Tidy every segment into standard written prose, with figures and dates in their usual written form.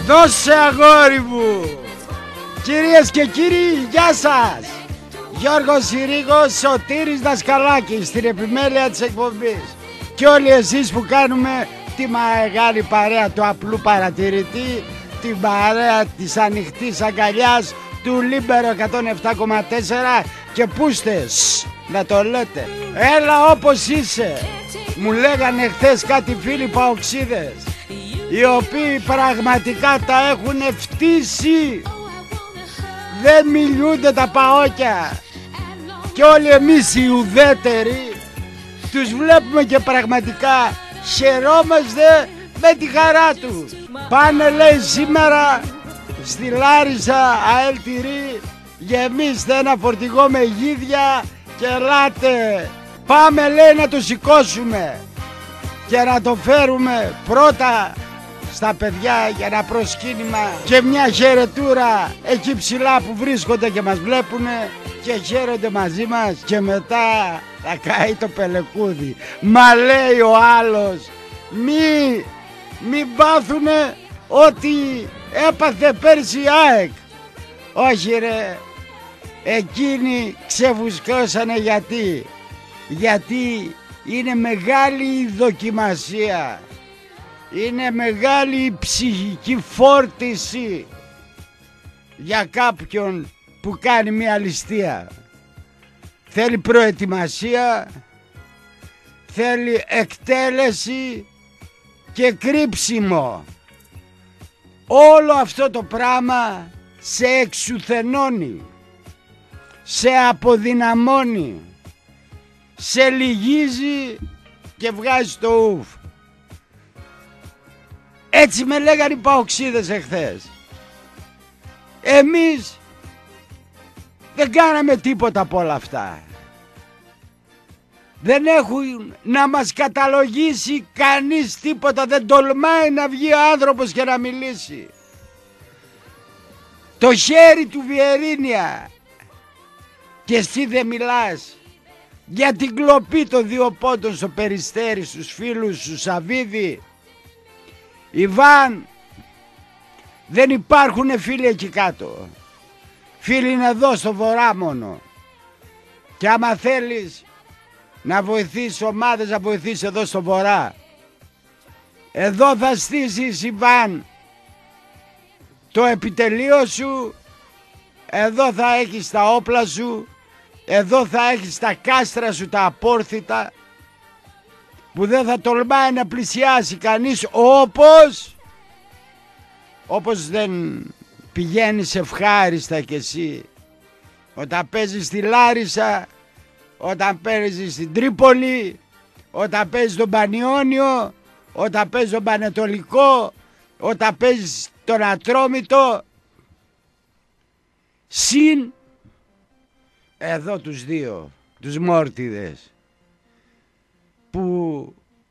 Δώσε αγόρι μου. Κυρίες και κύριοι, γεια σας. Γιώργος Συρίγος, Σωτήρης Δασκαλάκης, στην επιμέλεια της εκπομπής. Και όλοι εσείς που κάνουμε τη μεγάλη παρέα του απλού παρατηρητή, την παρέα της ανοιχτής αγκαλιάς του Λίμπερο 107,4 και πούστες να το λέτε. Έλα όπως είσαι. Μου λέγανε χθες κάτι φίλοι παοξίδες, οι οποίοι πραγματικά τα έχουν φτύσει. Δεν μιλούνται τα παόκια. Και όλοι εμείς οι ουδέτεροι τους βλέπουμε και πραγματικά χαιρόμαστε με τη χαρά τους. Πάνε λέει σήμερα στη Λάρισα ΑΕΛ Τυρί, γεμίστε ένα φορτηγό με γίδια και ελάτε. Πάμε λέει να το σηκώσουμε και να το φέρουμε πρώτα στα παιδιά για ένα προσκύνημα και μια χαιρετούρα εκεί ψηλά που βρίσκονται και μας βλέπουνε και χαίρονται μαζί μας, και μετά θα καεί το πελεκούδι. Μα λέει ο άλλος, μη πάθουνε ότι έπαθε πέρσι η ΑΕΚ. Όχι ρε, εκείνοι ξεφουσκώσανε. Γιατί είναι μεγάλη η δοκιμασία, είναι μεγάλη η ψυχική φόρτιση για κάποιον που κάνει μια ληστεία. Θέλει προετοιμασία, θέλει εκτέλεση και κρύψιμο. Όλο αυτό το πράγμα σε εξουθενώνει, σε αποδυναμώνει, σε λυγίζει και βγάζει το ουφ. Έτσι με λέγανε οι παοξίδες εχθές. Εμείς δεν κάναμε τίποτα από όλα αυτά. Δεν έχουν να μας καταλογίσει κανείς τίποτα. Δεν τολμάει να βγει ο άνθρωπος και να μιλήσει. Το χέρι του Βιερίνια. Και εσύ δεν μιλάς για την κλοπή των 2 πόντων στο Περιστέρι στους φίλους σου Σαββίδη. Ιβάν, δεν υπάρχουν φίλοι εκεί κάτω. Φίλοι είναι εδώ στο βορρά μόνο. Και άμα θέλεις να βοηθήσεις ομάδες, να βοηθήσεις εδώ στο βορρά. Εδώ θα στήσεις, Ιβάν, το επιτελείο σου. Εδώ θα έχεις τα όπλα σου. Εδώ θα έχεις τα κάστρα σου, τα απόρθητα, που δεν θα τολμάει να πλησιάσει κανείς. Όπως δεν πηγαίνεις ευχάριστα κι εσύ όταν παίζεις στη Λάρισα, όταν παίζεις στην Τρίπολη, όταν παίζεις στον Πανιόνιο, όταν παίζεις στον Πανετολικό, όταν παίζεις τον Ατρόμητο. Συν εδώ τους 2, τους μόρτιδες, που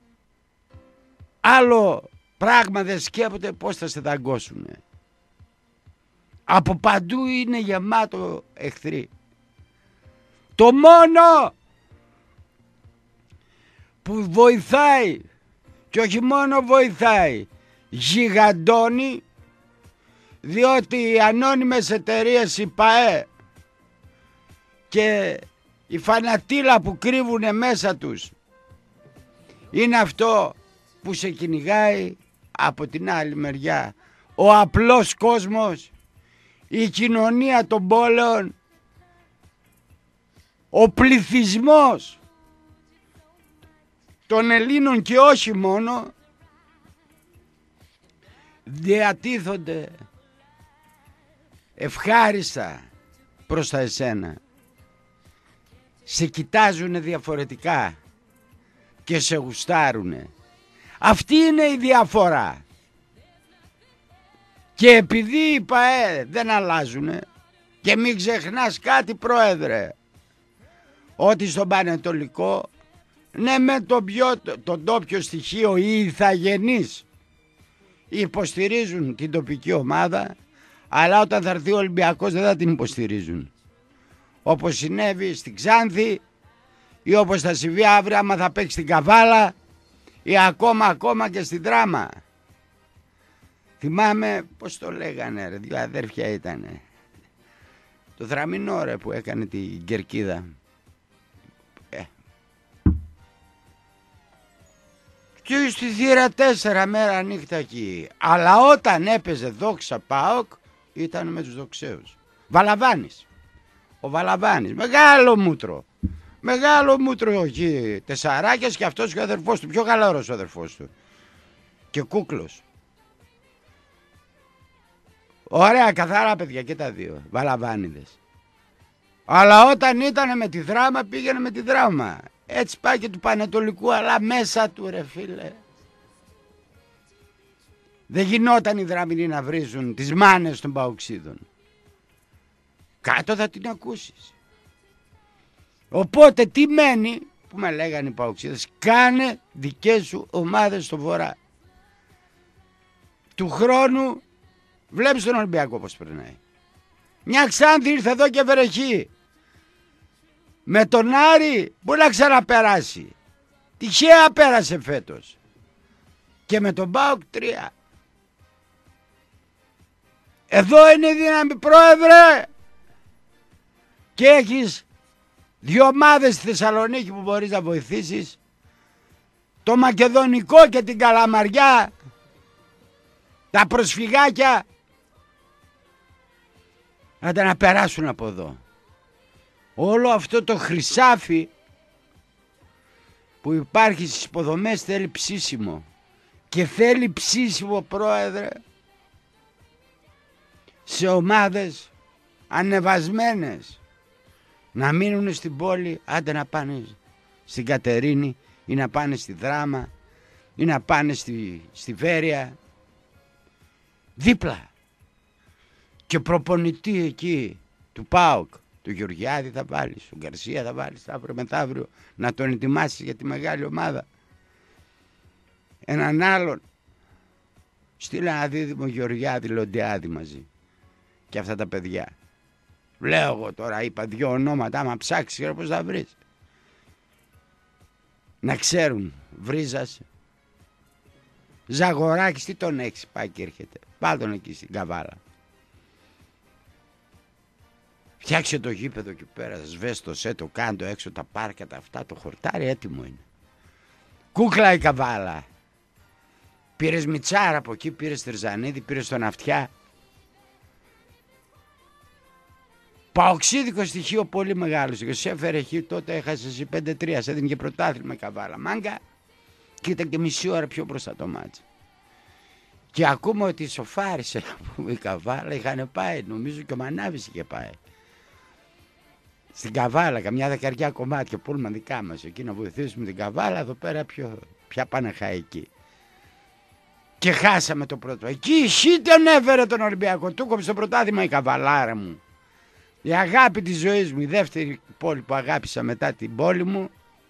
άλλο πράγμα δεν σκέπτονται πώς θα σε δαγκώσουνε. Από παντού είναι γεμάτο εχθροί. Το μόνο που βοηθάει, και όχι μόνο βοηθάει, γιγαντώνει, διότι οι ανώνυμες εταιρείες, η ΠΑΕ και η φανατήλα που κρύβουνε μέσα τους, είναι αυτό που σε κυνηγάει από την άλλη μεριά. Ο απλός κόσμος, η κοινωνία των πόλεων, ο πληθυσμός των Ελλήνων και όχι μόνο, διατίθονται ευχάριστα προς τα εσένα. Σε κοιτάζουνε διαφορετικά και σε γουστάρουνε. Αυτή είναι η διαφορά. Και επειδή οι ΠΑΕ δεν αλλάζουνε, και μην ξεχνάς κάτι, πρόεδρε, ότι στον Πανετολικό, ναι, με τον τόπιο στοιχείο οι ηθαγενείς υποστηρίζουν την τοπική ομάδα, αλλά όταν θα έρθει ο Ολυμπιακός δεν θα την υποστηρίζουν. Όπως συνέβη στην Ξάνθη, ή όπως θα συμβεί αύριο άμα θα παίξει στην Καβάλα, ή ακόμα και στην Δράμα. Θυμάμαι πως το λέγανε ρε, δύο αδέρφια ήτανε. Το Δραμηνό ρε που έκανε την κερκίδα. Και στη θύρα 4 μέρα νύχτα εκεί. Αλλά όταν έπαιζε Δόξα ΠΑΟΚ ήταν με τους δοξαίους. Βαλαβάνης. Ο Βαλαβάνης. Μεγάλο μούτρο. Μεγάλο μούτρο εκεί. Τεσσαράκιας και αυτός και ο αδερφός του. Πιο γαλαρός ο αδερφός του. Και κούκλος. Ωραία καθαρά παιδιά και τα δύο. Βαλαβάνιδες. Αλλά όταν ήταν με τη Δράμα πήγαινε με τη Δράμα. Έτσι πάει και του Πανετολικού, αλλά μέσα του ρε φίλε. Δεν γινόταν οι Δράμινοι να βρίζουν τις μάνες των Παοξίδων. Κάτω θα την ακούσεις. Οπότε τι μένει, που με λέγανε οι Παοξίδες, κάνε δικές σου ομάδες στο Βορρά. Του χρόνου βλέπεις τον Ολυμπιακό πως περνάει. Μια Ξάνθη ήρθε εδώ και βρεχεί. Με τον Άρη μπορεί να ξαναπεράσει. Τυχαία πέρασε φέτος. Και με τον ΠΑΟΚ 3. Εδώ είναι η δύναμη πρόεδρε. Και έχεις δύο ομάδες στη Θεσσαλονίκη που μπορείς να βοηθήσεις. Το Μακεδονικό και την Καλαμαριά. Τα προσφυγάκια. Να περάσουν από εδώ. Όλο αυτό το χρυσάφι που υπάρχει στις υποδομές θέλει ψήσιμο. Και θέλει ψήσιμο πρόεδρε σε ομάδες ανεβασμένες. Να μείνουν στην πόλη, άντε να πάνε στην Κατερίνη ή να πάνε στη Δράμα ή να πάνε στη Βέρεια. Δίπλα. Και προπονητή εκεί του ΠΑΟΚ. Του Γεωργιάδη θα βάλεις, του Γκαρσία θα βάλεις αύριο μεθαύριο να τον ετοιμάσεις για τη μεγάλη ομάδα. Έναν άλλον στείλε ένα δίδυμο Γεωργιάδη Λοντιάδη μαζί και αυτά τα παιδιά. Λέω εγώ τώρα, είπα δύο ονόματα, άμα ψάξεις ξέρω πώς θα βρεις. Να ξέρουν, Βρίζας, Ζαγοράκης, τι τον έχεις, πάει και έρχεται. Πάρ' τον εκεί στην Καβάλα. Φτιάξε το γήπεδο εκεί πέρα, σβέστοσέ το, κάντο έξω τα πάρκα, τα αυτά, το χορτάρι έτοιμο είναι. Κούκλα η Καβάλα. Πήρες Μιτσάρα από εκεί, πήρες Τριζανίδη, πήρες τον Αυτιά. Παοξίδικο στοιχείο πολύ μεγάλο. Και σε έφερε εκεί, τότε έχασε εσύ 5-3, σε έδινε και πρωτάθλημα η Καβάλα. Μάγκα, και ήταν και μισή ώρα πιο μπροστά το μάτς. Και ακούμε ότι σοφάρισε η Καβάλα, είχαν πάει, νομίζω και ο Μανάβης είχε πάει. Στην Καβάλα, καμιά δεκαριά κομμάτια, πούλμα δικά μας, εκεί να βοηθήσουμε την Καβάλα, εδώ πέρα πια Παναχαϊκή. Και χάσαμε το πρώτο. Εκεί η τον έφερε τον Ολυμπιακό, του κόψε το πρωτάθλημα η Καβαλάρα μου. Η αγάπη της ζωής μου, η δεύτερη πόλη που αγάπησα μετά την πόλη μου.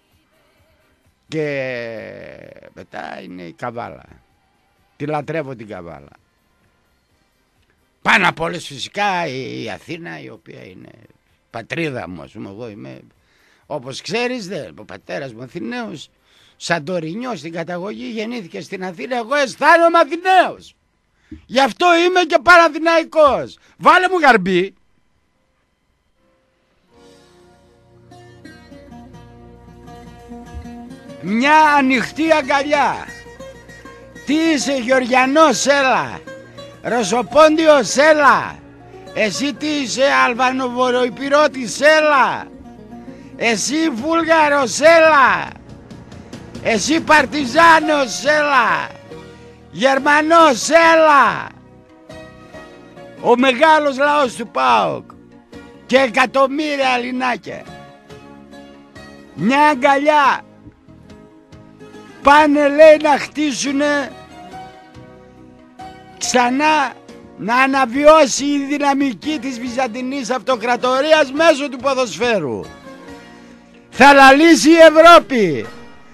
Και μετά είναι η Καβάλα. Τη λατρεύω την Καβάλα. Πάνω από όλες φυσικά η Αθήνα, η οποία είναι πατρίδα μου, ας πούμε. Εγώ είμαι, όπως ξέρεις, ο πατέρας μου Αθηναίος, Σαντορινιός στην καταγωγή, γεννήθηκε στην Αθήνα. Εγώ αισθάνομαι Αθηναίος. Γι' αυτό είμαι και Παναθηναϊκός. Βάλε μου γαρμπή. Μια ανοιχτή αγκαλιά. Τι είσαι, Γεωργιανός, έλα. Ρωσοπόντιος, έλα. Εσύ τι είσαι, Αλβανοβορειοπυρώτης, έλα. Εσύ Βούλγαρος, έλα. Εσύ Παρτιζάνος, έλα. Γερμανός, έλα. Ο μεγάλος λαός του ΠΑΟΚ και εκατομμύρια Ελληνάκια. Μια αγκαλιά. Πάνε, λέει, να χτίσουνε ξανά, να αναβιώσει η δυναμική της Βυζαντινής Αυτοκρατορίας μέσω του ποδοσφαίρου. Θα λαλήσει η Ευρώπη.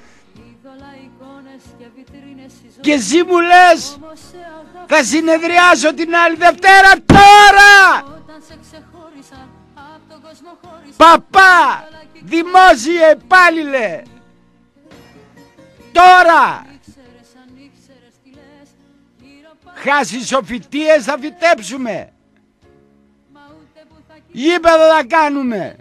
Και εσύ μου λες θα συνεδριάσω την άλλη Δευτέρα τώρα. Παπά, δημόσιε υπάλληλε, τώρα χασισοφυτίες θα φυτέψουμε. Γήπεδο θα κάνουμε.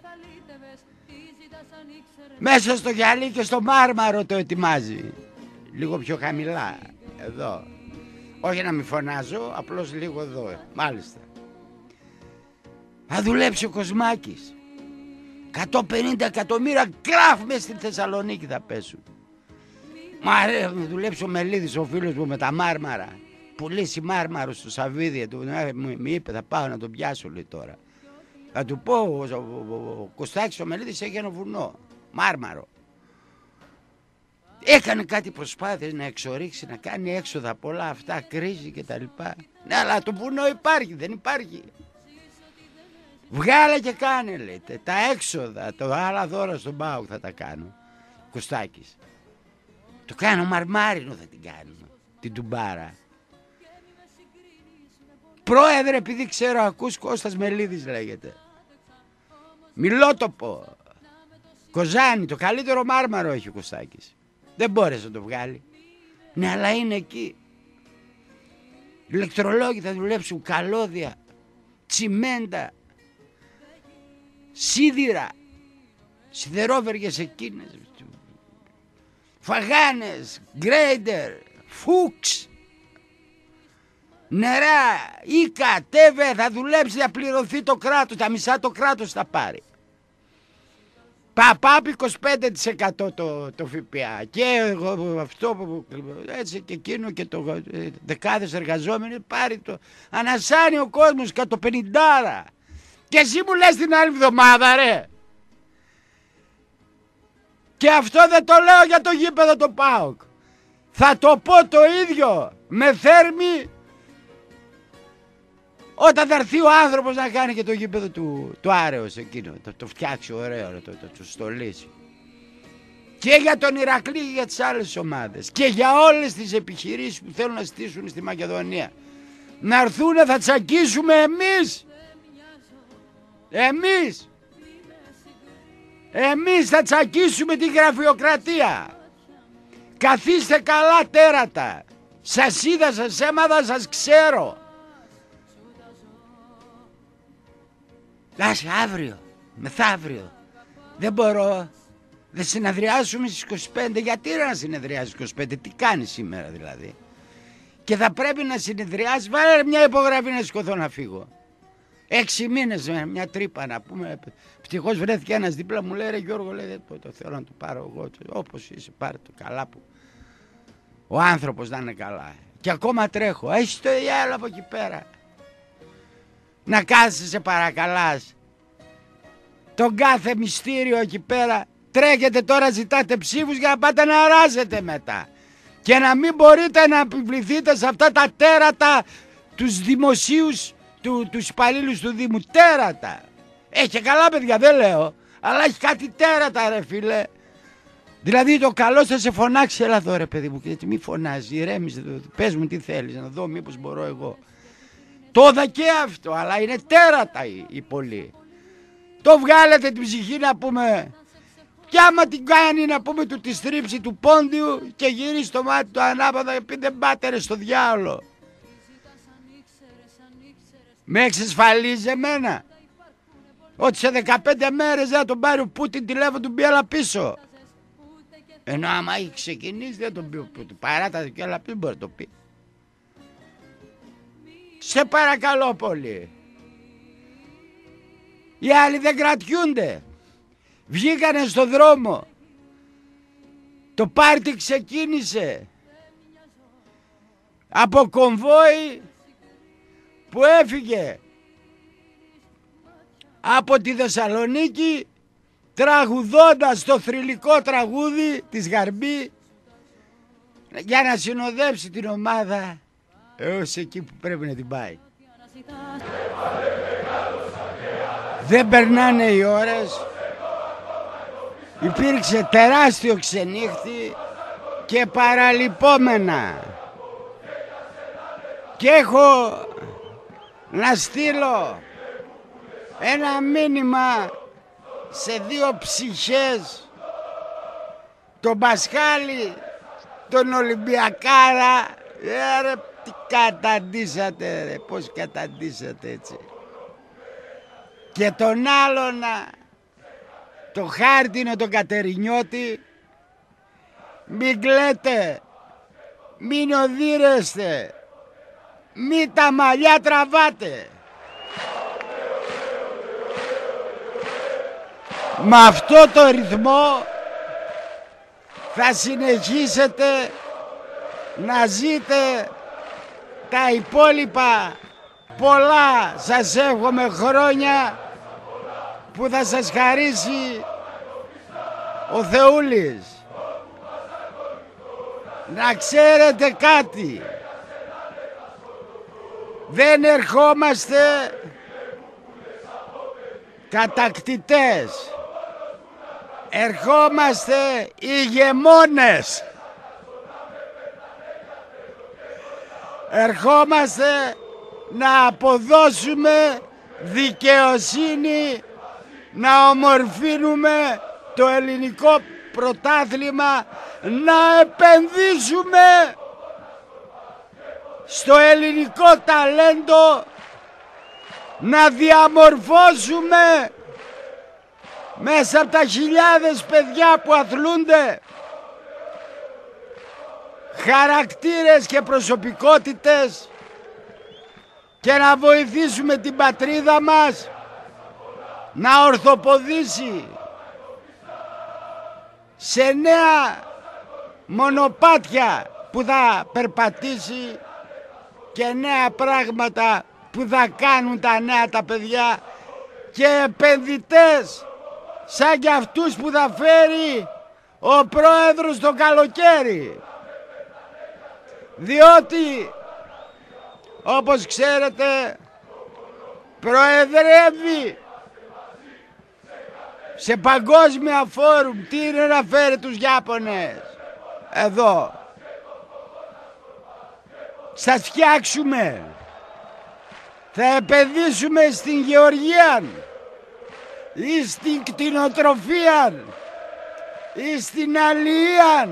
Μέσα στο γυαλί και στο μάρμαρο το ετοιμάζει. Λίγο πιο χαμηλά. Εδώ. Όχι να μην φωνάζω, απλώς λίγο εδώ. Μάλιστα. Θα δουλέψει ο Κοσμάκης. 150 εκατομμύρια γκράφ μες στη Θεσσαλονίκη θα πέσουν. Μα ρε, θα δουλέψει ο Μελίδης, ο φίλος μου με τα μάρμαρα. Πουλήσει μάρμαρο στο Σαββίδι. Μου είπε θα πάω να τον πιάσω, λέει τώρα. Θα του πω, ο Κωστάκης ο Μελίδης έχει ένα βουνό, μάρμαρο. Έκανε κάτι προσπάθειες να εξορίξει, να κάνει έξοδα πολλά αυτά, κρίση και τα λοιπά. Ναι, αλλά το βουνό υπάρχει, δεν υπάρχει. Βγάλε και κάνε, λέτε, τα έξοδα, το άλλα δώρα στον ΠΑΟΚ θα τα κάνω. Κωστάκης. Το κάνω μαρμάρινο θα την κάνουμε, την τουμπάρα. Πρόεδρε, επειδή ξέρω ακούς, Κώστας Μελίδης λέγεται. Μιλότοπο. Κοζάνη, το καλύτερο μάρμαρο έχει ο Κωστάκης. Δεν μπόρεσε να το βγάλει. Ναι, αλλά είναι εκεί. Ηλεκτρολόγοι θα δουλέψουν, καλώδια, τσιμέντα, σίδηρα, σιδερόβεργες εκείνες, φαγάνες, γκρέιντερ, φούξ, νερά, οίκα, τέβε, θα δουλέψει, θα πληρωθεί το κράτος, τα μισά το κράτος θα πάρει. Παπάπ 25% το ΦΠΑ και εγώ αυτό έτσι και εκείνο και το δεκάδες εργαζόμενοι πάρει το, ανασάνει ο κόσμος 150. Και εσύ μου λες την άλλη εβδομάδα ρε. Και αυτό δεν το λέω για το γήπεδο το ΠΑΟΚ. Θα το πω το ίδιο με Θέρμη όταν θα έρθει ο άνθρωπος να κάνει και το γήπεδο του Άρεος εκείνο, το φτιάξει ωραίο, το στολίσει. Και για τον Ηρακλή και για τις άλλες ομάδες και για όλες τις επιχειρήσεις που θέλουν να στήσουν στη Μακεδονία. Να έρθουν, θα τσακίσουμε εμείς. Εμείς θα τσακίσουμε τη γραφειοκρατία. Καθίστε καλά τέρατα. Σας είδα, σας έμαθα, σας ξέρω. Λάς αύριο, μεθαύριο. Δεν μπορώ. Δεν συνεδριάσουμε στις 25. Γιατί να συνεδριάσεις 25, τι κάνεις σήμερα δηλαδή. Και θα πρέπει να συνεδριάσεις. Βάλε μια υπογραφή να σηκωθώ να φύγω. 6 μήνες με μια τρύπα να πούμε. Ευτυχώς βρέθηκε ένας δίπλα μου, λέει ρε Γιώργο, λέει, το θέλω να το πάρω εγώ. Όπως είσαι, πάρε το καλά που. Ο άνθρωπος να είναι καλά. Και ακόμα τρέχω. Έχεις το διάλογο από εκεί πέρα. Να κάθεσαι σε παρακαλάς. Τον κάθε μυστήριο εκεί πέρα. Τρέχετε τώρα, ζητάτε ψήφους για να πάτε να αράζετε μετά. Και να μην μπορείτε να επιβληθείτε σε αυτά τα τέρατα, τους δημοσίους, τους υπαλλήλους του Δήμου. Τέρατα. Έχει καλά παιδιά, δεν λέω. Αλλά έχει κάτι τέρατα ρε φίλε. Δηλαδή το καλό θα σε φωνάξει. Έλα εδώ ρε παιδί μου, μη φωνάζει, ηρέμησε, πες μου τι θέλεις, να δω μήπως μπορώ εγώ. Το είδα και αυτό, αλλά είναι τέρατα οι πολλοί. Το βγάλετε την ψυχή να πούμε. Και άμα την κάνει να πούμε του τη στρίψη του πόντιου και γυρίσει το μάτι του ανάποδα και πει δεν πάτε ρε στο διάολο. Με εξασφαλίζει εμένα ότι σε 15 μέρες θα τον πάρει ο Πούτιν τηλέφωνο του πει έλα πίσω. Ενώ άμα έχει ξεκινήσει δεν τον πει παρά τα δικαιώλα πει, δεν μπορεί να το πει. Σε παρακαλώ πολύ. Οι άλλοι δεν κρατιούνται. Βγήκανε στο δρόμο. Το πάρτι ξεκίνησε από κομβόι που έφυγε από τη Θεσσαλονίκη τραγουδώντας το θρυλικό τραγούδι της Γαρμπή για να συνοδεύσει την ομάδα έως εκεί που πρέπει να την πάει. Δεν περνάνε οι ώρες. Υπήρξε τεράστιο ξενύχτη και παραλυπόμενα. Και έχω να στείλω ένα μήνυμα σε δύο ψυχές, τον Πασχάλη, τον Ολυμπιακάρα. Τι καταντήσατε ρε, πώς καταντήσατε έτσι. Και τον άλλον, το χάρτινο τον Κατερινιώτη, μην κλαίτε, μην οδύρεστε, μην τα μαλλιά τραβάτε. Με αυτό το ρυθμό θα συνεχίσετε να ζείτε τα υπόλοιπα πολλά, σας εύχομαι, χρόνια που θα σας χαρίσει ο Θεούλης. Να ξέρετε κάτι, δεν ερχόμαστε κατακτητές, ερχόμαστε ηγεμόνες. Ερχόμαστε να αποδώσουμε δικαιοσύνη, να ομορφύνουμε το ελληνικό πρωτάθλημα, να επενδύσουμε στο ελληνικό ταλέντο, να διαμορφώσουμε μέσα από τα χιλιάδες παιδιά που αθλούνται χαρακτήρες και προσωπικότητες και να βοηθήσουμε την πατρίδα μας να ορθοποδήσει σε νέα μονοπάτια που θα περπατήσει και νέα πράγματα που θα κάνουν τα νέα τα παιδιά και επενδυτές σαν και αυτούς που θα φέρει ο πρόεδρος το καλοκαίρι. Διότι, όπως ξέρετε, προεδρεύει σε παγκόσμια φόρουμ. Τι είναι να φέρει τους Ιάπωνες εδώ? Σας φτιάξουμε. Θα επενδύσουμε στην γεωργία ή στην κτηνοτροφία ή στην αλληλεία.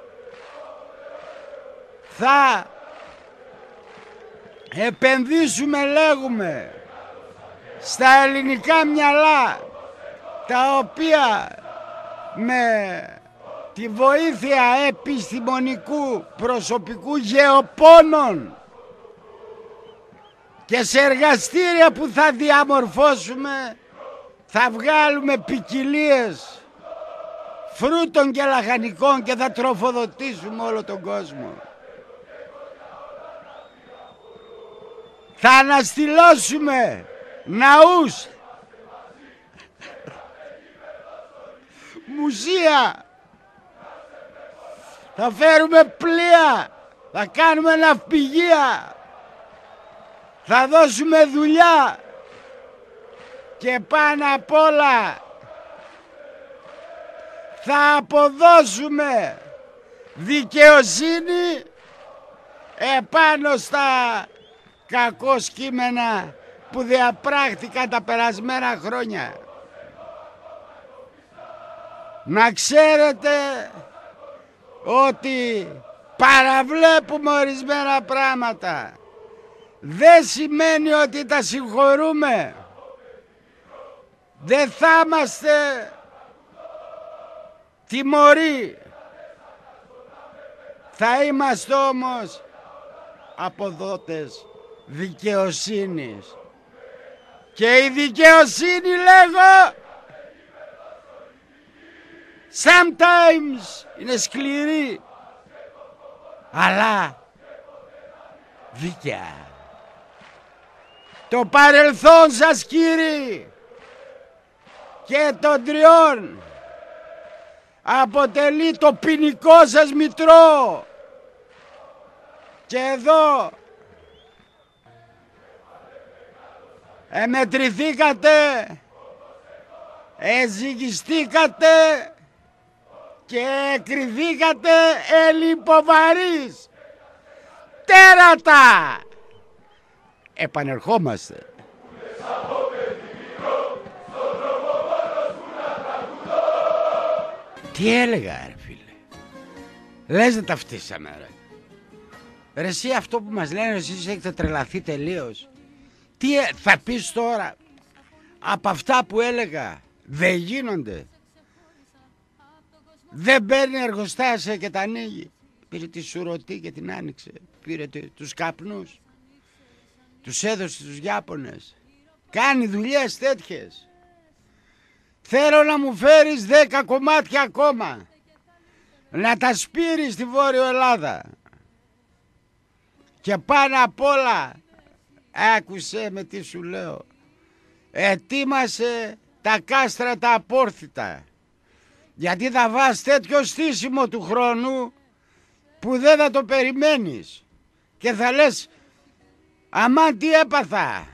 Θα επενδύσουμε, λέγουμε, στα ελληνικά μυαλά, τα οποία με τη βοήθεια επιστημονικού προσωπικού γεωπόνων και σε εργαστήρια που θα διαμορφώσουμε, θα βγάλουμε ποικιλίες φρούτων και λαχανικών και θα τροφοδοτήσουμε όλο τον κόσμο. Θα αναστηλώσουμε ναούς, μουσεία, θα φέρουμε πλοία, θα κάνουμε ναυπηγεία, θα δώσουμε δουλειά και πάνω απ' όλα θα αποδώσουμε δικαιοσύνη επάνω στα κακώς κείμενα που διαπράχθηκαν τα περασμένα χρόνια. Να ξέρετε ότι παραβλέπουμε ορισμένα πράγματα. Δεν σημαίνει ότι τα συγχωρούμε. Δεν θα είμαστε τιμωροί. Θα είμαστε όμως αποδότες δικαιοσύνης. Και η δικαιοσύνη, λέγω, sometimes είναι σκληρή, αλλά δίκαια. Το παρελθόν σας, κύριοι, και των τριών αποτελεί το ποινικό σας μητρό. Και εδώ εμετρηθήκατε, εζυγιστήκατε και εκρηδίκατε ελιποβαρείς. Τέρατα! Επανερχόμαστε. Τι έλεγα, ρε φίλε? Λες να ταυτίσαμε, ρε. Ρε εσύ, αυτό που μας λένε, εσείς έχετε τρελαθεί τελείως. Τι θα πεις τώρα? Από αυτά που έλεγα δεν γίνονται. Δεν παίρνει εργοστάσια και τα ανοίγει. Πήρε τη σουρωτή και την άνοιξε. Πήρε τους καπνούς. Τους έδωσε τους Ιάπωνες. Κάνει δουλειές τέτοιες. Θέλω να μου φέρεις 10 κομμάτια ακόμα. Να τα σπείρεις στη Βόρειο Ελλάδα. Και πάνω απ' όλα, άκουσε με τι σου λέω, ετοίμασε τα κάστρα τα απόρθητα. Γιατί θα βάς τέτοιο στήσιμο του χρόνου που δεν θα το περιμένεις. Και θα λες, αμάν τι έπαθα.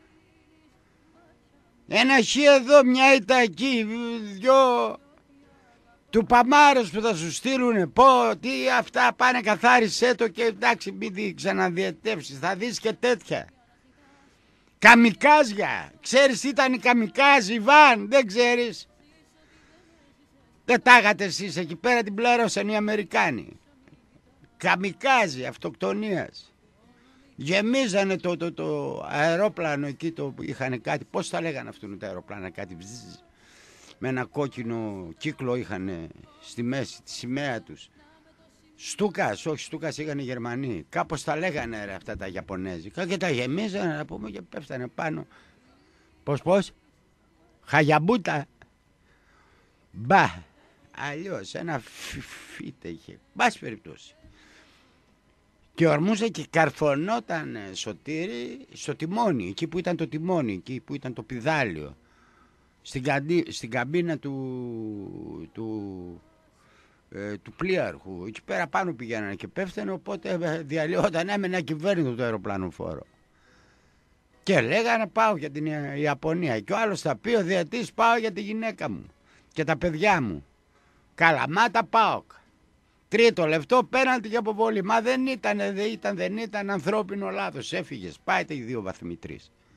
Ένα χι εδώ, μια ήττα εκεί, δυο του παμάρες που θα σου στείλουνε. Πω, τι αυτά, πάνε καθάρισέ το και εντάξει, μην ξαναδιαιτεύσεις. Θα δεις και τέτοια. Καμικάζια. Ξέρεις τι ήταν η καμικάζι, Ιβάν? Δεν ξέρεις? Δεν τάγατε εσείς εκεί πέρα, την πλέρωσαν οι Αμερικάνοι. Καμικάζι αυτοκτονίας. Γεμίζανε το αερόπλανο εκεί, το είχαν κάτι, πώς τα λέγανε αυτόν το αεροπλάνο, κάτι με ένα κόκκινο κύκλο είχαν στη μέση, τη σημαία τους. Στούκας, όχι Στούκας είχαν οι Γερμανοί, κάπως τα λέγανε ρε, αυτά τα Ιαπωνέζικα και τα γεμίζανε να πούμε και πέφτανε πάνω. Πώς, χαγιαμπούτα. Μπα, αλλιώς ένα φίτε είχε, μπας περιπτώσει. Και ορμούσε και καρφωνόταν, Σωτήρη, στο τιμόνι, εκεί που ήταν το τιμόνι, εκεί που ήταν το πηδάλιο. Στην καμπίνα του πλοίαρχου. Εκεί πέρα πάνω πηγαίνανε και πέφτανε, οπότε διαλυόταν, έμενε ακυβέρνητο το αεροπλανοφόρο. Και λέγανε πάω για την Ιαπωνία. Και ο άλλος θα πει, ο διαιτής, πάω για τη γυναίκα μου και τα παιδιά μου. Καλαμάτα πάω. Τρίτο λεπτό πέναλτι για αποβολή. Μα δεν ήταν ανθρώπινο λάθος. Έφυγες, πάει τα 2 βαθμοί 3.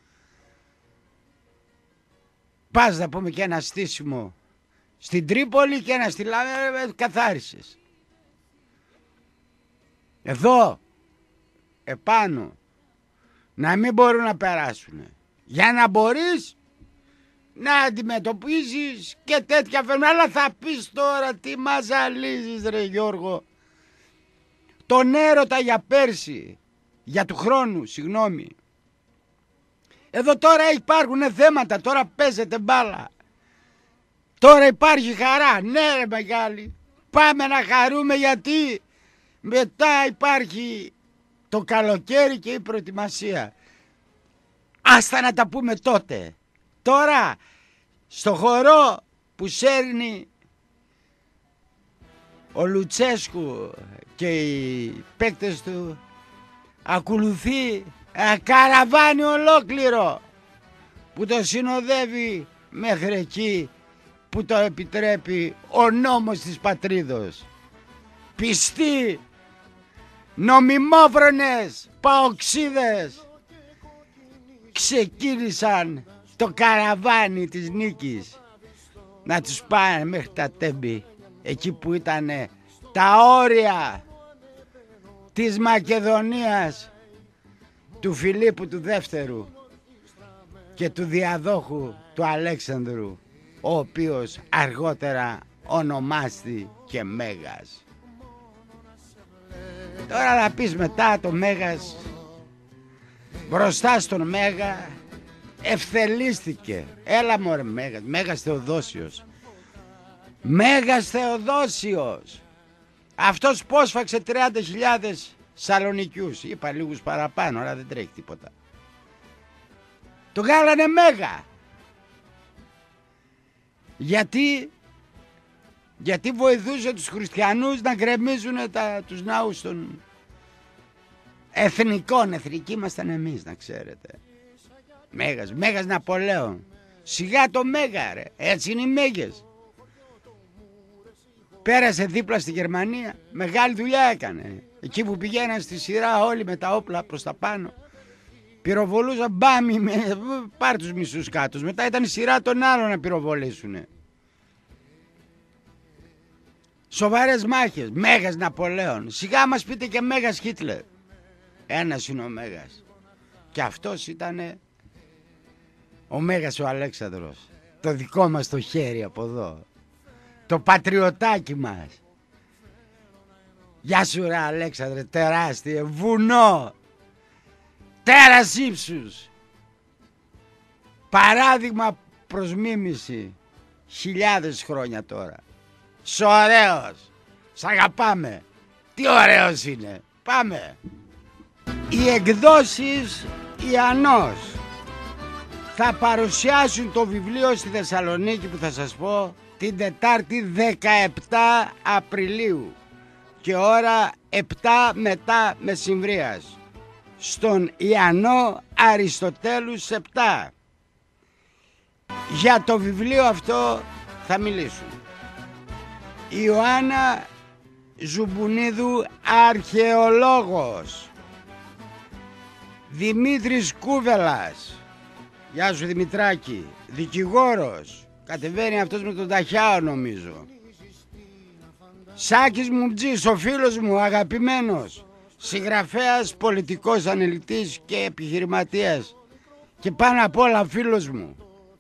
Πας να πούμε και ένα στήσιμο στην Τρίπολη και ένα στη Λάμια, καθάρισες. Εδώ, επάνω, να μην μπορούν να περάσουν. Για να μπορείς να αντιμετωπίζεις και τέτοια φαινόμενα. Αλλά θα πεις τώρα τι μας ζαλίζεις ρε Γιώργο. Τον έρωτα για πέρσι, για του χρόνου, συγγνώμη. Εδώ τώρα υπάρχουν θέματα, τώρα παίζεται μπάλα. Τώρα υπάρχει χαρά, ναι ρε μεγάλη. Πάμε να χαρούμε γιατί μετά υπάρχει το καλοκαίρι και η προετοιμασία. Άστα να τα πούμε τότε. Τώρα στο χορό που σέρνει ο Λουτσέσκου και οι παίκτες του ακολουθεί καραβάνι ολόκληρο που το συνοδεύει μέχρι εκεί που το επιτρέπει ο νόμος της πατρίδος. Πιστοί, νομιμόφρονες, παοξίδες ξεκίνησαν το καραβάνι της νίκης να τους πάνε μέχρι τα Τέμπη, εκεί που ήταν τα όρια της Μακεδονίας του Φιλίππου του Δεύτερου και του διαδόχου του Αλέξανδρου, ο οποίος αργότερα ονομάστη και Μέγας. Τώρα θα πεις μετά το Μέγας, μπροστά στον Μέγα ευθελίστηκε. Έλα μωρέ Μέγας, Μέγας Θεοδόσιος. Μέγας Θεοδόσιος. Αυτός πόσφαξε 30.000 Σαλονικιούς. Είπα λίγους παραπάνω, αλλά δεν τρέχει τίποτα. Το γάλανε Μέγα. Γιατί βοηθούσε τους χριστιανούς να γκρεμίζουν τους ναούς των εθνικών. Εθνικοί ήμασταν εμείς, να ξέρετε. Μέγας Ναπολέων. Σιγά το Μέγα ρε, έτσι είναι οι Μέγες. Πέρασε δίπλα στη Γερμανία, μεγάλη δουλειά έκανε. Εκεί που πηγαίναν στη σειρά όλοι με τα όπλα προς τα πάνω, πυροβολούσαν μπάμι, πάρ' τους μισούς κάτω. Μετά ήταν η σειρά των άλλων να πυροβολήσουνε. Σοβαρές μάχες, Μέγας Ναπολέων. Σιγά μας πείτε και Μέγας Χίτλερ. Ένας είναι ο Μέγας. Και αυτός ήτανε ο Μέγας ο Αλέξανδρος. Το δικό μας το χέρι από εδώ. Το πατριωτάκι μας. Γεια σου ρε Αλέξανδρε, τεράστιε, βουνό. Τέρας ύψους. Παράδειγμα προς μίμηση. Χιλιάδες χρόνια τώρα. Σ' ωραίος. Σ' αγαπάμε. Τι ωραίος είναι. Πάμε. Οι εκδόσεις Ιαννός θα παρουσιάσουν το βιβλίο στη Θεσσαλονίκη που θα σας πω την Τετάρτη 17 Απριλίου και ώρα 7 μετά μεσημβρίας στον Ιαννό Αριστοτέλους 7. Για το βιβλίο αυτό θα μιλήσουν η Ιωάννα Ζουμπουνίδου, αρχαιολόγος, Δημήτρης Κούβελας, γεια σου Δημητράκη, δικηγόρος, κατεβαίνει αυτός με τον Ταχιάο νομίζω, Σάκης Μουμτζής, ο φίλος μου αγαπημένος, συγγραφέας, πολιτικός αναλυτής και επιχειρηματίας και πάνω απ' όλα φίλος μου,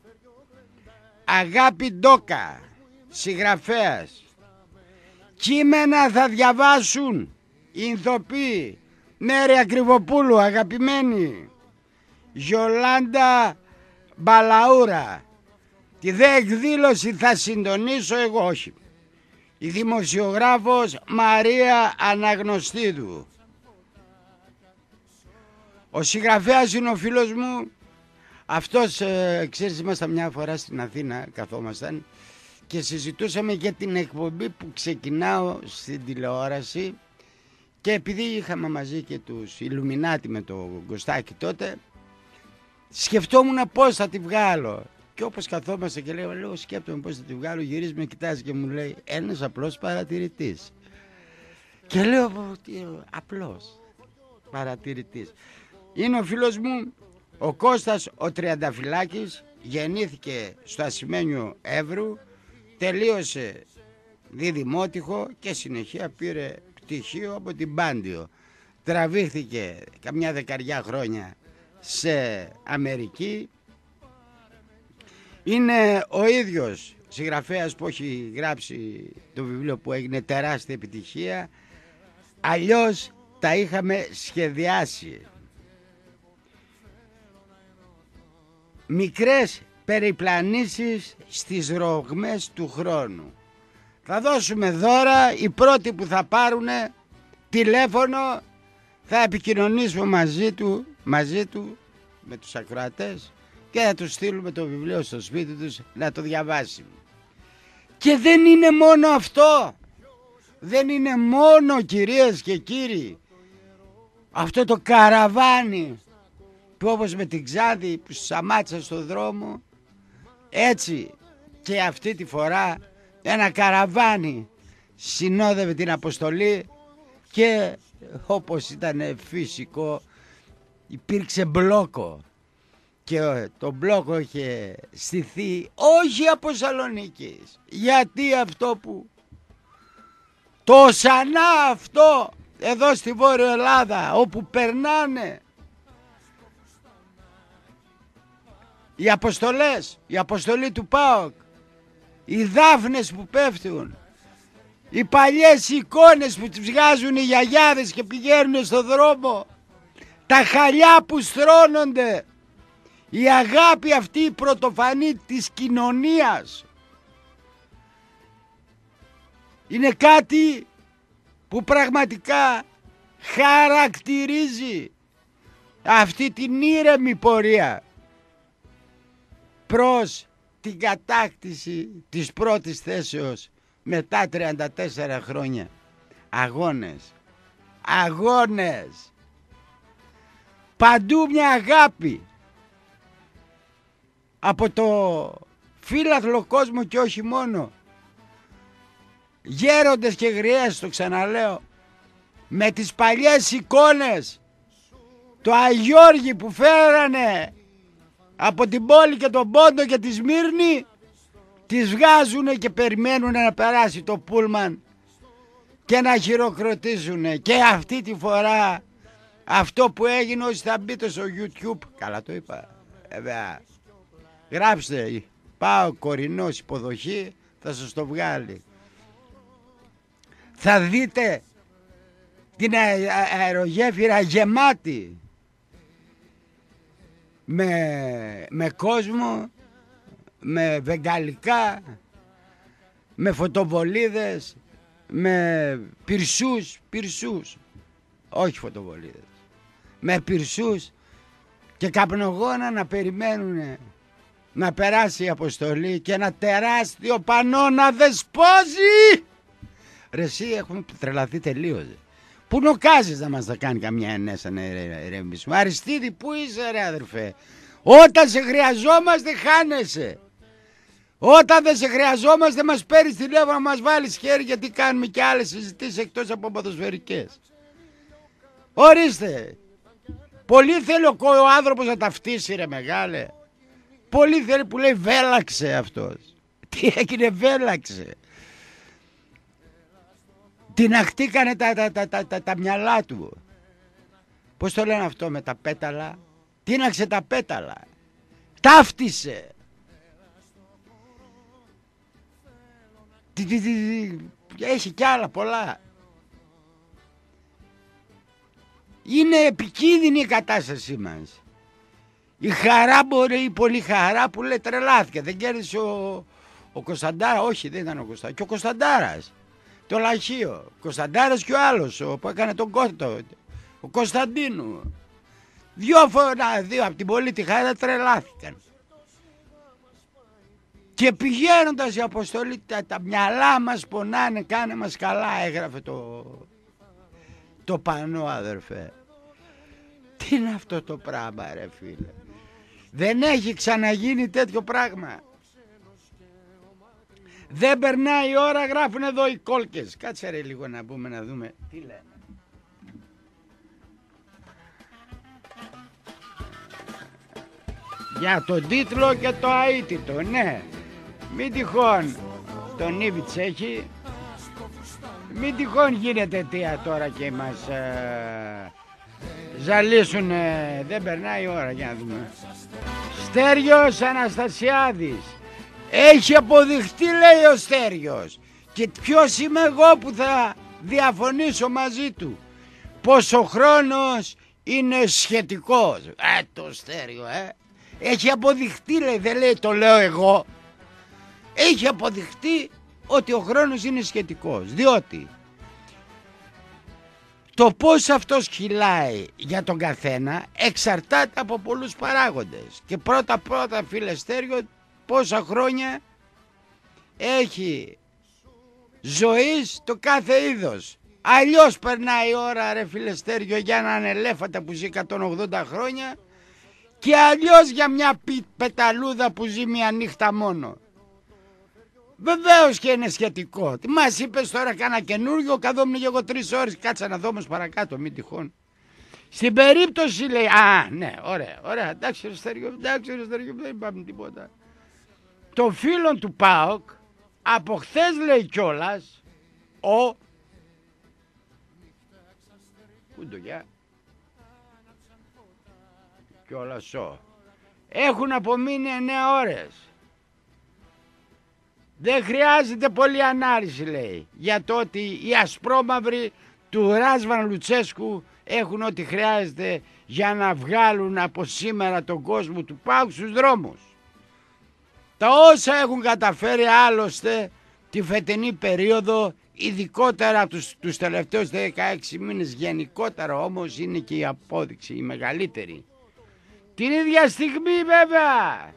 Αγάπη Ντόκα, συγγραφέας. Κείμενα θα διαβάσουν οι ηθοποιοί Μέρη Ακριβοπούλου, αγαπημένη, Γιολάντα Μπαλαούρα. Τη δε εκδήλωση θα συντονίσω εγώ, όχι, η δημοσιογράφος Μαρία Αναγνωστίδου. Ο συγγραφέας είναι ο φίλος μου. Αυτός, ξέρεις, ήμασταν μια φορά στην Αθήνα, καθόμασταν και συζητούσαμε για την εκπομπή που ξεκινάω στην τηλεόραση και επειδή είχαμε μαζί και τους Ιλουμινάτι με το Γκοστάκι τότε, σκεφτόμουν πώς θα τη βγάλω. Και όπως καθόμαστε και λέω σκέπτομαι πώς θα τη βγάλω, γυρίζει με κοιτάζει και μου λέει ένας απλός παρατηρητής. Και λέω απλός παρατηρητής. Είναι ο φίλος μου ο Κώστας ο Τριανταφυλάκης, γεννήθηκε στο Ασημένιο Εύρου, τελείωσε διδημότυχο και συνεχεία πήρε πτυχίο από την Πάντιο. Τραβήχθηκε καμιά 10 χρόνια σε Αμερική. Είναι ο ίδιος συγγραφέας που έχει γράψει το βιβλίο που έγινε τεράστια επιτυχία. Αλλιώς τα είχαμε σχεδιάσει. Μικρές περιπλανήσεις στις ρογμές του χρόνου. Θα δώσουμε δώρα, οι πρώτοι που θα πάρουν τηλέφωνο θα επικοινωνήσουμε μαζί του με τους ακροατές και θα τους στείλουμε το βιβλίο στο σπίτι τους να το διαβάσει. Και δεν είναι μόνο αυτό, δεν είναι μόνο, κυρίες και κύριοι, αυτό το καραβάνι που όπως με την Ξάδη που σταμάτησα στον δρόμο, έτσι και αυτή τη φορά ένα καραβάνι συνόδευε την αποστολή και όπως ήταν φυσικό υπήρξε μπλόκο και το μπλόκο είχε στηθεί όχι από Σαλονίκης, γιατί αυτό που το Σανά αυτό εδώ στη Βόρεια Ελλάδα όπου περνάνε οι αποστολές, η αποστολή του ΠΑΟΚ, οι δάφνες που πέφτουν, οι παλιές εικόνες που τις βγάζουν οι γιαγιάδες και πηγαίνουν στον δρόμο, τα χαλιά που στρώνονται, η αγάπη αυτή η πρωτοφανή της κοινωνίας, είναι κάτι που πραγματικά χαρακτηρίζει αυτή την ήρεμη πορεία προς την κατάκτηση της πρώτης θέσεως μετά 34 χρόνια. Αγώνες, παντού μια αγάπη από το φύλαθλο κόσμο και όχι μόνο. Γέροντες και γριές, το ξαναλέω, με τις παλιές εικόνες, το Αγιώργη που φέρανε από την πόλη και τον Πόντο και τη Σμύρνη, τις βγάζουνε και περιμένουν να περάσει το πούλμαν και να χειροκροτήσουνε. Και αυτή τη φορά Αυτό που έγινε, όσοι θα μπείτε στο YouTube, καλά το είπα, βέβαια, γράψτε πάω Κορινός υποδοχή, θα σας το βγάλει. Θα δείτε την αερογέφυρα γεμάτη με κόσμο, με βεγγαλικά, με φωτοβολίδες, με πυρσούς, όχι φωτοβολίδες, με πυρσούς και καπνογόνα να περιμένουν να περάσει η αποστολή και ένα τεράστιο πανό να δεσπόζει. Ρε εσύ, έχουμε τρελαθεί τελείως. Πού νοκάζεις να μας τα κάνει καμιά ενέσα να ηρεμήσουμε? Αριστίδη, πού είσαι ρε αδερφέ? Όταν σε χρειαζόμαστε χάνεσαι. Όταν δεν σε χρειαζόμαστε μας παίρνεις τηλέφωνο να μας βάλεις χέρι, γιατί κάνουμε και άλλες συζητήσεις εκτός από ποδοσφαιρικές. Ορίστε. Πολύ θέλει ο άνθρωπος να ταυτίσει ρε μεγάλε. Πολύ θέλει που λέει βέλαξε αυτός. Τι έγινε βέλαξε? Τιναχτήκανε τα μυαλά του. Πώς το λένε αυτό με τα πέταλα? Τίναξε τα πέταλα. Ταύτισε. Έχει κι άλλα πολλά. Είναι επικίνδυνη η κατάστασή μας. Η χαρά μπορεί, η πολύ χαρά που λέει τρελάθηκε. Δεν κέρδισε ο Κωνσταντάρας. Όχι, δεν ήταν ο Κωνσταντάρας. Και ο Κωνσταντάρας. Το Λαχείο. Ο Κωνσταντάρας και ο άλλος που έκανε τον κόρτο. Ο Κωνσταντίνου. Δύο από την πολύ τη χαρά τρελάθηκαν. Και πηγαίνοντας η αποστολή, τα μυαλά μας πονάνε, κάνε μας καλά, έγραφε το πανό αδερφέ. Τι είναι αυτό το πράγμα ρε φίλε? Δεν έχει ξαναγίνει τέτοιο πράγμα. Δεν περνάει η ώρα, γράφουν εδώ οι κόλκες. Κάτσε ρε λίγο να πούμε να δούμε τι λένε. Για τον τίτλο και το αίτητο, ναι. Μην τυχόν τον Ήβιτς έχει. Μην τυχόν γίνεται αιτία τώρα και μας ζαλίσουν. Δεν περνάει η ώρα, για να δούμε. Στέργιος Αναστασιάδης. Έχει αποδειχτεί, λέει ο Στέργιος. Και ποιος είμαι εγώ που θα διαφωνήσω μαζί του? Πως ο χρόνος είναι σχετικός. Το Στέργιο, Έχει αποδειχτεί, λέει, δεν λέει το λέω εγώ. Έχει αποδειχτεί ότι ο χρόνος είναι σχετικός. Διότι το πώς αυτός κυλάει για τον καθένα εξαρτάται από πολλούς παράγοντες. Και πρώτα φίλε Στέργιο, πόσα χρόνια έχει ζωής το κάθε είδος. Αλλιώς περνάει η ώρα ρε φίλε Στέργιο για έναν ελέφαντα που ζει 180 χρόνια και αλλιώς για μια πεταλούδα που ζει μια νύχτα μόνο. Βεβαίως και είναι σχετικό. Τι μας είπες τώρα κάνα καινούργιο? Καθόμουν και εγώ 3 ώρες. Κάτσα να δω όμως παρακάτω, μην τυχόν. Στην περίπτωση λέει, ναι, ωραία, εντάξει ρε Στέργιο, δεν είπαμε τίποτα. Το φίλο του ΠΑΟΚ από χθες λέει κιόλας, Κουντογιά, κιόλας έχουν απομείνει 9 ώρες. Δεν χρειάζεται πολλή ανάλυση λέει, για το ότι οι ασπρόμαυροι του Ράσβαν Λουτσέσκου έχουν ό,τι χρειάζεται για να βγάλουν από σήμερα τον κόσμο του ΠΑΟΚ στους δρόμους. Τα όσα έχουν καταφέρει άλλωστε τη φετινή περίοδο, ειδικότερα τους τελευταίους 16 μήνες, γενικότερα όμως είναι και η απόδειξη η μεγαλύτερη. Την ίδια στιγμή βέβαια,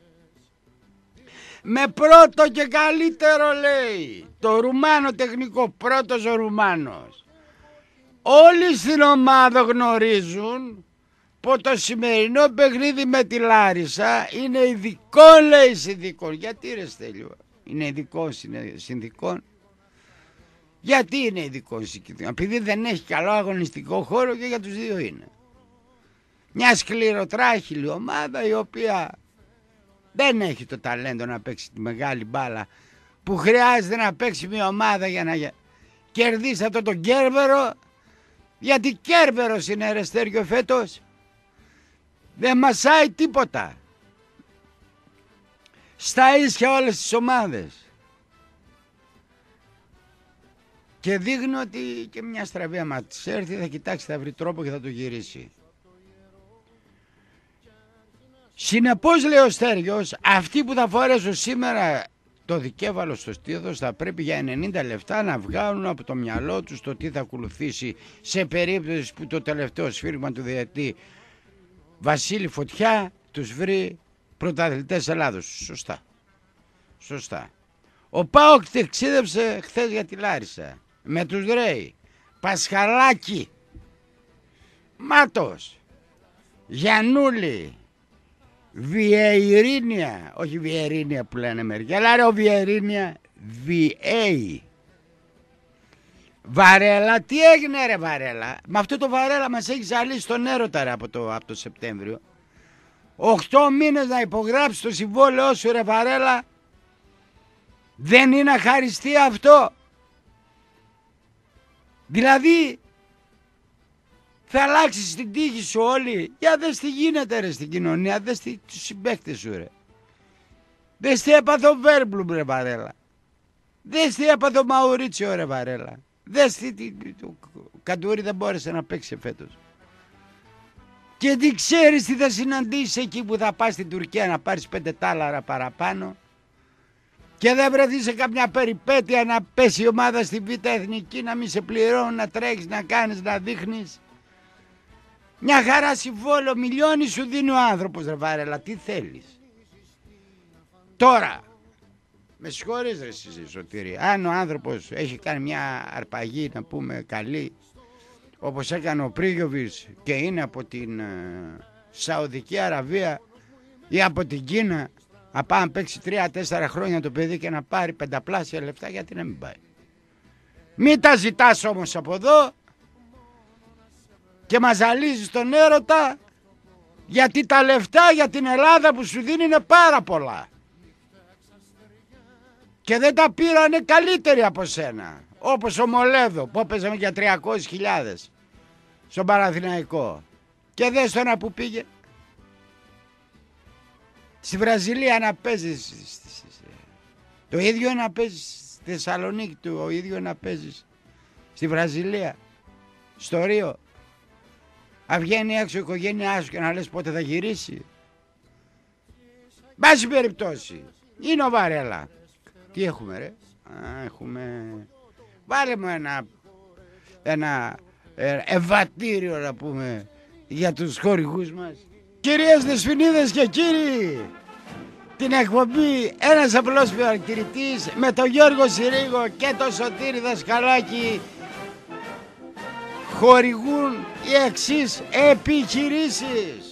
με πρώτο και καλύτερο λέει το Ρουμάνο τεχνικό, πρώτος ο Ρουμάνος. Όλοι στην ομάδα γνωρίζουν πως το σημερινό παιχνίδι με τη Λάρισα είναι ειδικό, λέει, συνδικών. Γιατί ρε Στέλιο, είναι ειδικό συνδικών? Γιατί είναι ειδικό συνδικών? Επειδή δεν έχει καλό αγωνιστικό χώρο και για τους δύο είναι. Μια σκληροτράχηλη ομάδα η οποία δεν έχει το ταλέντο να παίξει τη μεγάλη μπάλα που χρειάζεται να παίξει μια ομάδα για να κερδίσει αυτό τον Κέρβερο Γιατί Κέρβερος είναι ρε Στέργιο φέτος. Δεν μασάει τίποτα. Στα ίσια όλες τις ομάδες. Και δείχνει ότι και μια στραβή άμα της έρθει θα κοιτάξει, θα βρει τρόπο και θα το γυρίσει. Συνεπώς λέει ο Στέργιος, αυτοί που θα φορέσουν σήμερα το δικέφαλο στο στήθος θα πρέπει για 90 λεπτά να βγάλουν από το μυαλό τους το τι θα ακολουθήσει σε περίπτωση που το τελευταίο σφύριγμα του διαιτητή Βασίλη Φωτιά τους βρει πρωταθλητές Ελλάδος. Σωστά. Σωστά. Ο ΠΑΟΚ ταξίδεψε χθες για τη Λάρισα με τους Ρέι, Πασχαλάκη, Μάτος, Γιαννούλη, Βιερίνια, όχι Βιερίνια που λένε μερικοί, αλλά ρε ο Βιερίνια, Βιέι. Βαρέλα, τι έγινε ρε Βαρέλα? Με αυτό το Βαρέλα μας έχει ζαλίσει τον έρωτα ρε από το Σεπτέμβριο. 8 μήνες να υπογράψει το συμβόλαιό σου ρε Βαρέλα. Δεν είναι αχαριστία αυτό? Δηλαδή θα αλλάξεις την τύχη σου όλη. Για δες τι γίνεται ρε στην κοινωνία, δες τους συμπαίκτες σου ρε. Δες τι έπαθε ο Βέρμπλουμ ρε Βαρέλα. Δες τι έπαθε ο Μαουρίτσιο ρε Βαρέλα. Δες τι ο Καντουρί δεν μπόρεσε να παίξει φέτος. Και τι ξέρεις τι θα συναντήσεις εκεί που θα πας στην Τουρκία να πάρεις 5 τάλαρα παραπάνω και δεν βρεθεί σε κάποια περιπέτεια να πέσει η ομάδα στη Β' Εθνική, να μην σε πληρώνουν, να τρέχεις, να κάνεις, να δείχνεις. Μια χαρά συμβόλαιο, μιλιώνει σου δίνει ο άνθρωπος ρε Βαρέλα, τι θέλεις? Τώρα, με συγχωρείς ρε Σωτήρη, αν ο άνθρωπος έχει κάνει μια αρπαγή να πούμε καλή, όπως έκανε ο Πρίγιοβιτς και είναι από την Σαουδική Αραβία ή από την Κίνα, να πάει να παίξει 3-4 χρόνια το παιδί και να πάρει 5πλάσια λεφτά, γιατί να μην πάει? Μην τα ζητάς όμως από εδώ και μας ζαλίζεις τον έρωτα, γιατί τα λεφτά για την Ελλάδα που σου δίνει είναι πάρα πολλά και δεν τα πήρανε καλύτεροι από σένα, όπως ο Μολέδο που έπαιζε για 300.000 στον Παναθηναϊκό και δες τώρα που πήγε στη Βραζιλία να παίζει, το ίδιο να παίζει στη Θεσσαλονίκη, το ίδιο να παίζει στη Βραζιλία, στο Ρίο. Αν βγαίνει έξω η οικογένειά σου και να λες πότε θα γυρίσει. Μπάση περιπτώσει, είναι ο Βαρέλα. Τι έχουμε ρε? Έχουμε... Βάλε μου ένα ευατήριο να πούμε για τους χορηγούς μας. Κυρίες Δεσποινίδες και κύριοι, την εκπομπή ένας απλός παρατηρητής με τον Γιώργο Συρίγο και τον Σωτήρη Δασκαλάκη χορηγούν οι εξής επιχειρήσεις.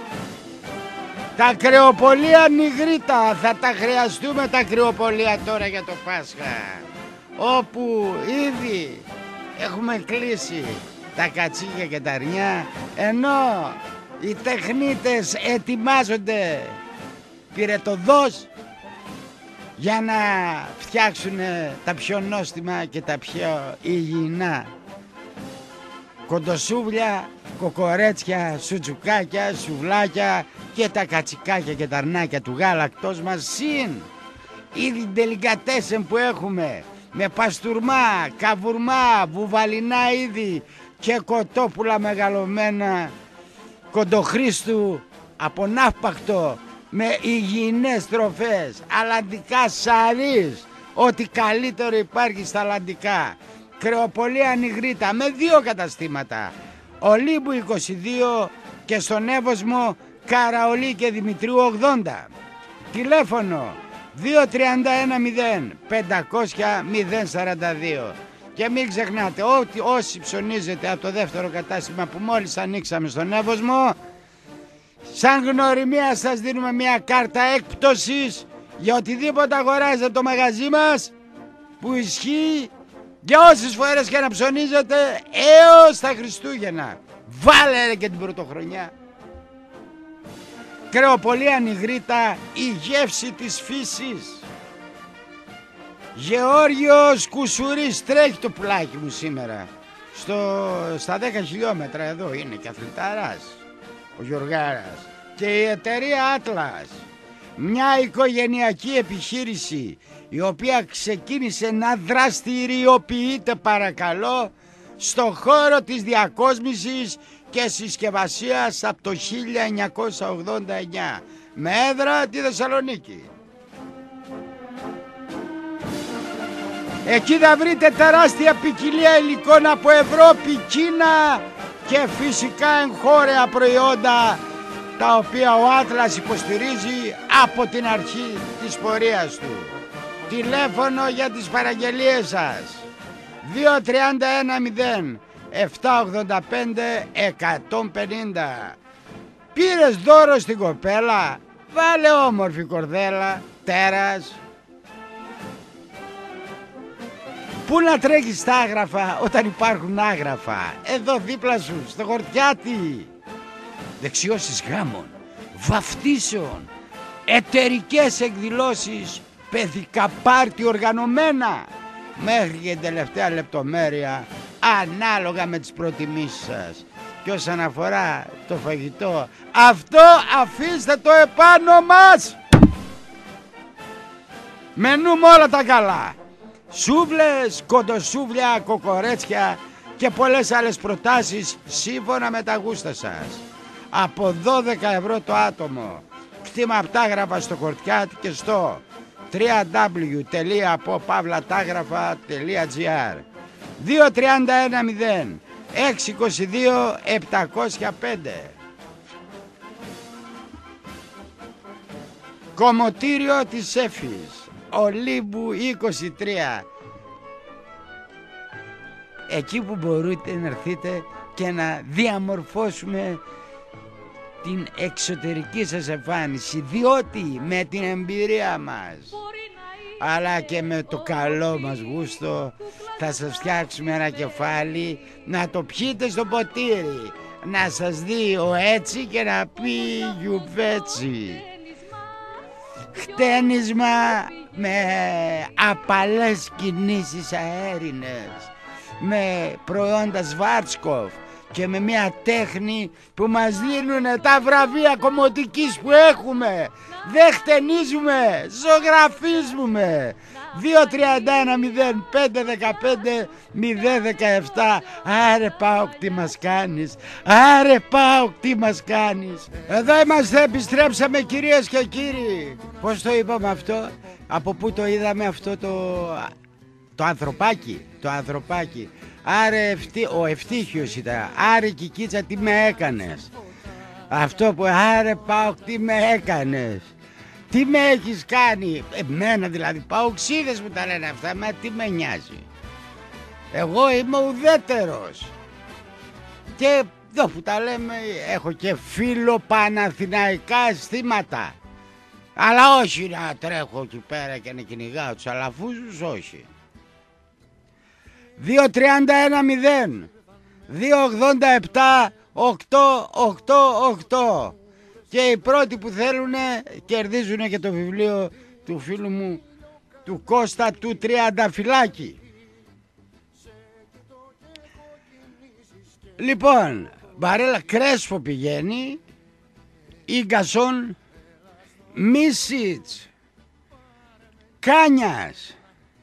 Τα κρεοπολία Νιγρίτα, θα τα χρειαστούμε τα κρεοπολία τώρα για το Πάσχα, όπου ήδη έχουμε κλείσει τα κατσίκια και τα αρνιά, ενώ οι τεχνίτες ετοιμάζονται πυρετοδός για να φτιάξουν τα πιο νόστιμα και τα πιο υγιεινά κοντοσούβλια, κοκορέτσια, σουτσουκάκια, σουβλάκια και τα κατσικάκια και τα αρνάκια του γάλακτος μας, συν ήδη ντελικατέσεν που έχουμε με παστούρμα, καβουρμά, βουβαλινά είδη και κοτόπουλα μεγαλωμένα κοντοχρίστου από ναύπακτο με υγιεινές τροφές, αλλαντικά σαρείς, ό,τι καλύτερο υπάρχει στα αλλαντικά. Κρεοπολία Νιγρίτα με 2 καταστήματα, Ολύμπου 22 και στον Εύωσμο Καραολί και Δημητρίου 80. Τηλέφωνο 2310-500-042. Και μην ξεχνάτε ότι όσοι ψωνίζετε από το δεύτερο κατάστημα που μόλις ανοίξαμε στον Εύωσμο, σαν γνωριμία σας δίνουμε μια κάρτα έκπτωσης για οτιδήποτε αγοράζετε από το μαγαζί μας, που ισχύει για όσες φορές και να ψωνίζετε έως τα Χριστούγεννα. Βάλε ρε και την πρωτοχρονιά. Κρεοπολία Νιγρίτα, η γεύση της φύσης. Γεώργιος Κουσουρής, τρέχει το πουλάκι μου σήμερα. στα 10 χιλιόμετρα εδώ είναι και αθλητάρας ο Γιωργάρας. Και η εταιρεία Atlas, μια οικογενειακή επιχείρηση η οποία ξεκίνησε να δραστηριοποιείται, παρακαλώ, στο χώρο της διακόσμησης και συσκευασίας από το 1989 με έδρα τη Θεσσαλονίκη. Εκεί θα βρείτε τεράστια ποικιλία υλικών από Ευρώπη, Κίνα και φυσικά εγχώρια προϊόντα, τα οποία ο Atlas υποστηρίζει από την αρχή της πορείας του. Τηλέφωνο για τις παραγγελίες σας 2310 785 150. Πήρες δώρο στην κοπέλα, βάλε όμορφη κορδέλα, τέρας. Πού να τρέχεις στα άγραφα όταν υπάρχουν άγραφα? Εδώ δίπλα σου, στο Χορτιάτι. Δεξιώσεις γάμων, βαφτίσεων, εταιρικές εκδηλώσεις, παιδικά πάρτι οργανωμένα, μέχρι και την τελευταία λεπτομέρεια, ανάλογα με τις προτιμήσεις σας. Και όσον αφορά το φαγητό, αυτό αφήστε το επάνω μας. Μενούμε όλα τα καλά. Σούβλες, κοντοσούβλια, κοκορέτσια και πολλές άλλες προτάσεις σύμφωνα με τα γούστα σας. Από 12 ευρώ το άτομο. Κτήμα απτάγραφα στο Χορτιάτι και στο www.popavlatagрафα.gr 2310 622 705. Κομμωτήριο της Έφης, Ολύμπου 23. Εκεί που μπορείτε να έρθετε και να διαμορφώσουμε την εξωτερική σας εμφάνιση, διότι με την εμπειρία μας αλλά και με το καλό μας γούστο θα σας φτιάξουμε ένα κεφάλι να το πιείτε στο ποτήρι, να σας δει ο έτσι και να πει γιουβέτσι. Χτένισμα με απαλές κινήσεις αέρινες, με προϊόντα Σβάρτσκοφ και με μια τέχνη που μας δίνουν τα βραβεία κομμωτικής που έχουμε. Δεν χτενίζουμε, ζωγραφίζουμε. 2-31-05-15-017. Άρε ΠΑΟΚ τι μας κάνεις, άρε ΠΑΟΚ τι μας κάνεις. Εδώ είμαστε, επιστρέψαμε κυρίες και κύριοι. Πώς το είπαμε αυτό, από πού το είδαμε αυτό το ανθρωπάκι, το ανθρωπάκι. Άρε ο Ευτύχιος ήταν. Άρε Κικίτσα τι με έκανες. Αυτό που άρε ΠΑΟΚ τι με έκανες. Τι με έχεις κάνει. Εμένα δηλαδή, παοξίδες μου τα λένε αυτά. Μα τι με νοιάζει. Εγώ είμαι ουδέτερος. Και εδώ που τα λέμε, έχω και φίλο παναθηναϊκά αισθήματα. Αλλά όχι να τρέχω εκεί πέρα και να κυνηγάω τους αλαφούζους, όχι. 2-31-0 2-87-8-8-8. Και οι πρώτοι που θέλουν κερδίζουν και το βιβλίο του φίλου μου του Κώστα του Τριανταφυλάκη. Λοιπόν, Μπαρέλα Κρέσφο πηγαίνει, Ίγκασον, Μίσιτς, Κάνιας,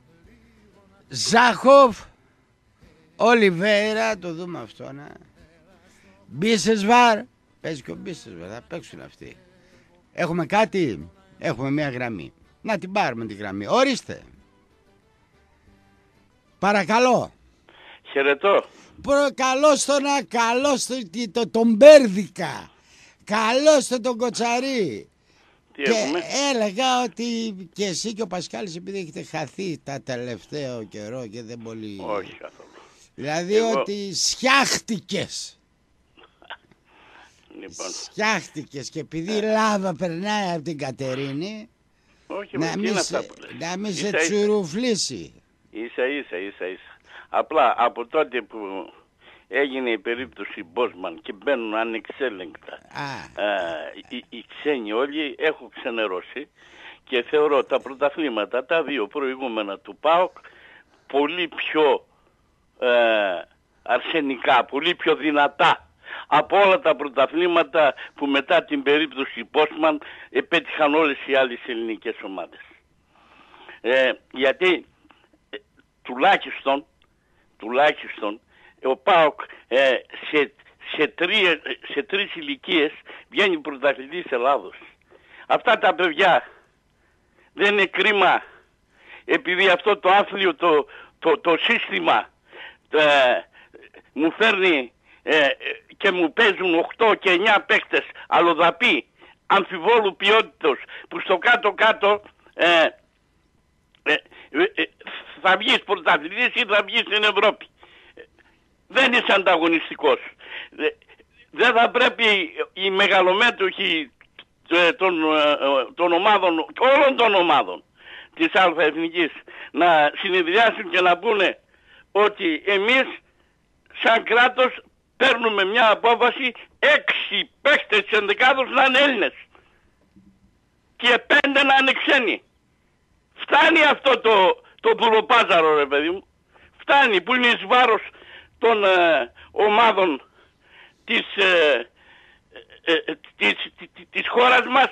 Ζάχοφ, Ολιβέιρα, το δούμε αυτό, να. Μπίσεσβαρ, παίζει και ο Μπίσεσβαρ, θα παίξουν αυτοί. Έχουμε κάτι, έχουμε μια γραμμή. Να την πάρουμε τη γραμμή, ορίστε. Παρακαλώ. Χαιρετώ. Καλώς τον Μπέρδικα. Καλώς τον Κοτσαρί. Τι έχουμε? Έλεγα ότι και εσύ και ο Πασκάλης, επειδή έχετε χαθεί τα τελευταίο καιρό και δεν πολύ... Όχι καθόλου. Δηλαδή ότι σιάχτηκες. Λοιπόν. Σιάχτηκες και επειδή η λάβα περνάει από την Κατερίνη, Όχι, να μην σε τσουρουφλήσει. Ίσα. Απλά από τότε που έγινε η περίπτωση Μπόσμαν και μπαίνουν ανεξέλεγκτα οι ξένοι όλοι, έχω ξενερώσει και θεωρώ τα πρωταθλήματα, τα δύο προηγούμενα του ΠΑΟΚ, πολύ πιο αρσενικά, πολύ πιο δυνατά από όλα τα πρωταθλήματα που μετά την περίπτωση Πόσμαν επέτυχαν όλες οι άλλες ελληνικές ομάδες. Γιατί τουλάχιστον ο ΠΑΟΚ σε τρεις ηλικίες βγαίνει πρωταθλητής Ελλάδος. Αυτά τα παιδιά δεν είναι κρίμα επειδή αυτό το άθλιο το σύστημα μου φέρνει και μου παίζουν 8 και 9 παίκτες αλλοδαποί αμφιβόλου ποιότητος που στο κάτω-κάτω θα βγεις πρωταθλητής ή θα βγεις στην Ευρώπη. Δεν είσαι ανταγωνιστικός. Δεν θα πρέπει οι μεγαλομέτωχοι των ομάδων, όλων των ομάδων της ΑΕθνικής να συνεδριάσουν και να πούνε ότι εμείς σαν κράτος παίρνουμε μια απόφαση 6 παίχτες της ενδεκάδος να είναι Έλληνες και 5 να είναι ξένοι. Φτάνει αυτό το πουροπάζαρο, ρε παιδί μου. Φτάνει, που είναι εις βάρος των ομάδων της χώρας μας.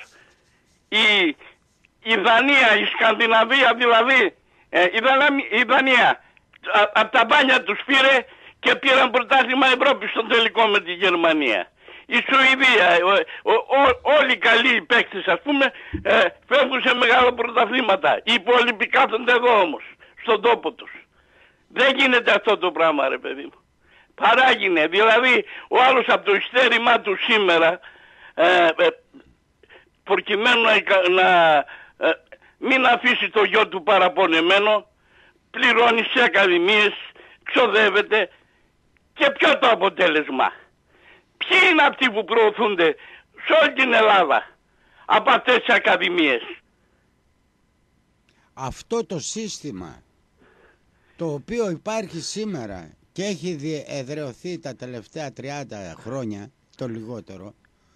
Η Δανία, η Σκανδιναβία δηλαδή, η Δανία από τα μπάνια τους πήρε και πήραν πρωτάθλημα Ευρώπη στον τελικό με τη Γερμανία. Η Σουηδία, όλοι οι καλοί παίκτες ας πούμε φεύγουν σε μεγάλα πρωταθλήματα. Οι υπόλοιποι κάθονται εδώ όμως, στον τόπο τους. Δεν γίνεται αυτό το πράγμα, ρε παιδί μου. Παράγινε, δηλαδή ο άλλος από το ειστέρημά του σήμερα προκειμένου να μην αφήσει το γιο του παραπονεμένο, πληρώνει σε ακαδημίες, ξοδεύεται. Και ποιο το αποτέλεσμα? Ποιοι είναι αυτοί που προωθούνται σε όλη την Ελλάδα από αυτές τις ακαδημίες? Αυτό το σύστημα το οποίο υπάρχει σήμερα και έχει εδραιωθεί τα τελευταία 30 χρόνια, το λιγότερο,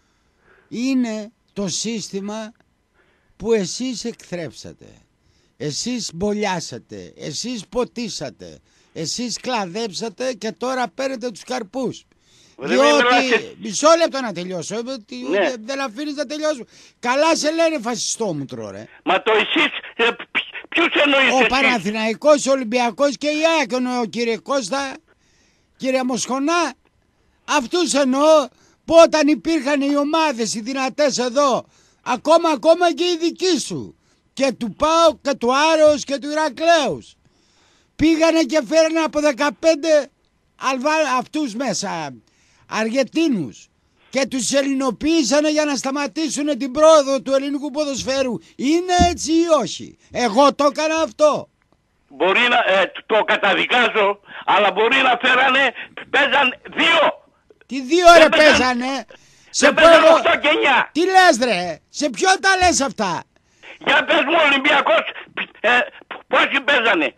είναι το σύστημα που εσείς εκθρέψατε, εσείς μπολιάσατε, εσείς ποτίσατε, εσείς κλαδέψατε και τώρα παίρνετε τους καρπούς. Διότι, μισό λεπτό να τελειώσω, ναι. Δεν αφήνεις να τελειώσω. Καλά σε λένε φασιστό μου τρωρε. Μα το εσείς, ποιους εννοείς? Ο Παναθηναϊκός, ο Ολυμπιακός και η ΑΕΚ, ο κύριε Κώστα, κύριε Μοσχονά, αυτούς εννοώ που όταν υπήρχαν οι ομάδες οι δυνατές εδώ, ακόμα και οι δικοί σου, και του ΠΑΟΚ και του Άρεος και του Ηρακλέους, πήγανε και φέρανε από 15 αυτούς μέσα, Αργεντίνους, και τους ελληνοποίησανε για να σταματήσουν την πρόοδο του ελληνικού ποδοσφαίρου. Είναι έτσι ή όχι? Εγώ το έκανα αυτό. Μπορεί να το καταδικάζω, αλλά μπορεί να φέρανε, παίζαν 2. Τι 2 ρε παίζανε? Σε παίζαν 8 και 9. Τι λες ρε? Σε ποιο τα λες αυτά? Για πες μου, Ολυμπιακός, πόσοι παίζανε?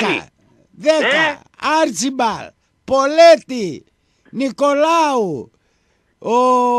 10. Άρτσιμπαλ, Πολέτη, Νικολάου, ο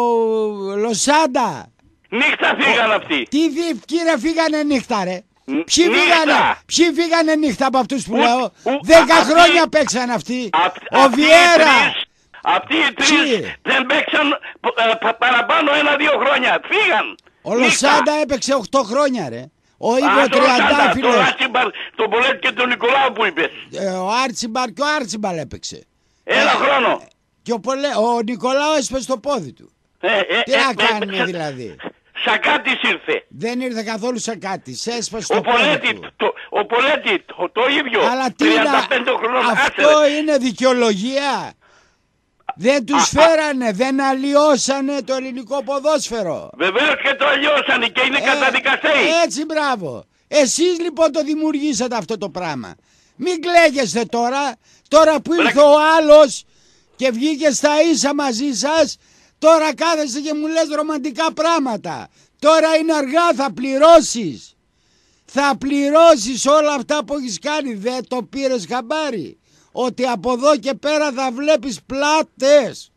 Λοσάντα. Νύχτα φύγαν αυτοί. Τι κύριε φύγανε νύχτα ρε? Ποιοι φύγανε νύχτα από αυτούς που λέω? 10 χρόνια παίξαν αυτοί. Ο Βιέρα. Αυτοί οι 3 δεν παίξαν παραπάνω 1-2 χρόνια. Φύγαν. Ο Λοσάντα έπαιξε 8 χρόνια ρε. Ο Ιβο Τριαντάφυλλος. Τον Πολέτη και τον Νικολάου που είπες. Ο Άρτσιμπαλ και ο Άρτσιμπαλ έπαιξε. 1 χρόνο. Και ο Νικολάου έσπασε το πόδι του. Τι να κάνουμε δηλαδή? Σακάτης ήρθε. Δεν ήρθε καθόλου Σακάτης. Έσπασε το πόδι του. Ο Πολέτη το ίδιο. Αλλά τι αυτό είναι δικαιολογία? Δεν τους φέρανε, δεν αλλοιώσανε το ελληνικό ποδόσφαιρο. Βεβαίως και το αλλοιώσανε και είναι καταδικαστέοι. Έτσι, μπράβο. Εσείς λοιπόν το δημιουργήσατε αυτό το πράγμα. Μην κλαίγεστε τώρα που ήρθε ο άλλος και βγήκε στα ίσα μαζί σας, τώρα κάθεστε και μου λες ρομαντικά πράγματα. Τώρα είναι αργά, θα πληρώσεις. Θα πληρώσεις όλα αυτά που έχεις κάνει. Δεν το πήρες χαμπάρι? Ότι από εδώ και πέρα θα βλέπεις πλάτες.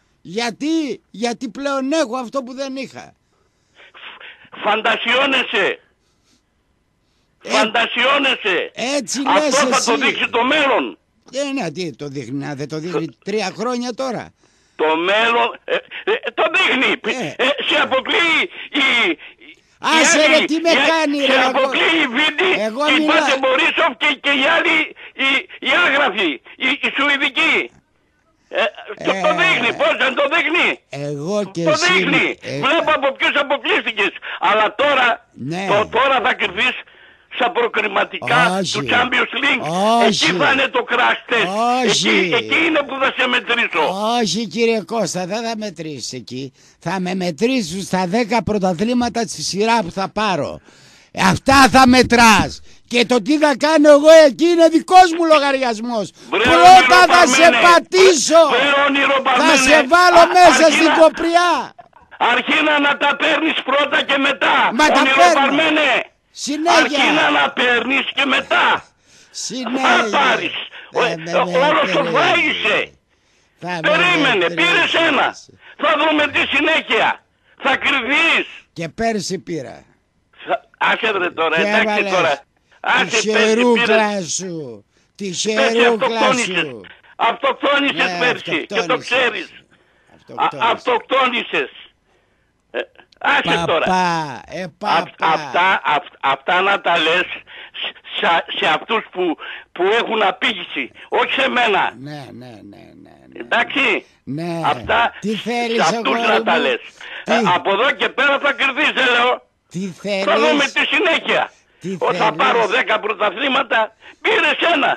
Γιατί πλέον έχω αυτό που δεν είχα. Φαντασιώνεσαι. Έτσι λες αυτό εσύ. θα το δείξει το μέλλον. Ναι, τι το δείχνει, δεν το δείχνει 3 χρόνια τώρα. Το μέλλον, το δείχνει. Σε αποκλείει Άσε ρε, τι με κάνει ρε. Σε αποκλείει η Βίντι, η Πάτε Μωρίσοφ και οι άλλοι, οι άγραφοι, οι Σουηδικοί. Το δείχνει, πώς δεν το δείχνει. Εγώ και το εσύ. Δείχνει. Βλέπω από ποιους αποκλείστηκες. Αλλά τώρα, τώρα θα κρυφείς στα προκριματικά του Champions League. Εκεί θα είναι το crash test. Εκεί είναι που θα σε μετρήσω. Όχι κύριε Κώστα, δεν θα μετρήσεις εκεί. Θα με μετρήσεις στα 10 πρωταθλήματα στη σειρά που θα πάρω. Αυτά θα μετράς. Και το τι θα κάνω εγώ εκεί είναι δικός μου λογαριασμός. Πρώτα θα σε πατήσω. Θα σε βάλω μέσα στην κοπριά. Αρχίνα να τα παίρνεις πρώτα και μετά. Μα τα παίρνω. Συνέχεια. Αρχίνα να παίρνεις και μετά. Συνέχεια. Θα πάρεις. Όλο σου φάγησε. Περίμενε, πήρες ένα. Θα δούμε τη συνέχεια. Θα κρυφείς. Και πέρσι πήρα. Άσε ρε τώρα, εντάξει τώρα. Τη χερούκλα σου. Τη χερούκλα σου. Αυτοκτόνησες πέρσι και το ξέρεις. Αυτοκτόνησες. Άσε τώρα. Αυτά να τα λες σε αυτούς που έχουν απήγηση. Όχι σε μένα. Ναι. Εντάξει. Ναι. Αυτά σε αυτούς να τα λες. Από εδώ και πέρα θα κερδίσεις, λέω. Τι θέλεις. Θα δούμε τη συνέχεια. Όταν πάρω 10 πρωταθλήματα, πήρες ένα.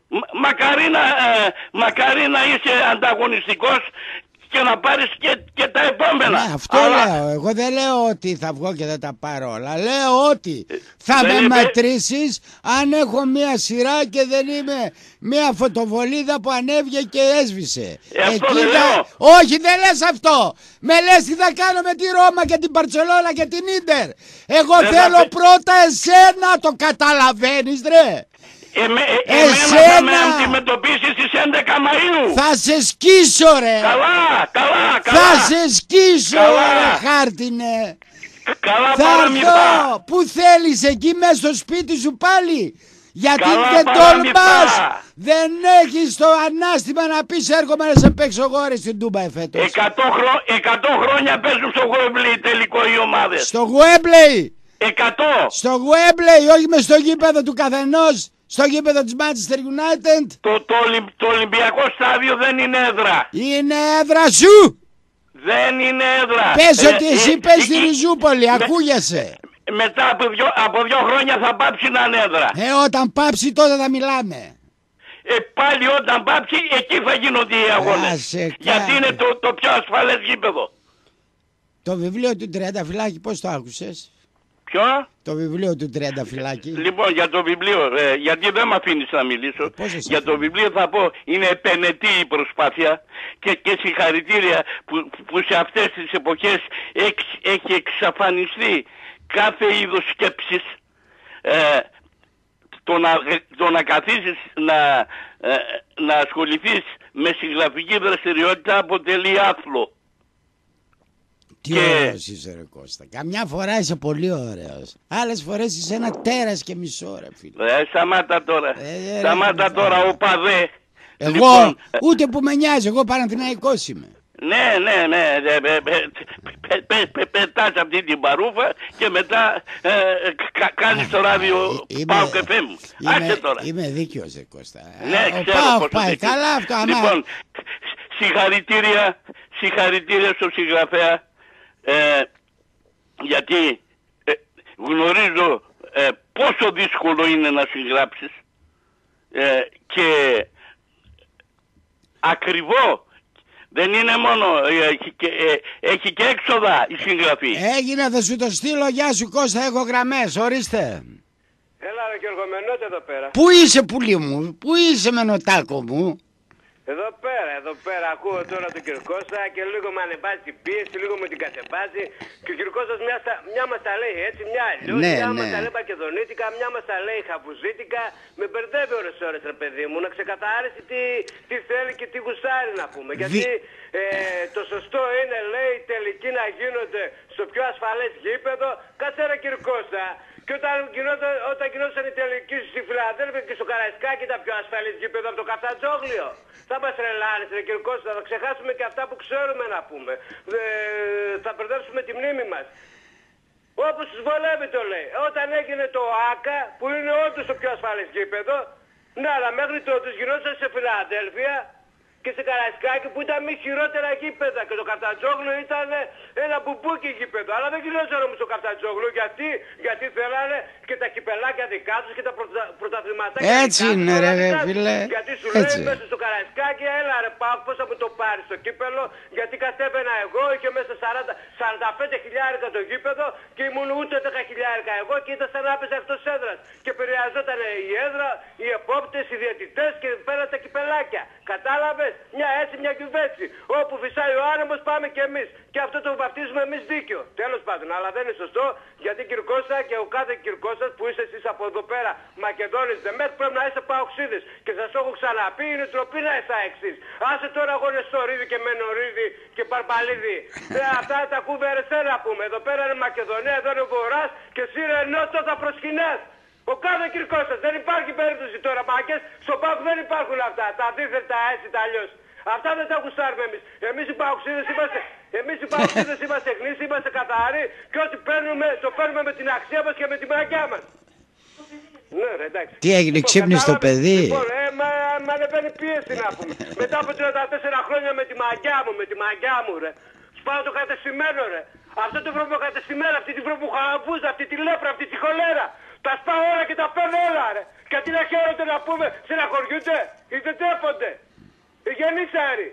Μακάρι να είσαι ανταγωνιστικός και να πάρεις και τα επόμενα. Ναι, αυτό λέω. Εγώ δεν λέω ότι θα βγω και δεν τα πάρω όλα. Λέω ότι θα με μετρήσεις αν έχω μία σειρά και δεν είμαι μία φωτοβολίδα που ανέβηκε και έσβησε. Αυτό δεν λέω. Όχι, δεν λες αυτό. Με λες τι θα κάνω με τη Ρώμα και την Μπαρτσελόνα και την Ίντερ. Εγώ θέλω πρώτα εσένα, το καταλαβαίνεις ρε. Εμένα θα με αντιμετωπίσεις στις 11 Μαΐου. Θα σε σκίσω ρε. Καλά. Θα σε σκίσω ρε χάρτινε. Καλά θα έρθω. Πού θέλεις, εκεί μέσα στο σπίτι σου πάλι. Γιατί δεν τολμάς. Δεν έχεις το ανάστημα να πεις έρχομαι να σε παίξω εγώ ρε στην Τούμπα εφέτος. 100 χρόνια παίζουν στο Γουέμπλεϊ τελικό οι ομάδες. Στο Γουέμπλεϊ. 100. Στο Γουέμπλεϊ, όχι μες στο γήπεδο του καθενός. Στο γήπεδο της Manchester United. Το Ολυμπιακό στάδιο δεν είναι έδρα. Είναι έδρα σου. Δεν είναι έδρα. Πες ότι εσύ πες στη Ριζούπολη, ακούγεσαι. Μετά από 2 χρόνια θα πάψει να είναι έδρα. Όταν πάψει τότε θα μιλάμε. Πάλι όταν πάψει εκεί θα γίνονται οι αγώνες. Γιατί είναι το πιο ασφαλές γήπεδο. Το βιβλίο του Τριανταφυλάκη πώς το άκουσες? Ποιο? Το βιβλίο του Τριανταφυλάκη. Λοιπόν, για το βιβλίο, γιατί δεν με αφήνεις να μιλήσω. Για το βιβλίο θα πω, είναι επενετή η προσπάθεια και συγχαρητήρια που σε αυτές τις εποχές έχει εξαφανιστεί κάθε είδος σκέψης. Το να καθίσεις να ασχοληθείς με συγγραφική δραστηριότητα αποτελεί άθλο. Τι ωραίος είσαι ρε Κώστα. Καμιά φορά είσαι πολύ ωραίος. Άλλες φορές είσαι ένα τέρας και μισό ρε φίλε. Σταμάτα τώρα. Σταμάτα τώρα ο παδέ. Εγώ λοιπόν, ούτε που με νοιάζει. Εγώ Παναθηναϊκός είμαι. Ναι. Πετάς αυτή την παρούφα και μετά κάνεις το ράδιο Πάω και Φέμ. Άσε τώρα. Είμαι δίκαιος ρε Κώστα. Ναι, ξέρω πάει καλά αυτό. Λοιπόν, συγχαρητήρια στον συγγραφέα. Γιατί γνωρίζω πόσο δύσκολο είναι να συγγράψεις και ακριβό δεν είναι μόνο, έχει και έξοδα η συγγραφή. Έγινε, θα σου το στείλω. Γεια σου Κώστα, έχω γραμμές, ορίστε. Έλα ρε Γιώργο, Μενώτε εδώ πέρα. Πού είσαι πουλί μου, πού είσαι Μενωτάκο μου? Εδώ πέρα, ακούω τώρα τον κύριο Κώστα και λίγο με ανεβάζει την πίεση, λίγο με την κατεβάζει. Και ο κύριος Κώστας μια μας τα λέει έτσι, μια αλλιώς, μια μας τα λέει μακεδονίτικα, μια μας τα λέει χαβουζίτικα. Με μπερδεύει ώρες ρε παιδί μου, να ξεκαθαρίσει τι θέλει και τι γουστάρει να πούμε. Γιατί το σωστό είναι, λέει, τελικοί να γίνονται στο πιο ασφαλές γήπεδο. Κάτσε ρε κύριε Κώστα. Και όταν γινόταν οι τελικοί στη Φιλαδέλφια και στο Καραϊσκάκι τα πιο ασφαλής γήπεδο από το Καφτατζόγλιο. Θα μας τρελάνεις ρε κύριε Κώστα, θα ξεχάσουμε και αυτά που ξέρουμε να πούμε. Θα μπερδέψουμε τη μνήμη μας. Όπως τους βολεύει το λέει. Όταν έγινε το ΆΚΑ που είναι όντως το πιο ασφαλής γήπεδο, ναι, αλλά μέχρι τότε γινόταν σε Φιλαδέλφια και σε Καραϊσκάκι που ήταν μη χειρότερα γήπεδα και το Καφτατζόγλιο ήταν ένα μπουμπούκι γήπεδο. Αλλά δεν γινόταν όμως το Καφτατζόγλιο γιατί θέλανε και τα κυπελάκια δικά τους και τα πρωταθληματάκια. Έτσι είναι ρε φίλε. Γιατί σου λέει μέσα στο Καραϊσκάκι, έλα ρε πάω πώς θα μου το πάρει στο κύπελο, γιατί κατέβαινα εγώ, είχε μέσα 45 χιλιάρικα το γήπεδο και ήμουν ούτε 10 χιλιάρικα εγώ και ήταν σαν να έπαιζε εκτός έδρας. Και επηρεαζόταν η έδρα, οι επόπτες, οι διαιτητές και πέραν τα κυπελάκια. Κατάλαβες, μια έτσι, μια κυβέρνηση. Όπου φυσάει ο άνεμος πάμε κι εμείς. Και αυτό το βαφτίζουμε εμείς δίκιο. Τέλος πάντων, αλλά δεν είναι σωστό γιατί Κυρκώστα και ο κάθε Κυρκώστας που είστε εσείς από εδώ πέρα Μακεδόνες Δεμέτ πρέπει να είστε παοξίδες. Και σας το έχω ξαναπεί, είναι τροπή να είστε εξής. Άσε τώρα εγώ είναι Στορίδη και Μενορίδη και Παρπαλίδη. Αυτά τα κούβερες να πούμε. Εδώ πέρα είναι Μακεδονία, εδώ είναι Βορράς και εσύ είναι Νότο θα προσκυνάς. Ο κάθε Κυρκώστας, δεν υπάρχει περίπτωση τώρα μάκες, στο ΠΑΟΚ δεν υπάρχουν αυτά, τα αντίθετα έτσι τα αλλιώς. Αυτά δεν τα γουστάρουμε εμείς. Εμείς οι παοξίδες είμαστε γνήσιοι, είμαστε καθαροί και ό,τι παίρνουμε το παίρνουμε με την αξία μας και με τη μαγιά μας. Ναι ρε εντάξει. Τι έγινε, ξύπνησε το παιδί. Λοιπόν, μα ανεβαίνει πίεση να πούμε. Μετά από 34 χρόνια με τη μαγιά μου ρε. Σπάω το κατεστημένο ρε. Αυτό το βρωμοκατεστημένο, αυτή τη βρωμοχαμπούζα, αυτή τη λέπρα, αυτή τη χολέρα. Τα σπάω όλα και τα παίρνω όλα ρε. Γιατί να χαίρονται να πούμε, στεναχωριούνται ή δεν τρέπονται. Οι γεννήσαροι.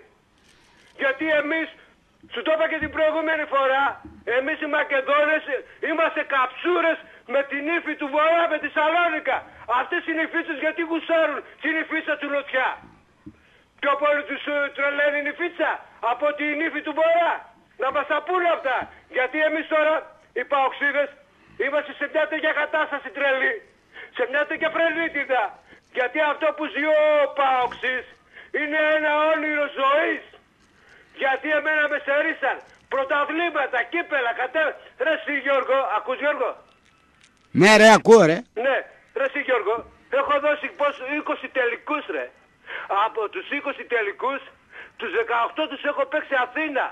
Γιατί εμείς, σου το είπα και την προηγούμενη φορά, εμείς οι Μακεδόνες είμαστε καψούρες με την ύφη του Βορρά, με τη Σαλόνικα. Αυτές είναι οι φίτσες γιατί γουσάρουν την υφίτσα του Λωτιά. Πιο πολύ τους τρελαίνει η φίτσα από την ύφη του Βορρά. Να μας τα πούνε αυτά. Γιατί εμείς τώρα, οι παοξίδες, είμαστε σε μια τέτοια κατάσταση τρελή. Σε μια τέτοια φρενίτιδα. Γιατί αυτό που ζει ο Παοξής είναι ένα όνειρο ζωής. Γιατί εμένα με σερίσαν πρωταθλήματα, κύπελα, Ρε εσύ Γιώργο, ακούς Γιώργο? Ναι ρε, ακούω ρε. Ναι, ρε εσύ Γιώργο, έχω δώσει 20 τελικούς ρε. Από τους 20 τελικούς, τους 18 τους έχω παίξει Αθήνα.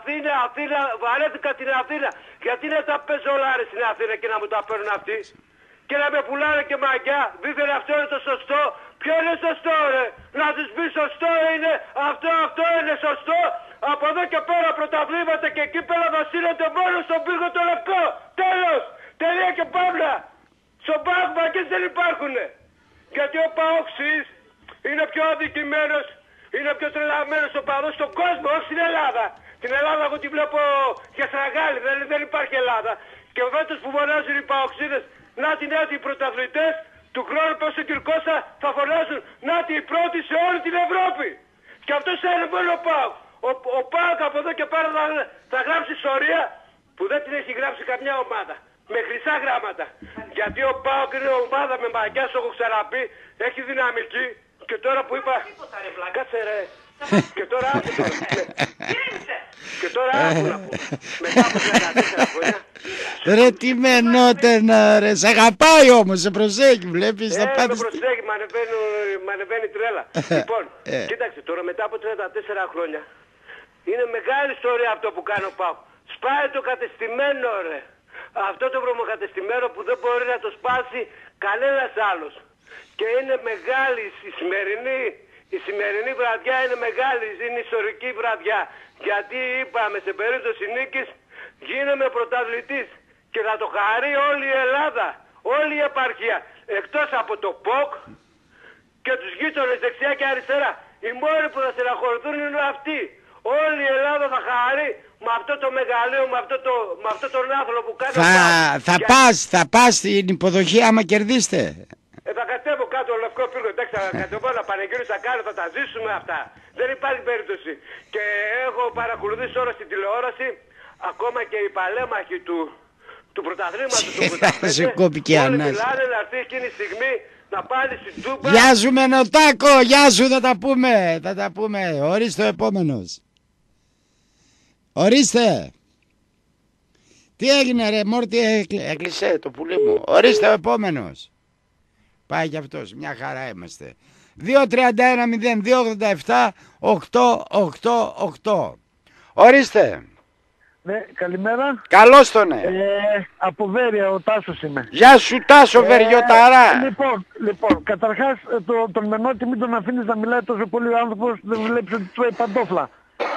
Αθήνα, βαρέθηκα την Αθήνα. Γιατί να τα παίζω όλα ρε στην Αθήνα και να μου τα παίρνουν αυτοί. Και να με πουλάνε και μαγιά. Δίθεν αυτό είναι το σωστό. Ποιο είναι σωστό ρε? Να τους πει σωστό είναι. Αυτό είναι σωστό. Από εδώ και πέρα πρωταβλήματα και κύπελα βασίλονται μόνο στον πύργο το λευκό. Τέλος. Τελεία και παύλα. Στον ΠΑΟΚ μαγκές δεν υπάρχουνε. Γιατί ο Παόξης είναι πιο αδικημένος. Είναι πιο τρελαμένος οπαδός στον κόσμο, όχι στην Ελλάδα. Την Ελλάδα εγώ τη βλέπω για στραγάλη, δεν υπάρχει Ελλάδα. Και ο φέτος που φωνάζουν οι Παοξίδες, να οι πρωταθλητές του χρόνου προς τον Κυρκώστα θα φωνάζουν να οι πρώτοι σε όλη την Ευρώπη. Και αυτό είναι μόνο ο ΠΑΟΚ. Ο ΠΑΟΚ από εδώ και πέρα θα γράψει ιστορία που δεν την έχει γράψει καμιά ομάδα. Με χρυσά γράμματα. Γιατί ο ΠΑΟΚ είναι ομάδα με μαγιά, σου έχω ξαναπεί, έχει δυναμική. Και τώρα που είπα... Κάτσε ρε. Και τώρα άκου τώρα. Και τώρα άκου να πω. Μετά από 34 χρόνια... Ρε τι μενότενα ρε. Σ' αγαπάει όμως, σε προσέχει, βλέπεις. Με προσέχει, μ' ανεβαίνει τρέλα. Λοιπόν, κοίταξε τώρα μετά από 34 χρόνια είναι μεγάλη ιστορία αυτό που κάνει ο ΠΑΟΚ. Σπάει το κατεστημένο ρε. Αυτό το βρωμοκατεστημένο που δεν μπορεί να το σπάσει κανένας άλλος. Και είναι μεγάλη η σημερινή βραδιά είναι μεγάλη, είναι ιστορική βραδιά. Γιατί είπαμε σε περίπτωση νίκης γίνομαι πρωταθλητής και θα το χαρεί όλη η Ελλάδα, όλη η επαρχία. Εκτός από το ΠΟΚ και τους γείτονες δεξιά και αριστερά. Οι μόνοι που θα στεναχωρηθούν είναι αυτοί. Όλη η Ελλάδα θα χαρεί με αυτό το μεγαλείο, με αυτό τον άνθρωπο που κάνει. Θα πας στην υποδοχή άμα κερδίσετε. Θα κατέβω κάτω το λευκό πύργο, εντάξει, θα κατέβω να πανεγγύρω, θα κάνω, θα τα ζήσουμε αυτά. Δεν υπάρχει περίπτωση. Και έχω παρακολουθήσει τώρα στην τηλεόραση, ακόμα και οι παλέμαχοι του πρωταθλήματος του πρωταθλήματος, όλοι μιλάνε να έρθει εκείνη η στιγμή να πάλι στην Τούμπα. Γεια σου Μενοτάκο, γεια σου, θα τα πούμε. Ορίστε ο επόμενος. Ορίστε. Τι έγινε ρε Μόρτι, έκλεισε το πουλί μου. Ορίστε ο επόμενος. Πάει κι αυτός, μια χαρά είμαστε. 2-31-02-87-888. Ορίστε. Ναι, καλημέρα. Καλώς τον Από Βέρεια, ο Τάσος είμαι. Γεια σου Τάσο Βεριωταρά. Λοιπόν, καταρχάς τον Μενώτη μην τον αφήνεις να μιλάει τόσο πολύ, ο άνθρωπος δεν βλέπεις ότι τρώει παντόφλα.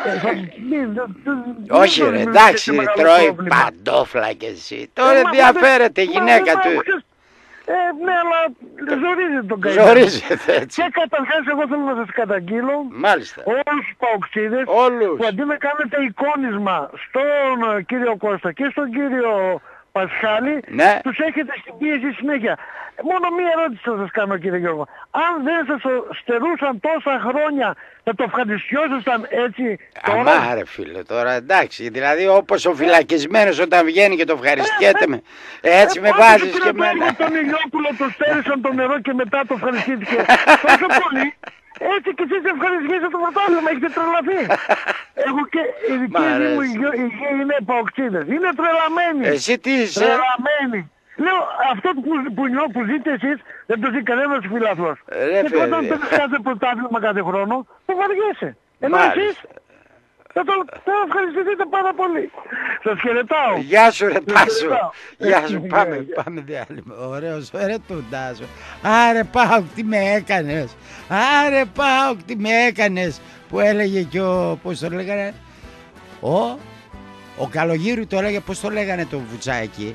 Όχι ρε, εντάξει, τρώει παντόφλα κι εσύ. Τώρα ενδιαφέρεται η γυναίκα του. Ναι, αλλά ζορίζεται τον καημένο. Ζορίζεται έτσι. Και καταρχάς εγώ θέλω να σας καταγγείλω όλους τους παοξίδες που αντί να κάνετε εικόνισμα στον κύριο Κώστα και στον κύριο Πασχάλη, ναι, τους έχετε στην πίεση συνέχεια. Μόνο μία ερώτηση θα σας κάνω κύριε Γιώργο. Αν δεν σας στερούσαν τόσα χρόνια, θα το ευχαριστιόσασταν έτσι τώρα? Αμά ρε φίλε τώρα, εντάξει, δηλαδή όπως ο φυλακισμένος όταν βγαίνει και το ευχαριστιέται με, έτσι με βάζεις και εμένα. Τον Ηλιόπουλο το στέρισαν το νερό και μετά το ευχαριστήθηκε τόσο πολύ. Έτσι και εσείς ευχαριστήσατε το πρωτάθλημα, έχετε τρελαθεί. Εγώ και οι δικοί μου οι γη είναι παοξίδες, είναι τρελαμένοι. Εσύ τι είσαι? Τρελαμένοι. Λέω, αυτό που ζείτε εσείς δεν το ζει κανένας φιλαθλός. Και όταν παίρνεις κάθε πρωτάθλημα κάθε χρόνο, το βαριέσαι. Ενώ εσείς θα το ευχαριστηθείτε πάρα πολύ. Σας χαιρετάω. Γεια σου ρε Τάσο. Γεια σου, πάμε διάλειμμα. Ωραίος, ρε τον Τάσο. Άρε Πάοκ τι με έκανες. Άρε Πάοκ τι με έκανες. Που έλεγε και ο, πώς το λέγανε, ο Καλογύρου το έλεγε, πώς το λέγανε το Βουτσάκι.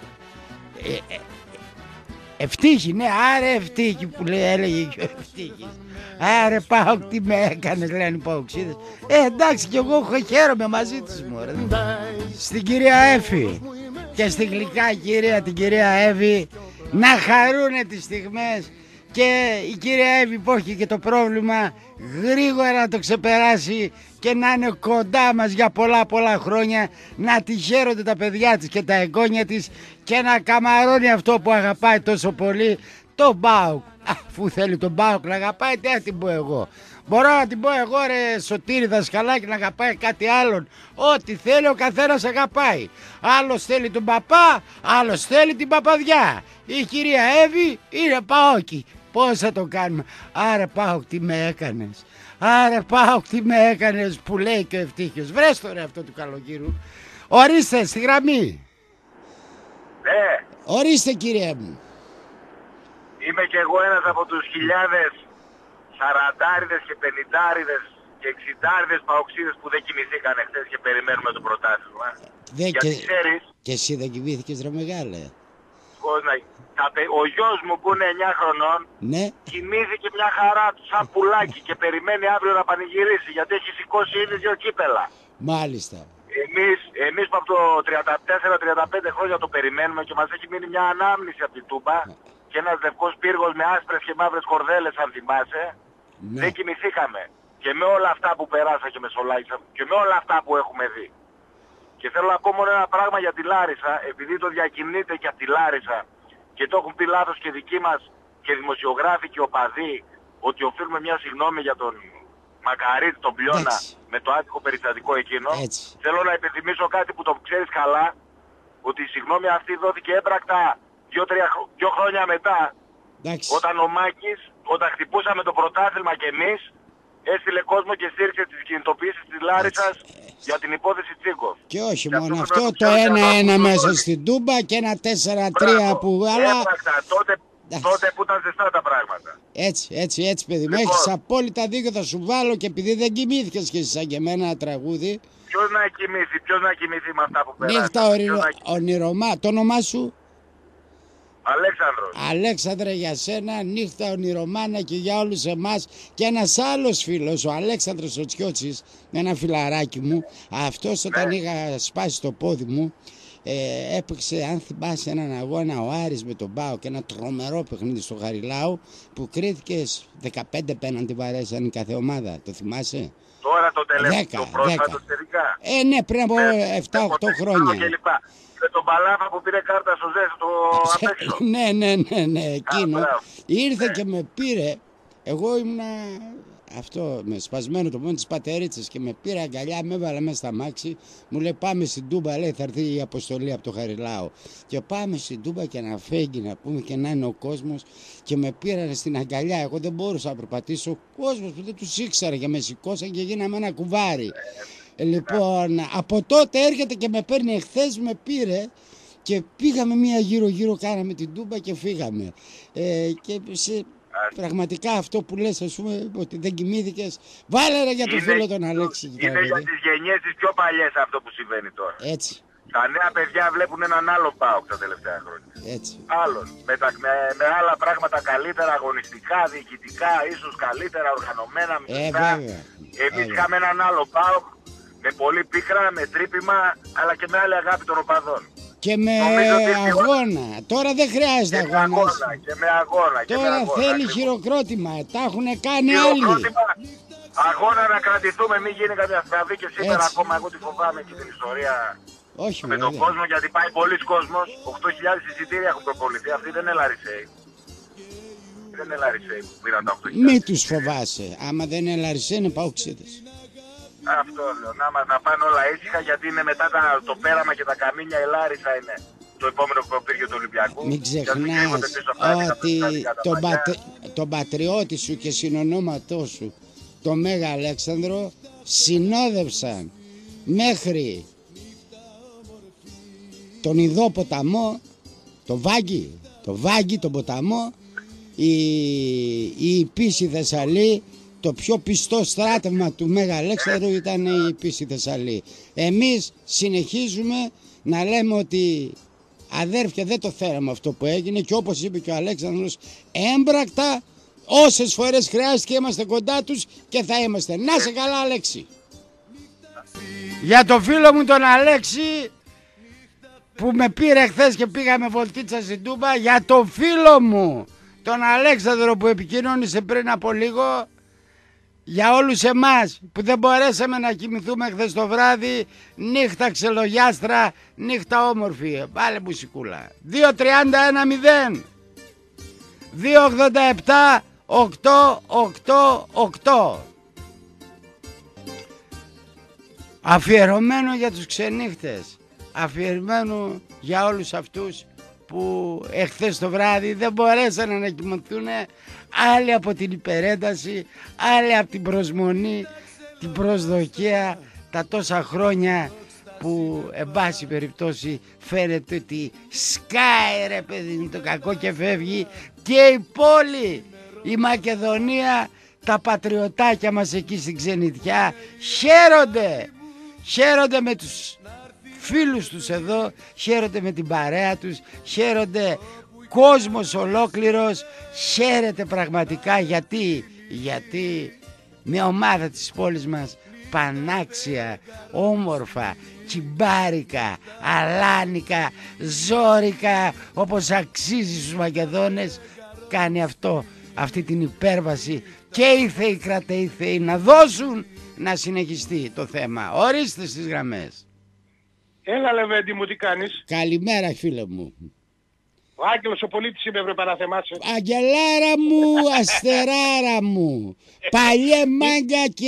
Ευτύχη, ναι, άρε ευτύχη που έλεγε και ο Ευτύχης. Άρε Πάοκ τι με έκανες, λένε οι Παοξίδες. Εντάξει κι εγώ χαίρομαι μαζί τους μου. Στην κυρία Έφη και στη γλυκά κυρία την κυρία Εύη να χαρούνε τις στιγμές και η κυρία Εύη που έχει και το πρόβλημα γρήγορα να το ξεπεράσει και να είναι κοντά μας για πολλά χρόνια, να τη χαίρονται τα παιδιά της και τα εγγόνια της και να καμαρώνει αυτό που αγαπάει τόσο πολύ, τον ΠΑΟΚ. Αφού θέλει τον ΠΑΟΚ να αγαπάει, τι να την πω εγώ. Μπορώ να την πω εγώ ρε Σωτήρη Δασκαλάκη να αγαπάει κάτι άλλον. Ό,τι θέλει ο καθένας αγαπάει. Άλλος θέλει τον παπά, άλλος θέλει την παπαδιά. Η κυρία Εύη είναι ΠΑΟΚη. Πώς θα το κάνουμε? Άρε Πάοκ τι με έκανες. Άρε Πάοκ τι με έκανες που λέει και ο Ευτύχιος. Βρες το ρε αυτό του Καλογύρου. Ορίστε στη γραμμή. Ναι. Ορίστε κύριε μου. Είμαι και εγώ ένας από τους χιλιάδες σαραντάριδες και πενηντάριδες και εξιντάριδες παοξίδες που δεν κοιμηθήκανε χθες και περιμένουμε το πρωτάθλημα. Γιατί ξέρεις... Και εσύ δεν κοιμήθηκες ρε μεγάλε? Ο γιος μου που είναι 9 χρονών, ναι, κοιμήθηκε μια χαρά του σαν πουλάκι και περιμένει αύριο να πανηγυρίσει γιατί έχει σηκώσει ήδη 2 κύπελα. Μάλιστα. Εμείς που από το 34-35 χρόνια το περιμένουμε και μας έχει μείνει μια ανάμνηση από την Τούμπα και ένας λευκός πύργος με άσπρες και μαύρες κορδέλες αν θυμάσαι. Ναι. Δεν κοιμηθήκαμε. Και με όλα αυτά που περάσα και μεσολάγησα και με όλα αυτά που έχουμε δει. Και θέλω να πω μόνο ένα πράγμα για τη Λάρισα, επειδή το διακινείται και από τη Λάρισα και το έχουν πει λάθος και δικοί μας και δημοσιογράφοι και οπαδοί ότι οφείλουμε μια συγγνώμη για τον Μακαρίτη, τον Πλιώνα, με το άτυχο περιστατικό εκείνο. Έτσι. Θέλω να υπενθυμίσω κάτι που το ξέρεις καλά, ότι η συγγνώμη αυτή δόθηκε έμπρακτα 2 χρόνια μετά. Εντάξει. Όταν ο Μάκης, όταν χτυπούσαμε το πρωτάθλημα κι εμείς, έστειλε κόσμο και στήριξε τις κινητοποιήσεις της Λάρισσας για την υπόθεση Τσίκοφ. Και όχι μόνο αυτό, το 1-1 μέσα στην Τούμπα και ένα 4-3 που... Τότε που ήταν ζεστά τα πράγματα. Έτσι παιδί μου, έχεις απόλυτα δίκιο, θα σου βάλω και επειδή δεν κοιμήθηκες και εσύ σαν και εμένα ένα τραγούδι. Ποιος να κοιμηθεί με αυτά που πέρασαν? Νύχτα ονειρομά, το όνομά σου? Αλέξανδρος. Αλέξανδρε για σένα, νύχτα ονειρομάνα και για όλους εμάς. Και ένας άλλος φίλος, ο Αλέξανδρος ο Τσιώτσης, ένα φιλαράκι μου, αυτός όταν είχα σπάσει το πόδι μου, έπαιξε, αν θυμάσαι, έναν αγώνα ο Άρης με τον ΠΑΟΚ και ένα τρομερό παιχνίδι στο Χαριλάου που κρίθηκε 15 πέναντι βαρέσαν η κάθε ομάδα. Το θυμάσαι? Τώρα το τελευταίο, το πρόσφατο τελικά. Ναι, πριν από 7-8 χρόνια. Με τον Παλάβα που πήρε κάρτα στο ζέσο το απέξω. Ναι, εκείνο. Ήρθε και με πήρε. Εγώ ήμουνα Αυτό με σπασμένο το πόδι της πατερίτσας και με πήρε αγκαλιά, με έβαλα μέσα στα μάξι. Μου λέει πάμε στην Τούμπα, λέει θα έρθει η αποστολή από το Χαριλάου. Και πάμε στην Τούμπα και να φέγγει να πούμε και να είναι ο κόσμος. Και με πήρανε στην αγκαλιά. Εγώ δεν μπορούσα να περπατήσω. Ο κόσμος που δεν τους ήξερα και με σηκώσαν και γίναμε ένα κουβάρι. Λοιπόν, από τότε έρχεται και με παίρνει. Εχθές με πήρε και πήγαμε μία γύρω-γύρω, κάναμε την Τούμπα και φύγαμε. Πραγματικά αυτό που λες, ας πούμε, ότι δεν κοιμήθηκες, βάλε ρε για το φίλο τον Αλέξη. Είναι για τις γενιές τις πιο παλιές αυτό που συμβαίνει τώρα. Έτσι. Τα νέα παιδιά βλέπουν έναν άλλο ΠΑΟΚ τα τελευταία χρόνια. Έτσι. Άλλον. Με άλλα πράγματα καλύτερα, αγωνιστικά, διοικητικά, ίσως καλύτερα, οργανωμένα, μυστικά. Εμείς είχαμε έναν άλλο ΠΑΟΚ με πολύ πίκρα, με τρύπημα, αλλά και με άλλη αγάπη των οπαδών. Και με αγώνα. Τώρα δεν χρειάζεται αγώνα. Και με αγώνα. Τώρα θέλει χειροκρότημα. Τα έχουν κάνει άλλοι. Αγώνα να κρατηθούμε, μην γίνει κάποια στραβή και σήμερα ακόμα εγώ τη φοβάμαι και την ιστορία. Όχι, με τον κόσμο, γιατί πάει πολλοί κόσμος. 8.000 εισιτήρια έχουν προποληθεί. Αυτή δεν είναι Λαρισαίοι. Δεν είναι Λαρισαίοι που πήραν τα 8.000. Μη τους φοβάσαι. Άμα δεν είναι Λαρισαίοι είναι παοξίδες. Αυτό λέω, να πάνε όλα ήσυχα, γιατί είναι μετά το πέραμα και τα καμίνια, η Λάρισα είναι το επόμενο προπύργιο του Ολυμπιακού. Μην ξεχνάς ότι τον πατριώτη σου και συνονόματό σου, το Μέγα Αλέξανδρο, συνόδευσαν μέχρι τον Ιδώ ποταμό, το Βάγκη, τον ποταμό, η Πύση Θεσσαλή. Το πιο πιστό στράτευμα του Μέγα Αλέξανδρου ήταν η Πύση Θεσσαλή. Εμείς συνεχίζουμε να λέμε ότι αδέρφια δεν το θέλαμε αυτό που έγινε και όπως είπε και ο Αλέξανδρος, έμπρακτα όσες φορές χρειάστηκε είμαστε κοντά τους και θα είμαστε. Να σε καλά Αλέξη. Για το φίλο μου τον Αλέξη που με πήρε χθες και πήγαμε βολτίτσα στην Τούμπα, για το φίλο μου τον Αλέξανδρο που επικοινώνησε πριν από λίγο, για όλους εμάς που δεν μπορέσαμε να κοιμηθούμε χθες το βράδυ, νύχτα ξελογιάστρα, νύχτα όμορφη. Βάλε μουσικούλα. 2-31-0 2-87-8-8-8. Αφιερωμένο για τους ξενύχτες. Αφιερωμένο για όλους αυτούς που εχθές το βράδυ δεν μπορέσαν να κοιμηθούν, άλλοι από την υπερένταση, άλλοι από την προσμονή, την προσδοκία, τα τόσα χρόνια που εν πάση περιπτώσει φαίνεται ότι σκάει ρε παιδί το κακό και φεύγει, και η πόλη, η Μακεδονία, τα πατριωτάκια μας εκεί στην ξενιτιά χαίρονται με τους φίλους τους εδώ, χαίρονται με την παρέα τους, χαίρονται κόσμος ολόκληρος, χαίρεται πραγματικά. Γιατί μια ομάδα της πόλης μας πανάξια, όμορφα, τσιμπάρικα, αλάνικα, ζόρικα, όπως αξίζει στους Μακεδόνες, κάνει αυτή την υπέρβαση, και οι θεοί κρατέοι θεοί να δώσουν να συνεχιστεί το θέμα. Ορίστε στις γραμμές. Έλα Λεβέντη μου, τι κάνεις? Καλημέρα φίλε μου. Ο Άγγελος ο πολίτης είμαι, έπρεπε να θεμάσαι. Αγγελάρα μου, αστεράρα μου, παλιέ μάγκα και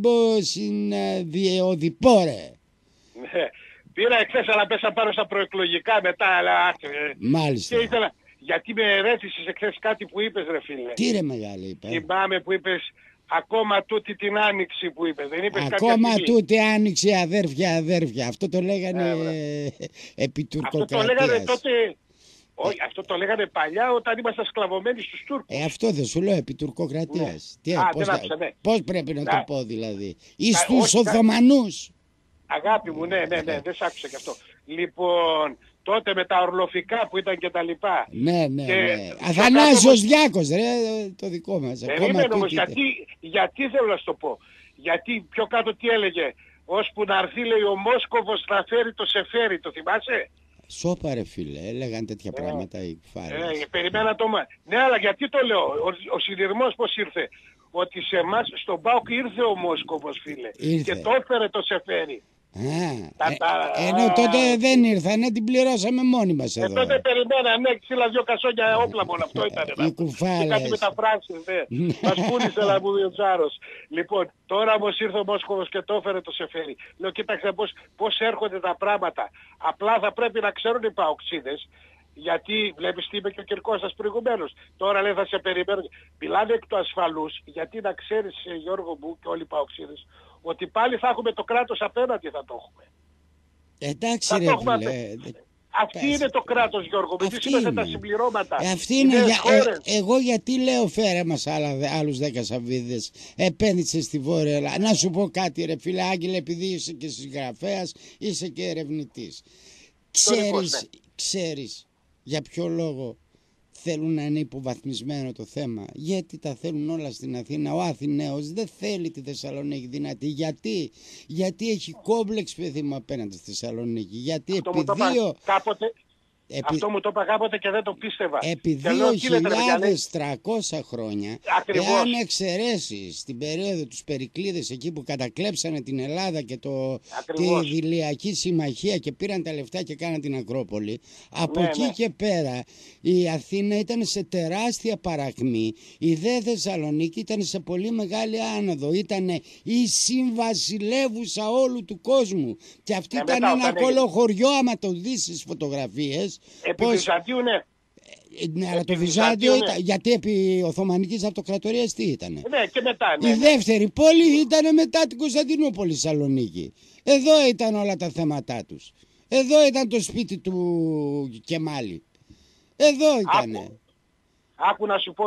οδηπόρε. Ναι, πήρα εχθές αλλά πέσα πάνω στα προεκλογικά μετά, αλλά μάλιστα. Και ήθελα, γιατί με ερέθησες εχθές κάτι που είπες ρε φίλε. Τι ρε μεγάλε είπα? Θυμάμαι που είπες ακόμα τούτη την άνοιξη που είπες, δεν είπες ακόμα τούτη άνοιξη αδέρφια, αυτό το λέγανε επί τουρκοκρατίας. Αυτό το λέγανε τότε. Όχι, αυτό το λέγανε παλιά όταν ήμασταν σκλαβωμένοι στους Τούρκους. Αυτό δεν σου λέω, επί τουρκοκρατίας. Ναι. Πώς πρέπει να το πω δηλαδή? Ή στους Οθωμανούς. Αγάπη μου, ναι, δεν σ' άκουσα κι αυτό. Λοιπόν, τότε με τα ορλοφικά που ήταν και τα λοιπά. Ναι. Αθανάσιος Διάκος, ρε, το δικό μας. Περίμενε όμως, γιατί θέλω να σου το πω. Γιατί πιο κάτω τι έλεγε? Ώσπου να έρθει, λέει, ο Μόσκοβος να φέρει το Σεφέρι, το θυμάσαι? Σώπα ρε φίλε, έλεγαν τέτοια πράγματα οι φάρες. Περιμένα το ναι, αλλά γιατί το λέω? Ο συνειρμός πώς ήρθε? Ότι σε εμάς στον ΠΑΟΚ ήρθε ο Μόσκοβος φίλε. Και το έφερε το Σεφέρι. Ενώ τότε δεν ήρθανε, την πληρώσαμε μόνοι μας εδώ. Τότε περιμένανε, ξύλα 2 κασόνια όπλα μόνο, αυτό ήταν. Οι κουφάλες. Κάτι μεταφράσεις, Μας πούλησε λαμπούδι ο Τσάρος. Λοιπόν, τώρα όμως ήρθε ο Μόσχοβος και το έφερε το Σεφέρι. Λέω, κοίταξε πώς έρχονται τα πράγματα. Απλά θα πρέπει να ξέρουν οι παοξίδες. Γιατί βλέπεις τι είπε και ο Κυρκώστας προηγουμένως. Τώρα λέει θα σε περιμένω. Μιλάνε εκ του ασφαλούς, γιατί να ξέρεις, Γιώργο μου και όλοι οι παοξίδες, ότι πάλι θα έχουμε το κράτος απέναντι, θα το έχουμε. Εντάξει ρε φίλε. Αυτή είναι το κράτος, Γιώργο, με τι είμαστε τα συμπληρώματα. Αυτή είναι εγώ γιατί λέω φέρε μας άλλους 10 σαβίδες, επένδυσε στη Βόρεια Ελλάδα. Να σου πω κάτι ρε φίλε Άγγελε, επειδή είσαι και συγγραφέας, είσαι και ερευνητής. Ξέρεις για ποιο λόγο θέλουν να είναι υποβαθμισμένο το θέμα? Γιατί τα θέλουν όλα στην Αθήνα. Ο Αθηναίος δεν θέλει τη Θεσσαλονίκη δυνατή. Γιατί έχει κόμπλεξ, παιδί μου, απέναντι στη Θεσσαλονίκη. Γιατί αυτό μου το είπα κάποτε και δεν το πίστευα. Επί 2.300 χρόνια, εάν εξαιρέσεις την περίοδο τους Περικλείδες, εκεί που κατακλέψανε την Ελλάδα και τη Δηλειακή Συμμαχία και πήραν τα λεφτά και κάναν την Ακρόπολη, από εκεί και πέρα η Αθήνα ήταν σε τεράστια παρακμή, η δε Θεσσαλονίκη ήταν σε πολύ μεγάλη άνοδο, ήταν η συμβασιλεύουσα όλου του κόσμου και αυτή ήταν ένα κολοχωριό, άμα το δεις στις φωτογραφίες. Επί Βυζαντίου, ναι, αλλά το Βυζάντιο ήταν, γιατί επί Οθωμανικής Αυτοκρατορίας τι ήτανε? Ναι, και μετά. Η δεύτερη πόλη ήταν μετά την Κωνσταντινούπολη, Θεσσαλονίκη. Εδώ ήταν όλα τα θέματά τους. Εδώ ήταν το σπίτι του Κεμάλη. Εδώ ήτανε. Άκου να σου πω.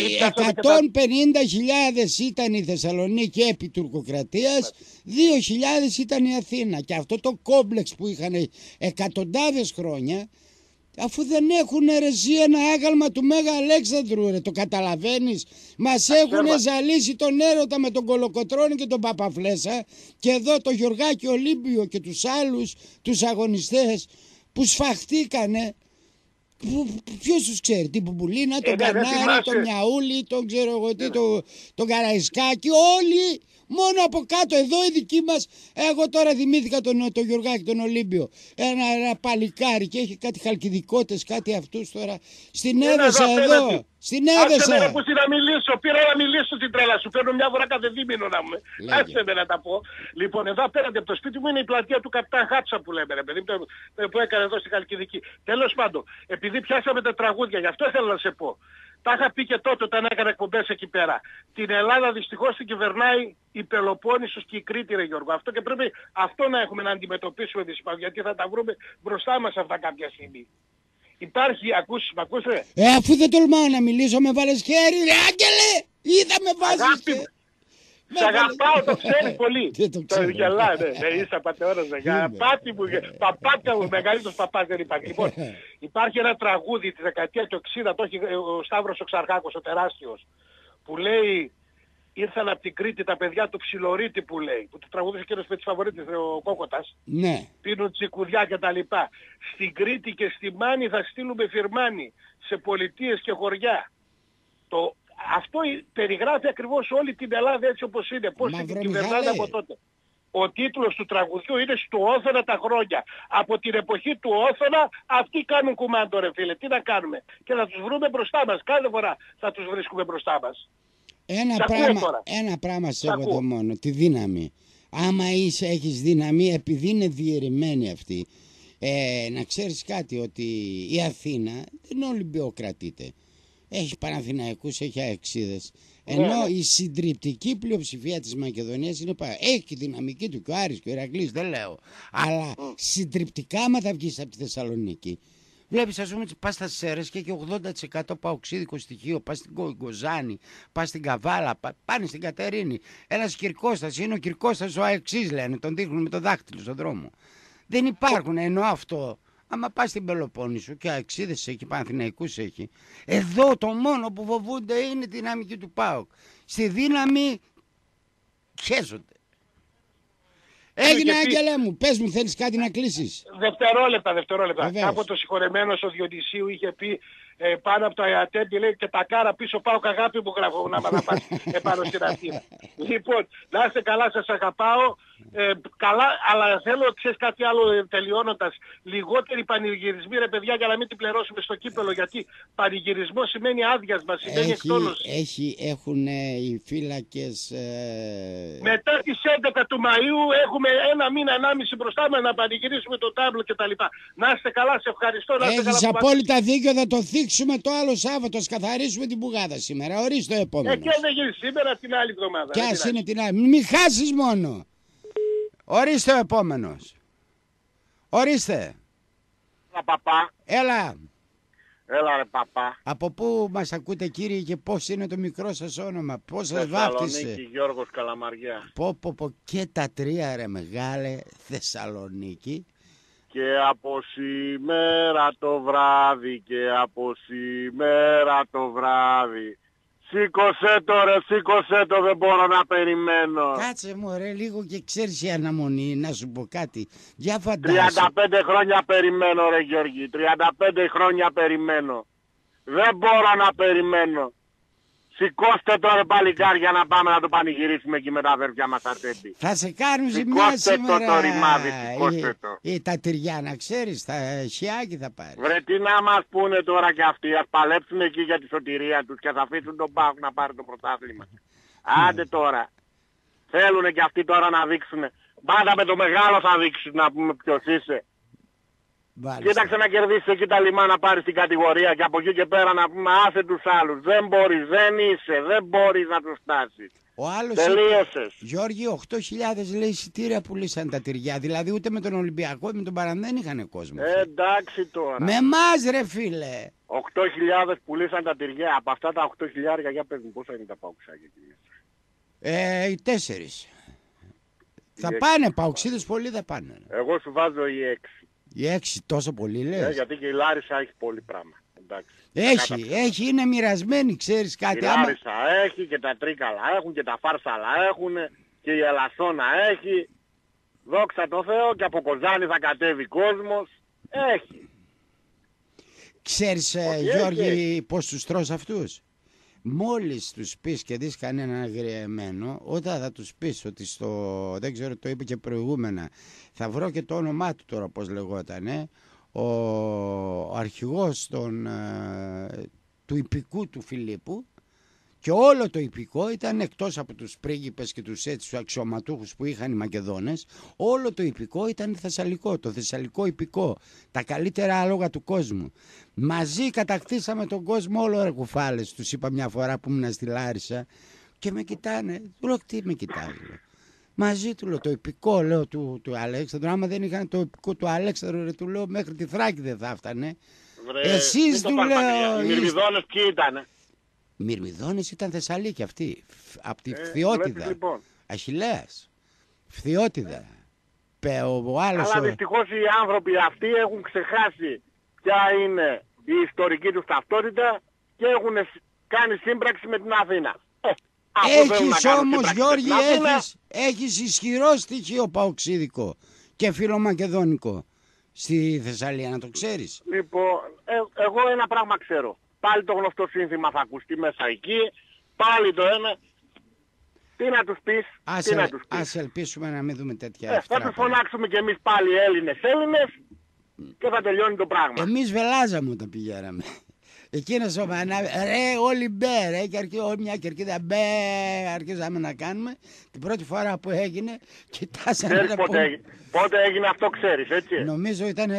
150.000 ήταν η Θεσσαλονίκη επί τουρκοκρατίας, 2.000 ήταν η Αθήνα. Και αυτό το κόμπλεξ που είχαν εκατοντάδες χρόνια, αφού δεν έχουν ρεζί ένα άγαλμα του Μέγα Αλέξανδρου, ρε, το καταλαβαίνεις? Μας έχουν ζαλίσει τον έρωτα με τον Κολοκοτρώνη και τον Παπαφλέσσα, και εδώ το Γιωργάκη Ολύμπιο και τους άλλους τους αγωνιστές που σφαχτήκανε. Ποιος τους ξέρει, την Πουμπουλίνα, τον Κανάρη, τον Μιαούλη, τον ξέρω εγώ τι, τον Καραϊσκάκη, όλοι μόνο από κάτω. Εδώ οι δικοί μας. Εγώ τώρα θυμήθηκα τον Γιωργάκη τον Ολύμπιο, ένα παλικάρι, και έχει κάτι χαλκιδικότες, κάτι αυτούς τώρα στην Έδεσα εδώ. Στην Έδεσα. Άσε με να μιλήσω, πήρα να μιλήσω την τρέλα σου. Παίρνω μια φορά κάθε δίμηνο να μου. Άσε με να τα πω. Λοιπόν, εδώ απέναντι από το σπίτι μου είναι η πλατεία του Καπιτάν Χάτσα που λέμε, ρε παιδί, που έκανε εδώ στη Χαλκιδική. Τέλος πάντων, επειδή πιάσαμε τα τραγούδια, γι' αυτό ήθελα να σε πω. Τα είχα πει και τότε όταν έκανα εκπομπές εκεί πέρα. Την Ελλάδα δυστυχώς την κυβερνάει η Πελοπόννησος και η Κρήτη, ρε Γιώργο. Αυτό και πρέπει αυτό να έχουμε να αντιμετωπίσουμε δυστυχώς, γιατί θα τα βρούμε μπροστά μας αυτά κάποια στιγμή. Υπάρχει, μ' ακούς ρε? Αφού δεν τολμάω να μιλήσω, με βάλες χέρι, ρε Άγγελε! Είδα με βάζεις χέρι. Σ' αγαπάω, το ξέρει πολύ. Το γελάει, είσαι απατεώνας, αγάπη μου, παπάκα μου, μεγαλύτερος παπάς δεν υπάρχει. Λοιπόν, υπάρχει ένα τραγούδι τη δεκαετία του 60, το έχει ο Σταύρος ο Ξαρχάκος, ο τεράστιος, που λέει, ήρθαν από την Κρήτη τα παιδιά του Ψιλορίτη, που λέει, που το τραγούδισε και ένας με τις φαβορίτες, ο Κόκοτας. Ναι. Πίνουν τσικουδιά και τα λοιπά. Στην Κρήτη και στη Μάνη θα στείλουμε φιρμάνι, σε πολιτείες και χωριά. Αυτό περιγράφει ακριβώς όλη την Ελλάδα έτσι όπως είναι, πώς την κυβερνάνε από τότε. Ο τίτλος του τραγουδιού είναι «Στου Όθωνα τα χρόνια». Από την εποχή του Όθωνα αυτοί κάνουν κουμάντο, ρε φίλε. Τι να κάνουμε? Και θα τους βρούμε μπροστά μας. Κάθε φορά θα τους βρίσκουμε μπροστά μας. Ένα πράγμα σε εγώ το μόνο, τη δύναμη. Άμα έχεις δύναμη, επειδή είναι διαιρεμένη αυτή, να ξέρεις κάτι, ότι η Αθήνα δεν ολυμπιοκρατείται. Έχει Παναθηναϊκούς, έχει Αεξίδες. Ενώ η συντριπτική πλειοψηφία της Μακεδονίας είναι έχει τη δυναμική του και ο Άρης και ο Ηρακλής, δεν λέω. Αλλά συντριπτικά, άμα θα βγεις από τη Θεσσαλονίκη, βλέπεις, ας πούμε, πας στα Σέρρες και έχει 80% παοξίδικο στοιχείο. Πας στην Κοζάνη, πας στην Καβάλα, πάνε στην Κατερίνη. Ένας Κυρκώστας είναι ο Κυρκώστας ο Αεξής, λένε, τον δείχνουν με το δάχτυλο στον δρόμο. Δεν υπάρχουν, ενώ αυτό. Άμα πας στην Πελοπόννησο και Αεξίδες έχει, Παναθηναϊκούς έχει. Εδώ το μόνο που φοβούνται είναι η δυναμική του ΠΑΟΚ. Στη δύναμη χέζονται. Έγινε, Άγγελε μου, πες μου, θέλεις κάτι να κλείσεις? Δευτερόλεπτα. Κάποτε ο συγχωρεμένος ο Διονυσίου είχε πει πάνω από το ΑΕΑΤΕΜΠ, λέει, και τα κάρα πίσω ΠΑΟΚ αγάπη μου γράφω να πας επάνω στην Αθήνα. Λοιπόν, να είστε καλά, σας αγαπάω. καλά, αλλά θέλω, ξέρεις κάτι άλλο τελειώνοντας, λιγότεροι πανηγυρισμοί ρε παιδιά για να μην την πληρώσουμε στο κύπελο, γιατί πανηγυρισμό σημαίνει άδειασμα, σημαίνει εκτόνωση. Έχουν οι φύλακες... Μετά τις 11 του Μαΐου έχουμε 1 μήνα, 1,5 μπροστά μας να πανηγυρίσουμε το τάμπλο και τα λοιπά. Να είστε καλά, σε ευχαριστώ. Έχεις απόλυτα δίκιο, θα το θίξουμε το άλλο Σάββατο, σκαθαρίσουμε την πουγάδα σήμερα. Ορίστε το επόμενο. Και δεν γίνει σήμερα, την άλλη εβδομάδα. Κι ας είναι την άλλη. Μην χάσεις μόνο. Ορίστε ο επόμενος. Ορίστε. Έλα παπά. Έλα. Έλα ρε παπά. Από πού μας ακούτε κύριε και πώς είναι το μικρό σας όνομα, πώς σας βάφτισε? Θεσσαλονίκη, Γιώργος Καλαμαριά. Πω και τα τρία ρε μεγάλε, Θεσσαλονίκη. Και από σήμερα το βράδυ, και από σήμερα το βράδυ. Σήκωσέ το ρε, σήκωσέ το, δεν μπορώ να περιμένω. Κάτσε μου ρε λίγο και ξέρεις η αναμονή, να σου πω κάτι. Για φαντάσου. 35 χρόνια περιμένω ρε Γιώργη, 35 χρόνια περιμένω. Δεν μπορώ να περιμένω. Σηκώστε το ρε παλικάρια να πάμε να το πανηγυρίσουμε εκεί με τα αδέρφια μας τα τέμπη. Θα σε κάνουν ζημιά σήμερα. Σηκώστε το ρημάδι, σηκώστε το. Τα τυριά να ξέρεις, τα χιάκι θα πάρει. Βρε τι να μας πούνε τώρα κι αυτοί, ας παλέψουν εκεί για τη σωτηρία τους και θα αφήσουν τον ΠΑΟΚ να πάρει το πρωτάθλημα. Άντε τώρα. Θέλουν κι αυτοί τώρα να δείξουν. Πάντα με το μεγάλο θα δείξουν να πούμε ποιος είσαι. Βάλιστα. Κοίταξε να κερδίσεις εκεί τα λιμά να πάρεις την κατηγορία και από εκεί και πέρα να πούμε άσε τους άλλους. Δεν μπορείς, δεν είσαι, δεν μπορείς να τους φτάσεις. Ο άλλος τελείωσες. Γιώργη, 8.000 λέει εισιτήρια πουλήσαν τα τυριά. Δηλαδή ούτε με τον Ολυμπιακό, με τον Παραν δεν είχαν κόσμο. Εντάξει τώρα. Με εμάς ρε φίλε. 8.000 πουλήσαν τα τυριά. Από αυτά τα 8.000 για πες μου πόσα είναι τα παουξάκια εκεί. Οι 4. Θα πάνε παουξίδες, πολλοί θα πάνε. Εγώ σου βάζω οι 6. Οι 6 τόσο πολύ λες? Γιατί και η Λάρισα έχει πολύ πράγμα. Εντάξει. Έχει, είναι μοιρασμένη, ξέρεις κάτι. Η Λάρισα έχει και τα Τρίκαλα έχουν και τα Φάρσαλα έχουν και η Ελασσόνα έχει. Δόξα τω Θεώ, και από Κοζάνη θα κατέβει κόσμος. Έχει. Ξέρεις Γιώργη πώς τους τρως αυτούς? Μόλις τους πεις και δεις κανέναν αγριεμένο, όταν θα τους πεις ότι δεν ξέρω, το είπε και προηγούμενα, θα βρω και το όνομά του τώρα πώς λεγότανε, ο αρχηγός του ιππικού του Φιλίππου, και όλο το ιππικό ήταν, εκτός από τους πρίγκιπες και τους αξιωματούχους που είχαν οι Μακεδόνες, όλο το ιππικό ήταν θεσσαλικό, το θεσσαλικό ιππικό, τα καλύτερα άλογα του κόσμου. Μαζί κατακτήσαμε τον κόσμο όλο ρε κουφάλες, τους είπα μια φορά που ήμουν στη Λάρισα και με κοιτάνε, του λέω τι με κοιτάζει, μαζί του λέω το ιππικό λέω του Αλέξανδρου, άμα δεν είχαν το ιππικό του Αλέξανδρου ρε, του λέω μέχρι τη Θράκη δεν θα έφτανε. Εσείς του λέω... Οι Μυρμηδόνες ποιοι ήτανε? Οι Μυρμηδόνες ήταν Θεσσαλίκη αυτοί, από τη Φθιώτιδα, λοιπόν. Αχιλλέας, Φθιώτιδα. Αλλά δυστυχώς οι άνθρωποι αυτοί έχουν ξεχάσει ποια είναι η ιστορική τους ταυτότητα και έχουν κάνει σύμπραξη με την Αθήνα. Έχεις όμως Γιώργη, έχεις ισχυρό στοιχείο παοξίδικο και φιλομακεδόνικο στη Θεσσαλία, να το ξέρεις. Λοιπόν, εγώ ένα πράγμα ξέρω. Πάλι το γνωστό σύνθημα θα ακουστεί μέσα εκεί, πάλι το ένα. Τι να τους πεις, Ας ελπίσουμε να μην δούμε τέτοια θα τους φωνάξουμε κι εμείς πάλι Έλληνες και θα τελειώνει το πράγμα. Εμείς βελάζαμε όταν πηγαίναμε. Εκείνος ο Μανάβη, ρε όλοι μπε ρε, και μια κερκίδα μπε, αρχίζαμε να κάνουμε. Την πρώτη φορά που έγινε, κοιτάσαμε να πούμε. Πότε έγινε αυτό ξέρεις, έτσι? Νομίζω ήταν...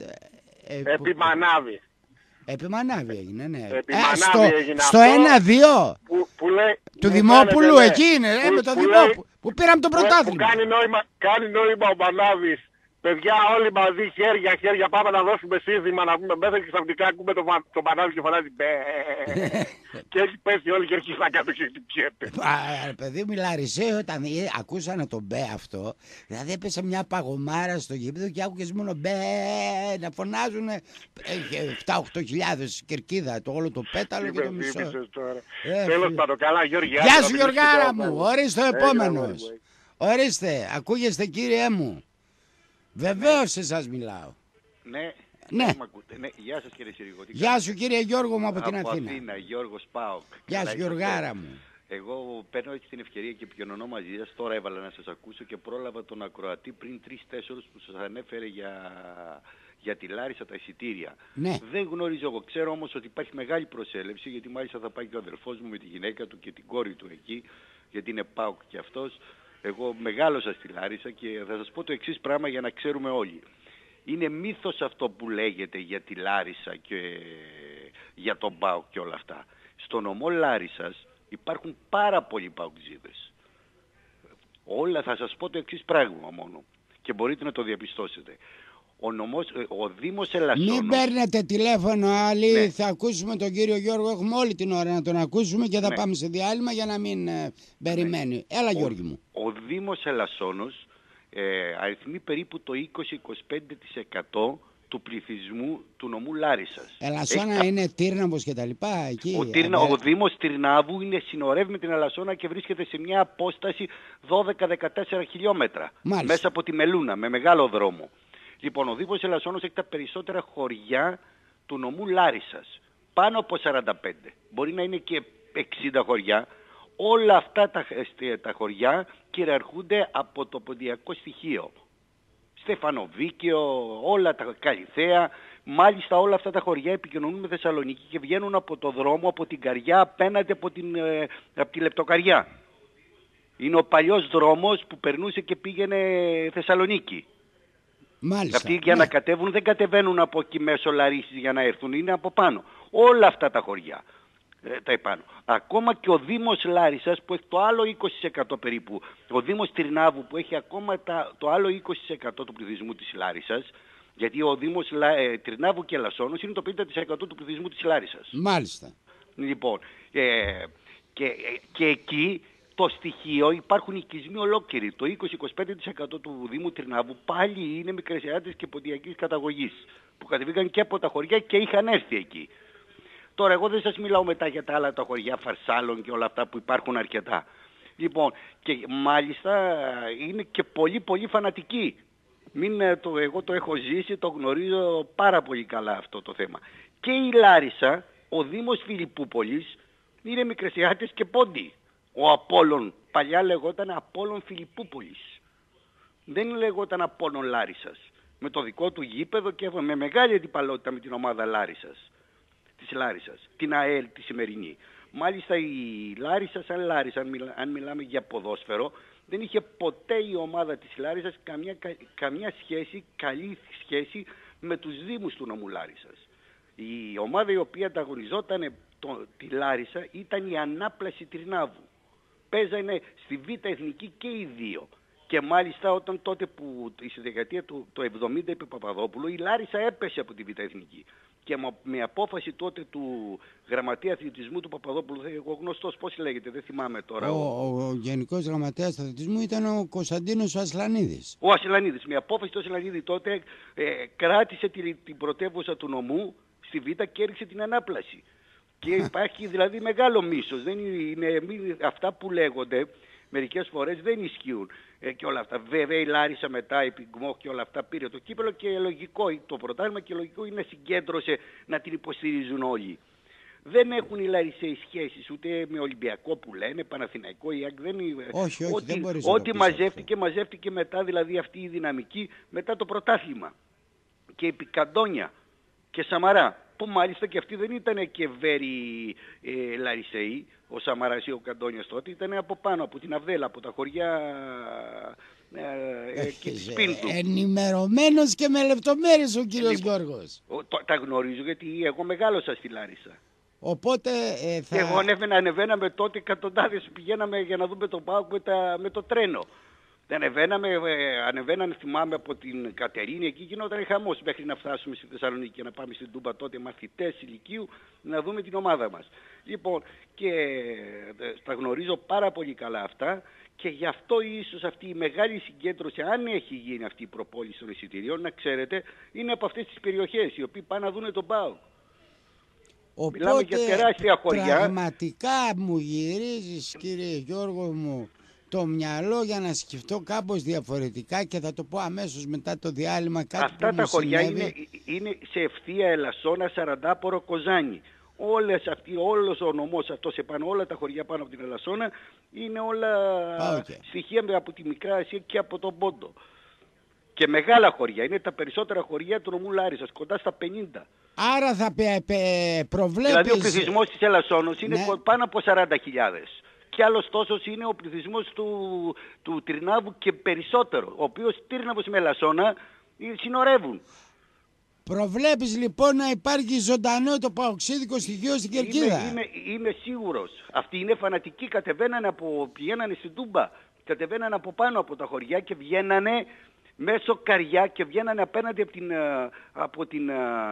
Επί Μανάβη. Επί Μανάβη έγινε, ναι. Στο 1-2 του Δημόπουλου, εκεί είναι, με το Δημόπουλο, που πήραμε το πρωτάθλημα. Κάνει νόημα ο Μανάβης. Παιδιά όλοι μαζί χέρια πάμε να δώσουμε σύνθημα να πούμε μέσα και ξαφνικά ακούμε το Μανάβη και φωνάζει μπε. Και έχει πέσει όλη η κερκίδα κάτω και χτυπιέται. Παιδί μου, οι Λαρισαίοι όταν ακούσανε το μπε αυτό, δηλαδή έπεσε μια παγωμάρα στο γήπεδο και άκουγες μόνο μπε να φωνάζουν 7-8 χιλιάδες κερκίδα, το όλο το πέταλο και το μισό. Τέλος πάντων, καλά Γιώργη. Γεια σου Γιωργάρα μου, ορίστε ο επόμενος. Ορίστε, ακούγεστε κύριε μου. Βεβαίως σε σας μιλάω. Ναι. Ναι. Ναι. Γεια σας κύριε Συρίγο. Γεια σου κύριε Γιώργο μου από την Αθήνα. Από Αθήνα, Γιώργος Πάοκ. Γεια σου Γιωργάρα μου. Εγώ παίρνω έτσι την ευκαιρία και επικοινωνώ μαζί σας. Τώρα έβαλα να σας ακούσω και πρόλαβα τον ακροατή πριν 3-4 που σας ανέφερε για τη Λάρισα τα εισιτήρια. Ναι. Δεν γνωρίζω εγώ. Ξέρω όμως ότι υπάρχει μεγάλη προσέλευση, γιατί μάλιστα θα πάει και ο αδελφός μου με τη γυναίκα του και την κόρη του εκεί, γιατί είναι ΠΑΟΚ και αυτός. Εγώ μεγάλωσα στη Λάρισα και θα σας πω το εξής πράγμα για να ξέρουμε όλοι. Είναι μύθος αυτό που λέγεται για τη Λάρισα και για τον ΠΑΟΚ και όλα αυτά. Στο νομό Λάρισσας υπάρχουν πάρα πολλοί παοκτζίδες. Όλα θα σας πω το εξής πράγμα μόνο και μπορείτε να το διαπιστώσετε. Ο Δήμος Ελασσόνος... Μην παίρνετε τηλέφωνο άλλοι, ναι. Θα ακούσουμε τον κύριο Γιώργο, έχουμε όλη την ώρα να τον ακούσουμε και θα πάμε σε διάλειμμα για να μην περιμένει. Ναι. Έλα Γιώργη μου. Ο Δήμος Ελασσόνος αριθμεί περίπου το 20-25% του πληθυσμού του νομού Λάρισσας. Ελασσόνα είναι Τύρναβος και τα λοιπά εκεί. Ο Δήμος Τυρνάβου συνορεύει με την Ελασσόνα και βρίσκεται σε μια απόσταση 12-14 χιλιόμετρα. Μάλιστα. Μέσα από τη Μελούνα, με μεγάλο δρόμο. Λοιπόν, ο Δήμος Ελασσόνος έχει τα περισσότερα χωριά του νομού Λάρισσας. Πάνω από 45. Μπορεί να είναι και 60 χωριά. Όλα αυτά τα χωριά κυριαρχούνται από το ποντιακό στοιχείο. Στεφανοβίκαιο, όλα τα Καλυθέα, μάλιστα όλα αυτά τα χωριά επικοινωνούν με Θεσσαλονίκη και βγαίνουν από το δρόμο, από την Καριά, απέναντι από τη Λεπτοκαριά. Είναι ο παλιός δρόμος που περνούσε και πήγαινε Θεσσαλονίκη. Μάλιστα. Αυτοί για να κατέβουν δεν κατεβαίνουν από εκεί μέσω Λαρίσης για να έρθουν, είναι από πάνω. Όλα αυτά τα χωριά. Τα επάνω. Ακόμα και ο Δήμος Λάρισσας που έχει το άλλο 20% περίπου, ο Δήμος Τυρνάβου που έχει ακόμα το άλλο 20% του πληθυσμού της Λάρισσας, γιατί ο Δήμος Τυρνάβου και Ελασσόνος είναι το 50% του πληθυσμού της Λάρισσας. Μάλιστα. Λοιπόν, και εκεί το στοιχείο υπάρχουν οικισμοί ολόκληροι. Το 20-25% του Δήμου Τυρνάβου πάλι είναι μικρασιάτες και ποντιακής καταγωγής που κατεβήκαν και από τα χωριά και είχαν έρθει εκεί. Τώρα εγώ δεν σας μιλάω μετά για τα άλλα τα χωριά Φαρσάλων και όλα αυτά που υπάρχουν αρκετά. Λοιπόν, και μάλιστα είναι και πολύ πολύ φανατικοί. Εγώ το έχω ζήσει, το γνωρίζω πάρα πολύ καλά αυτό το θέμα. Και η Λάρισα, ο Δήμος Φιλιππούπολης, είναι μικρασιάτες και πόντι. Ο Απόλλων, παλιά λεγόταν Απόλλων Φιλιππούπολης. Δεν λεγόταν Απόλλων Λάρισσας. Με το δικό του γήπεδο και με μεγάλη αντιπαλότητα με την ομάδα Λάρισσας. Της Λάρισσας, την ΑΕΛ τη σημερινή. Μάλιστα η Λάρισα σαν Λάρισα, αν μιλάμε για ποδόσφαιρο, δεν είχε ποτέ η ομάδα της Λάρισσας καμιά σχέση, καλή σχέση με τους δήμους του νομού Λάρισσας. Η ομάδα η οποία ανταγωνιζόταν τη Λάρισα ήταν η Ανάπλαση Τυρνάβου. Παίζανε στη Β' Εθνική και οι δύο. Και μάλιστα όταν τότε που στη δεκαετία του 70 είπε Παπαδόπουλο, η Λάρισα έπεσε από τη Β' Εθνική. Και με απόφαση τότε του γραμματέα αθλητισμού του Παπαδόπουλου, εγώ γνωστός πώς λέγεται, δεν θυμάμαι τώρα. Ο γενικός γραμματέας αθλητισμού ήταν ο Κωνσταντίνος ο Ασλανίδης. Ο Ασλανίδης. Με απόφαση του Ασλανίδη τότε κράτησε την πρωτεύουσα του νομού στη Β' και έριξε την Ανάπλαση. Και υπάρχει δηλαδή μεγάλο μίσος. Δεν είναι, αυτά που λέγονται μερικές φορές δεν ισχύουν και όλα αυτά. Βέβαια η Λάρισα μετά, η Πυγμόχ και όλα αυτά πήρε το κύπελο και λογικό το πρωτάθλημα και λογικό είναι να συγκέντρωσε να την υποστηρίζουν όλοι. Δεν έχουν οι Λαρισαίοι σχέσεις ούτε με Ολυμπιακό που λένε, Παναθηναϊκό, ΙΑΚ, δεν είναι. Όχι, δεν μπορείς ό,τι μαζεύτηκε μετά δηλαδή αυτή η δυναμική μετά το πρωτάθλημα. Και επί Καντόνια και Σαμαρά, που μάλιστα και αυτοί δεν ήταν και βέροι Λαρισαίοι, ο Σαμαράς ή ο Καντόνιας τότε, ήταν από πάνω, από την Αβδέλα, από τα χωριά και τη Σπίντου. Ενημερωμένος και με λεπτομέρειες ο κύριος Γιώργος. Τα γνωρίζω γιατί εγώ μεγάλωσα στη Λάρισα. Οπότε θα... Και εγώ ανεβαίναμε τότε εκατοντάδες, πηγαίναμε για να δούμε τον ΠΑΟΚ με το τρένο. Ανεβαίνανε, θυμάμαι, από την Κατερίνη, εκεί γινόταν χαμός μέχρι να φτάσουμε στη Θεσσαλονίκη και να πάμε στην Τούμπα τότε μαθητές ηλικίου να δούμε την ομάδα μας. Λοιπόν, και τα γνωρίζω πάρα πολύ καλά αυτά και γι' αυτό ίσως αυτή η μεγάλη συγκέντρωση, αν έχει γίνει αυτή η προπόληση των εισιτηρίων, να ξέρετε, είναι από αυτές τις περιοχές οι οποίοι πάνε να δουν τον ΠΑΟΚ. Οπότε, μιλάμε για τεράστια χωριά. Πραγματικά μου γυρίζεις, κύριε Γιώργο μου, το μυαλό για να σκεφτώ κάπως διαφορετικά και θα το πω αμέσως μετά το διάλειμμα. Κάτι αυτά τα χωριά είναι σε ευθεία Ελασσόνα, Σαραντάπορο, Κοζάνη. όλος ο νομός αυτός επάνω, όλα τα χωριά πάνω από την Ελασσόνα είναι όλα στοιχεία από τη Μικρά Ασία και από τον Πόντο. Και μεγάλα χωριά, είναι τα περισσότερα χωριά του νομού Λάρισσας, κοντά στα 50. Άρα θα προβλέπεις... Δηλαδή ο πληθυσμός της Ελασσόνος είναι πάνω από 40.000. Και άλλος τόσος είναι ο πληθυσμός του Τρινάβου και περισσότερο, ο οποίος Τύρναβος με Ελασσόνα συνορεύουν. Προβλέπεις λοιπόν να υπάρχει ζωντανό το παοξίδικο στοιχείο στην Κερκίδα? Είμαι σίγουρος. Αυτοί είναι φανατικοί, πηγαίνανε στην Τούμπα, κατεβαίνανε από πάνω από τα χωριά και βγαίνανε μέσω Καριά και βγαίνανε απέναντι από την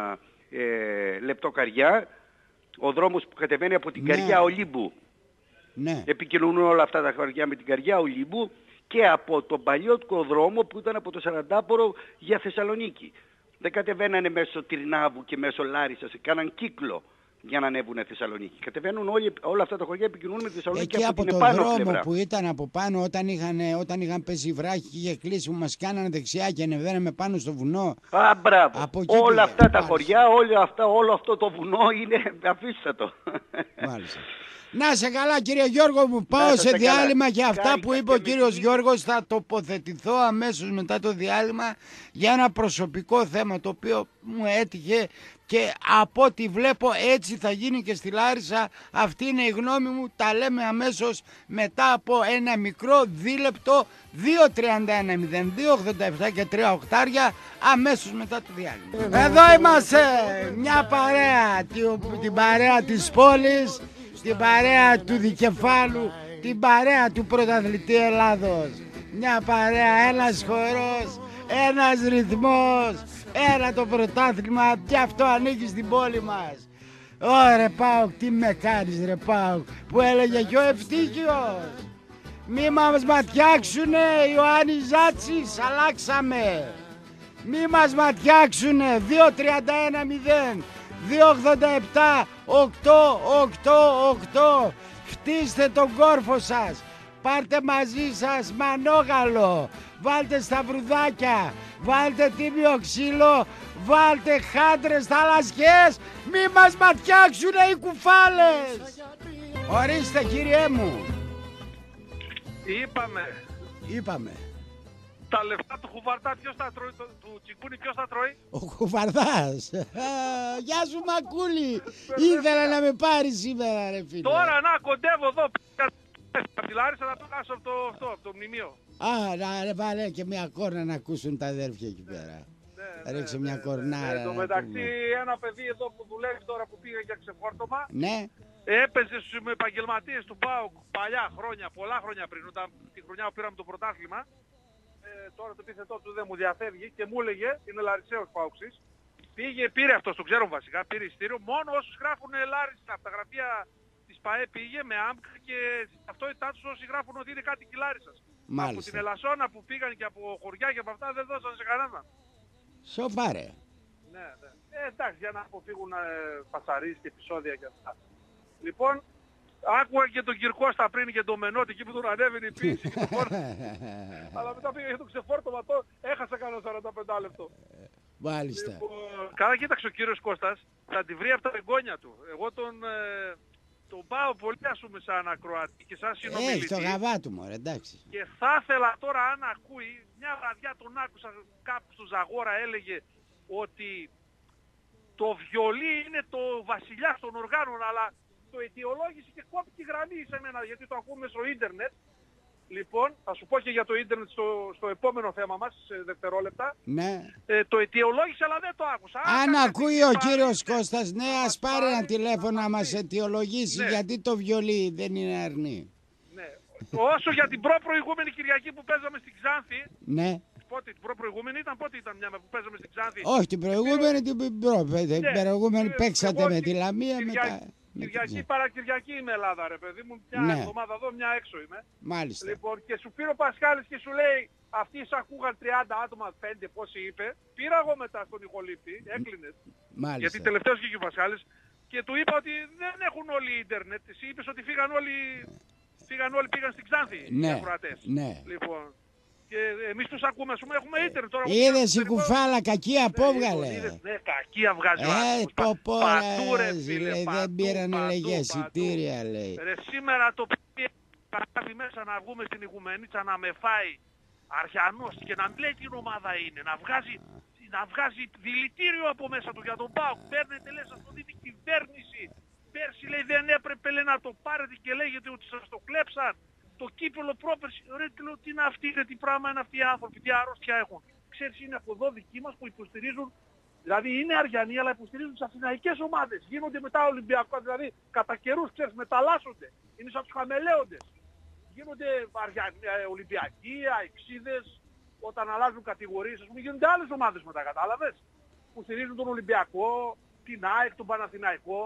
Λεπτοκαριά, ο δρόμος που κατεβαίνει από την Καριά Ολύμπου. Ναι. Επικοινωνούν όλα αυτά τα χωριά με την Καριά Ολύμπου και από τον παλιό δρόμο που ήταν από το Σαραντάπορο για Θεσσαλονίκη. Δεν κατεβαίνανε μέσω Τυρνάβου και μέσω Λάρισσας, κάναν κύκλο για να ανέβουν Θεσσαλονίκη. Κατεβαίνουν όλα αυτά τα χωριά, επικοινωνούν με τη Θεσσαλονίκη από την επάνω πλευρά. Και από το δρόμο που ήταν από πάνω όταν είχαν πέσει βράχοι και είχε κλείσει, που μας κάνανε δεξιά και ανεβαίναμε πάνω στο βουνό. Μπράβο. Όλα αυτά τα χωριά, όλο αυτό το βουνό είναι αφίστατο. Μάλιστα. Να σε καλά κύριε Γιώργο μου, πάω σε διάλειμμα και αυτά που είπε ο κύριος Γιώργος θα τοποθετηθώ αμέσως μετά το διάλειμμα για ένα προσωπικό θέμα το οποίο μου έτυχε και από ό,τι βλέπω έτσι θα γίνει και στη Λάρισα. Αυτή είναι η γνώμη μου, τα λέμε αμέσως μετά από ένα μικρό δίλεπτο. 2-31-02-87 και 3 οχτάρια αμέσως μετά το διάλειμμα. Εδώ είμαστε, μια παρέα, την παρέα της πόλης, την παρέα του δικεφάλου, την παρέα του πρωταθλητή Ελλάδος. Μια παρέα, ένας χορός, ένας ρυθμός, ένα το πρωτάθλημα και αυτό ανήκει στην πόλη μας. Ωρε Πάοκ, τι με κάνεις ρε Πάοκ, που έλεγε και ο Ευτύχιος. Μη μας ματιάξουνε Ιωάννη Ζάτσης, αλλάξαμε. Μη μας ματιάξουνε, 2-31-0. 287 888. Φτύστε τον κόρφο σας. Πάρτε μαζί σας μανόγαλο. Βάλτε σταυρουδάκια. Βάλτε τίμιο ξύλο. Βάλτε χάντρες θαλασσιές. Μη μας ματιάξουνε οι κουφάλες. Ορίστε κύριέ μου. Είπαμε. Τα λεφτά του Χουβαρδά ποιος τα τρώει, του Τσικούνη ποιος τα τρώει? Ο Χουβαρδάς. Γεια σου Μακούλη. Ήθελα να με πάρει σήμερα ρε φίλε. Τώρα να κοντεύω εδώ. Στη Λάρισα να το χάσω από το μνημείο. Να βάλε και μια κόρνα να ακούσουν τα αδέρφια εκεί πέρα. Ρίξε μια κορνάρα. Εν τω μεταξύ ένα παιδί εδώ που δουλεύει τώρα που πήγε για ξεφόρτωμα. Ναι. Έπαιζε στους επαγγελματίες του ΠΑΟΚ παλιά χρόνια, πολλά χρόνια πριν, όταν τη χρονιά που πήραμε το πρωτάθλημα. Τώρα το επίθετό του δεν μου διαφεύγει και μου έλεγε, είναι Λαρισαίος Παοξής, πήρε αυτό, το ξέρω βασικά, πήρε ειστήριο, μόνο όσους γράφουν Λάρισα, από τα γραφεία της ΠΑΕ πήγε με άμκα και στην ταυτότητά τους όσοι γράφουν ότι είναι κάτι η Λάρισσας. Από την Ελασσόνα που πήγαν και από χωριά και από αυτά δεν δώσαν σε κανέναν. Σοβαρέ. Ναι. Εντάξει, για να αποφύγουν φασαρίες και επεισόδια και αυτά. Λοιπόν, άκουγα και τον Κυρκώστα πριν και τον Μενώτη εκεί που τον ανέβαινε η πίεση και τον αλλά μετά πήγα για το ξεφόρτωμα, έχασα κανένα 45 λεπτό. Μάλιστα. Λοιπόν, καλά κοίταξε ο κύριος Κώστας, θα τη βρει από τα εγγόνια του. Εγώ τον πάω πολύ ας πούμε σαν ακροατή και σαν συνομιλητή. Το γαβά του μωρέ, εντάξει. Και θα ήθελα τώρα αν ακούει, μια βραδιά τον άκουσα κάπου στο Ζαγόρα έλεγε ότι το βιολί είναι το βασιλιάς των οργάνων, αλλά το αιτιολόγησε και κόπηκε τη γραμμή σε μένα γιατί το ακούμε στο ίντερνετ. Λοιπόν, θα σου πω και για το ίντερνετ στο επόμενο θέμα μας, σε δευτερόλεπτα. Ναι. Το αιτιολόγησε αλλά δεν το άκουσα. Αν ακούει ο κύριος Κώστας, ναι, ας πάρει ένα τηλέφωνο να μας αιτιολογήσει γιατί το βιολί δεν είναι αρνή. Ναι. Όσο για την προηγούμενη Κυριακή που παίζαμε στην Ξάνθη. Ναι. Πότε, την προηγούμενη πότε ήταν μια που παίζαμε στην Ξάνθη? Όχι, την προηγούμενη, την προηγούμενη παίξατε με τη Λαμία μετά. Κυριακή, Παρακυριακή είμαι Ελλάδα ρε παιδί μου, μια εβδομάδα εδώ, μια έξω είμαι. Μάλιστα. Λοιπόν, και σου πήρε ο Πασχάλης και σου λέει, αυτοί σ' ακούγαν 30 άτομα, 5 πόσοι είπε. Πήρα εγώ μετά στον ηχολήπτη, έκλεινες. Μάλιστα. Γιατί τελευταίος βγήκε ο Πασχάλης και του είπα ότι δεν έχουν όλοι ίντερνετ. Εσύ είπες ότι πήγαν όλοι πήγαν στην Ξάνθη οι ακροατές. Ναι. Λοιπόν, Και εμείς τους ακούμε, ας πούμε, έχουμε ίντερνετ τώρα. Είδες η κουφάλα κακή απόβγαλε. Ναι, κακή αυγάζει ο άνθρωπος. Παντού ρε φίλε, δεν πήρανε λέγε εισιτήρια λέει. Σήμερα το παιδί γράφει μέσα να βγούμε στην Ηγουμενίτσα να με φάει Αριανός και να μην λέει τι ομάδα είναι, να βγάζει δηλητήριο από μέσα του για τον ΠΑΟΚ. Παίρνετε λέει σας το δίνει η κυβέρνηση. Πέρσι λέει δεν έπρεπε λέει, να το πάρετε και λέγεται ότι σας το κλέψαν. Το κύπελο πρόπερση, ρε τι είναι αυτή, τι πράγμα είναι αυτοί οι άνθρωποι, τι αρρώστια έχουν. Ξέρεις είναι από εδώ δικοί μας που υποστηρίζουν, δηλαδή είναι Αριανοί αλλά υποστηρίζουν τις αθηναϊκές ομάδες. Γίνονται μετά Ολυμπιακά, δηλαδή κατά καιρούς ξέρεις μεταλλάσσονται, είναι σαν τους χαμελέοντες. Γίνονται Ολυμπιακοί, Αεξίδες, όταν αλλάζουν κατηγορίες, ας πούμε γίνονται άλλες ομάδες μετά, κατάλαβες. Που στηρίζουν τον Ολυμπιακό, την ΑΕΚ, τον Παναθηναϊκό.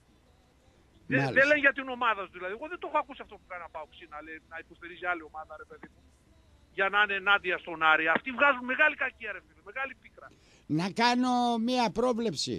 Δεν λέει για την ομάδα του δηλαδή. Εγώ δεν το έχω ακούσει αυτό που κάνει να πάω να υποστηρίζει άλλη ομάδα ρε παιδί μου. Για να είναι ενάντια στον Άρη. Αυτοί βγάζουν μεγάλη κακία ρε φίλε, μεγάλη πίκρα. Να κάνω μία πρόβλεψη.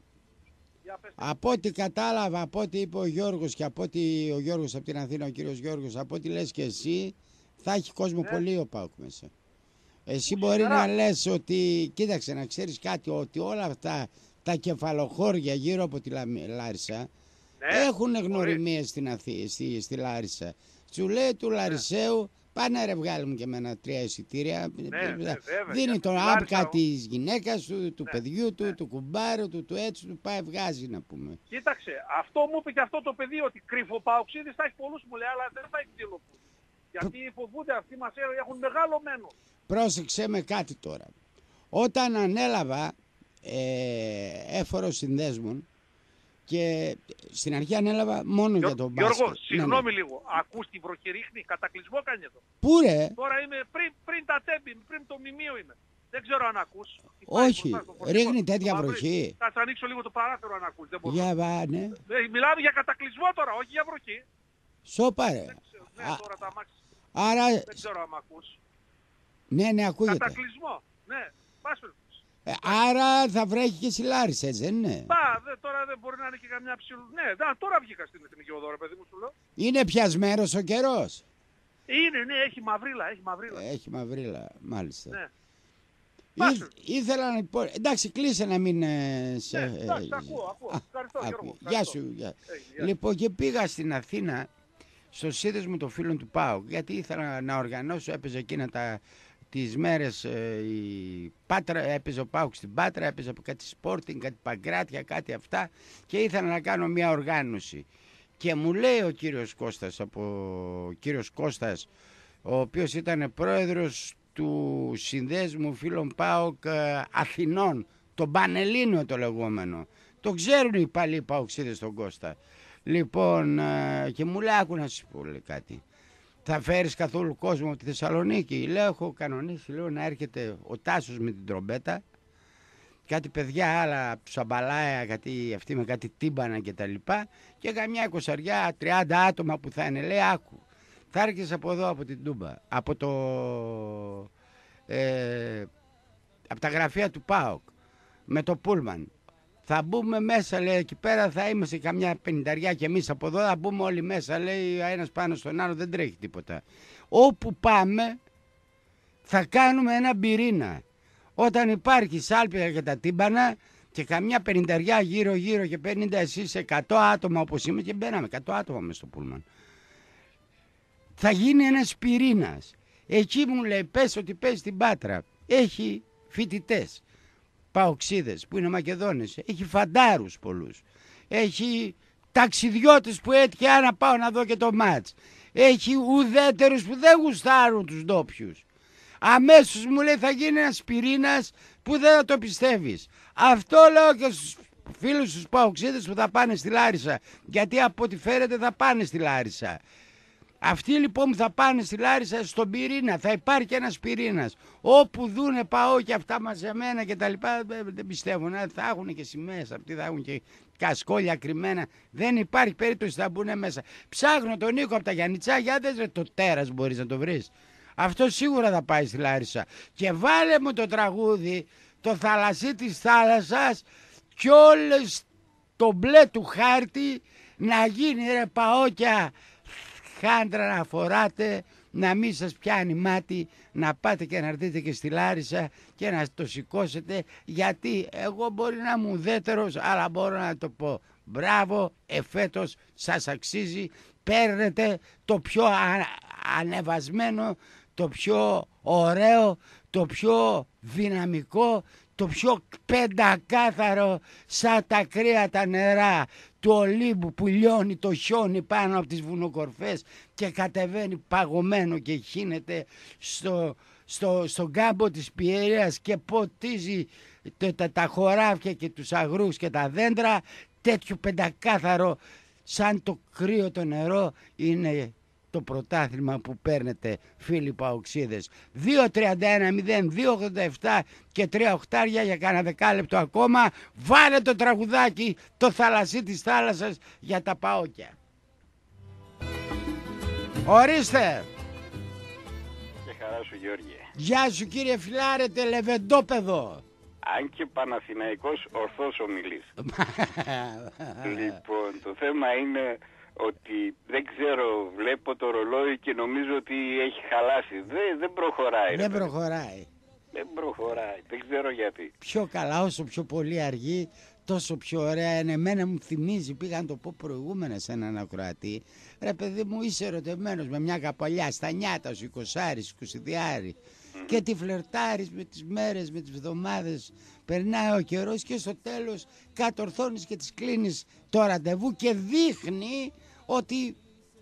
Από ό,τι κατάλαβα, από ό,τι είπε ο Γιώργος και από ό,τι ο Γιώργος από την Αθήνα, ο κύριος Γιώργος, από ό,τι λες και εσύ, θα έχει κόσμο πολύ ο ΠΑΟΚ μέσα. Εσύ μπορεί να λες ότι, κοίταξε να ξέρεις κάτι, ότι όλα αυτά τα κεφαλοχώρια γύρω από τη Λάρισα, έχουν γνωριμίες στη Λάρισα. Σου λέει του Λαρισαίου, πάνε ρε βγάλει μου και εμένα 3 εισιτήρια. Δίνει τον άπκα της γυναίκας του παιδιού του, του κουμπάρου του έτσι του πάει βγάζει να πούμε. Κοίταξε, αυτό μου είπε και αυτό το παιδί ότι κρυφοπαοξίδης θα έχει πολλούς μου λέει, αλλά δεν θα έχει τηλεοπούς. Γιατί φοβούνται αυτοί μας έχουν μεγάλο μένος. Πρόσεξε με κάτι τώρα. Όταν ανέλαβα έφορο συνδέσμων, και στην αρχή ανέλαβα μόνο για τον μπάσκετ. Γιώργο, συγγνώμη λίγο. Ακούς την βροχή ρίχνει, κατακλυσμό κάνει εδώ. Πού ρε? Τώρα είμαι πριν τα τέμπη, πριν το μνημείο είμαι. Δεν ξέρω αν ακούς. Όχι, ρίχνει τέτοια βροχή. Θα ανοίξω λίγο το παράθυρο αν ακούς. Για βάνε. Μιλάμε για κατακλυσμό τώρα, όχι για βροχή. Σώπα ρε. Ναι, τώρα τα αμάξι. Άρα... Δεν ξέρω αν ακούς. Ναι, ακούγεται. Κατακλυσμό, ναι. Πάσπερ. Άρα θα βρέχει και στη Λάρισα, έτσι δεν είναι? Τώρα δεν μπορεί να είναι και καμιά ψηλού. Ναι, τώρα βγήκα στην Εθνική Οδό, ρε παιδί μου, σου λέω. Είναι πιασμένος ο καιρός? Είναι, ναι, έχει μαυρίλα, Έχει μαυρίλα, μάλιστα. Ναι. Ήθελα να πω, εντάξει κλείσε να μην σε... Ναι, εντάξει, ακούω. Ευχαριστώ Γιώργο. Γεια σου. Λοιπόν και πήγα στην Αθήνα στο σύνδεσμο των φίλων του ΠΑΟΚ, γιατί ήθελα να οργανώσω, έπαιζε εκείνα τις μέρες η Πάτρα, έπαιζε ο ΠΑΟΚ στην Πάτρα, έπαιζε από κάτι Sporting, κάτι Παγκράτια, κάτι αυτά και ήθελα να κάνω μια οργάνωση. Και μου λέει ο κύριος Κώστας, ο οποίος ήταν πρόεδρος του συνδέσμου φίλων ΠΑΟΚ Αθηνών, τον Πανελλήνιο το λεγόμενο. Το ξέρουν οι παλιοί ΠΑΟΚσίδες τον Κώστα. Λοιπόν, και μου λέει, άκου να σου πω κάτι. Θα φέρεις καθόλου κόσμο από τη Θεσσαλονίκη? Λέω, έχω κανονίσει να έρχεται ο Τάσος με την τρομπέτα, κάτι παιδιά άλλα από τους Αμπαλάια, αυτοί με κάτι τύμπανα και τα λοιπά, και καμιά 20-30 άτομα που θα είναι. Λέει, άκου, θα έρχεσαι από εδώ, από την Τούμπα, από τα γραφεία του ΠΑΟΚ, με το Πούλμαν. Θα μπούμε μέσα, λέει, εκεί πέρα θα είμαστε καμιά 50 και εμείς από εδώ θα μπούμε όλοι μέσα, λέει, ένας πάνω στον άλλο, δεν τρέχει τίποτα. Όπου πάμε θα κάνουμε ένα πυρήνα. Όταν υπάρχει σάλπιγα και τα τύμπανα και καμιά 50 γύρω και 50 εσείς 100 άτομα όπως είμαι, και μπαίναμε 100 άτομα μες στο Πούλμαν. Θα γίνει ένας πυρήνας. Εκεί μου λέει, πες ότι πες στην Πάτρα. Έχει φοιτητές, παοξίδες που είναι Μακεδόνες, έχει φαντάρους πολλούς, έχει ταξιδιώτες που έτυχε να πάω να δω και το μάτς, έχει ουδέτερους που δεν γουστάρουν τους ντόπιους. Αμέσως μου λέει θα γίνει ένας πυρήνας που δεν θα το πιστεύεις. Αυτό λέω και στους φίλους τους παοξίδες που θα πάνε στη Λάρισα, γιατί από ό,τι φέρετε θα πάνε στη Λάρισα. Αυτοί λοιπόν που θα πάνε στη Λάρισα στον πυρήνα, θα υπάρχει ένας πυρήνας. Όπου δούνε ΠΑΟ και αυτά μαζεμένα και τα λοιπά, δεν πιστεύουν. Θα έχουν και σημαίες, αυτοί θα έχουν και κασκόλια κρυμμένα. Δεν υπάρχει περίπτωση θα μπουν μέσα. Ψάχνω τον Νίκο από τα Γιαννιτσά, το τέρας μπορείς να το βρεις. Αυτό σίγουρα θα πάει στη Λάρισα. Και βάλε μου το τραγούδι, το θαλασσί της θάλασσας κι όλες το μπλε του χάρτη να γίνει ρε παόκια. Χάντρα να φοράτε να μην σας πιάνει μάτι να πάτε και να έρθετε και στη Λάρισα και να το σηκώσετε, γιατί εγώ μπορεί να είμαι ουδέτερος, αλλά μπορώ να το πω. Μπράβο, εφέτος σας αξίζει, παίρνετε το πιο ανεβασμένο, το πιο ωραίο, το πιο δυναμικό, το πιο πεντακάθαρο, σαν τα κρύα τα νερά του Ολύμπου που λιώνει το χιόνι πάνω από τις βουνοκορφές και κατεβαίνει παγωμένο και χύνεται στον κάμπο της Πιερίας και ποτίζει τα χωράφια και τους αγρούς και τα δέντρα. Τέτοιο πεντακάθαρο σαν το κρύο το νερό είναι το πρωτάθλημα που παίρνετε, φίλοι παοξίδες. 2-31-0-2-87 και 3 οχτάρια για κάνα δεκάλεπτο ακόμα. Βάλε το τραγουδάκι, το θαλασσί της θάλασσας για τα παόκια. Ορίστε. Και χαρά σου, Γιώργη. Γεια σου, κύριε Φιλάρετε, λεβεντόπεδο. Αν και Παναθηναϊκός ορθώς ομιλείς. Λοιπόν, το θέμα είναι ότι δεν ξέρω, βλέπω το ρολόι και νομίζω ότι έχει χαλάσει. Δεν προχωράει. Δεν προχωράει. Δεν προχωράει. Δεν ξέρω γιατί. Πιο καλά, όσο πιο πολύ αργεί, τόσο πιο ωραία είναι. Εμένα μου θυμίζει, πήγα να το πω προηγούμενα σε έναν ακροατή. Ρε παιδί μου, είσαι ερωτευμένος με μια καπαλιά στα νιάτα σου, 20άρης, 22άρη. Και τη φλερτάρεις με τις μέρες, με τις εβδομάδες. Περνάει ο καιρός και στο τέλος κατορθώνεις και τις κλείνεις το ραντεβού και δείχνει ότι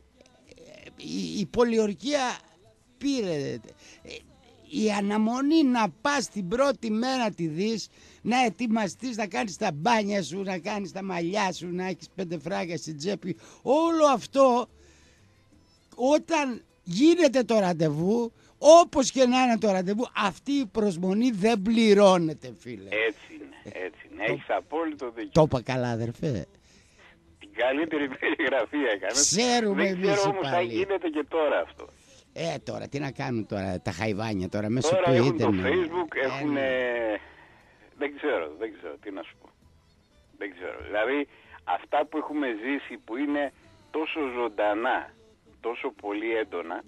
η πολιορκία πήρε. Η αναμονή να πας την πρώτη μέρα τη δεις, να ετοιμαστείς, να κάνεις τα μπάνια σου, να κάνεις τα μαλλιά σου, να έχεις 5 φράγκα στην τσέπη. Όλο αυτό όταν γίνεται το ραντεβού, όπως και να είναι το ραντεβού, αυτή η προσμονή δεν πληρώνεται, φίλε. Έτσι είναι, έτσι είναι. Έχεις απόλυτο δίκιο. Το είπα καλά, αδερφέ. Την καλύτερη περιγραφή έκανες. Ξέρουμε εμείς οι Δεν ξέρω όμως αν πάλι. γίνεται και τώρα αυτό. Τώρα τι να κάνουν τώρα τα χαϊβάνια τώρα μέσω Τώρα του έχουν ίντερνετ. το Facebook, έχουν... Δεν ξέρω τι να σου πω. Δεν ξέρω. Δηλαδή αυτά που έχουμε ζήσει που είναι τόσο ζωντανά, τόσο πολύ έντονα,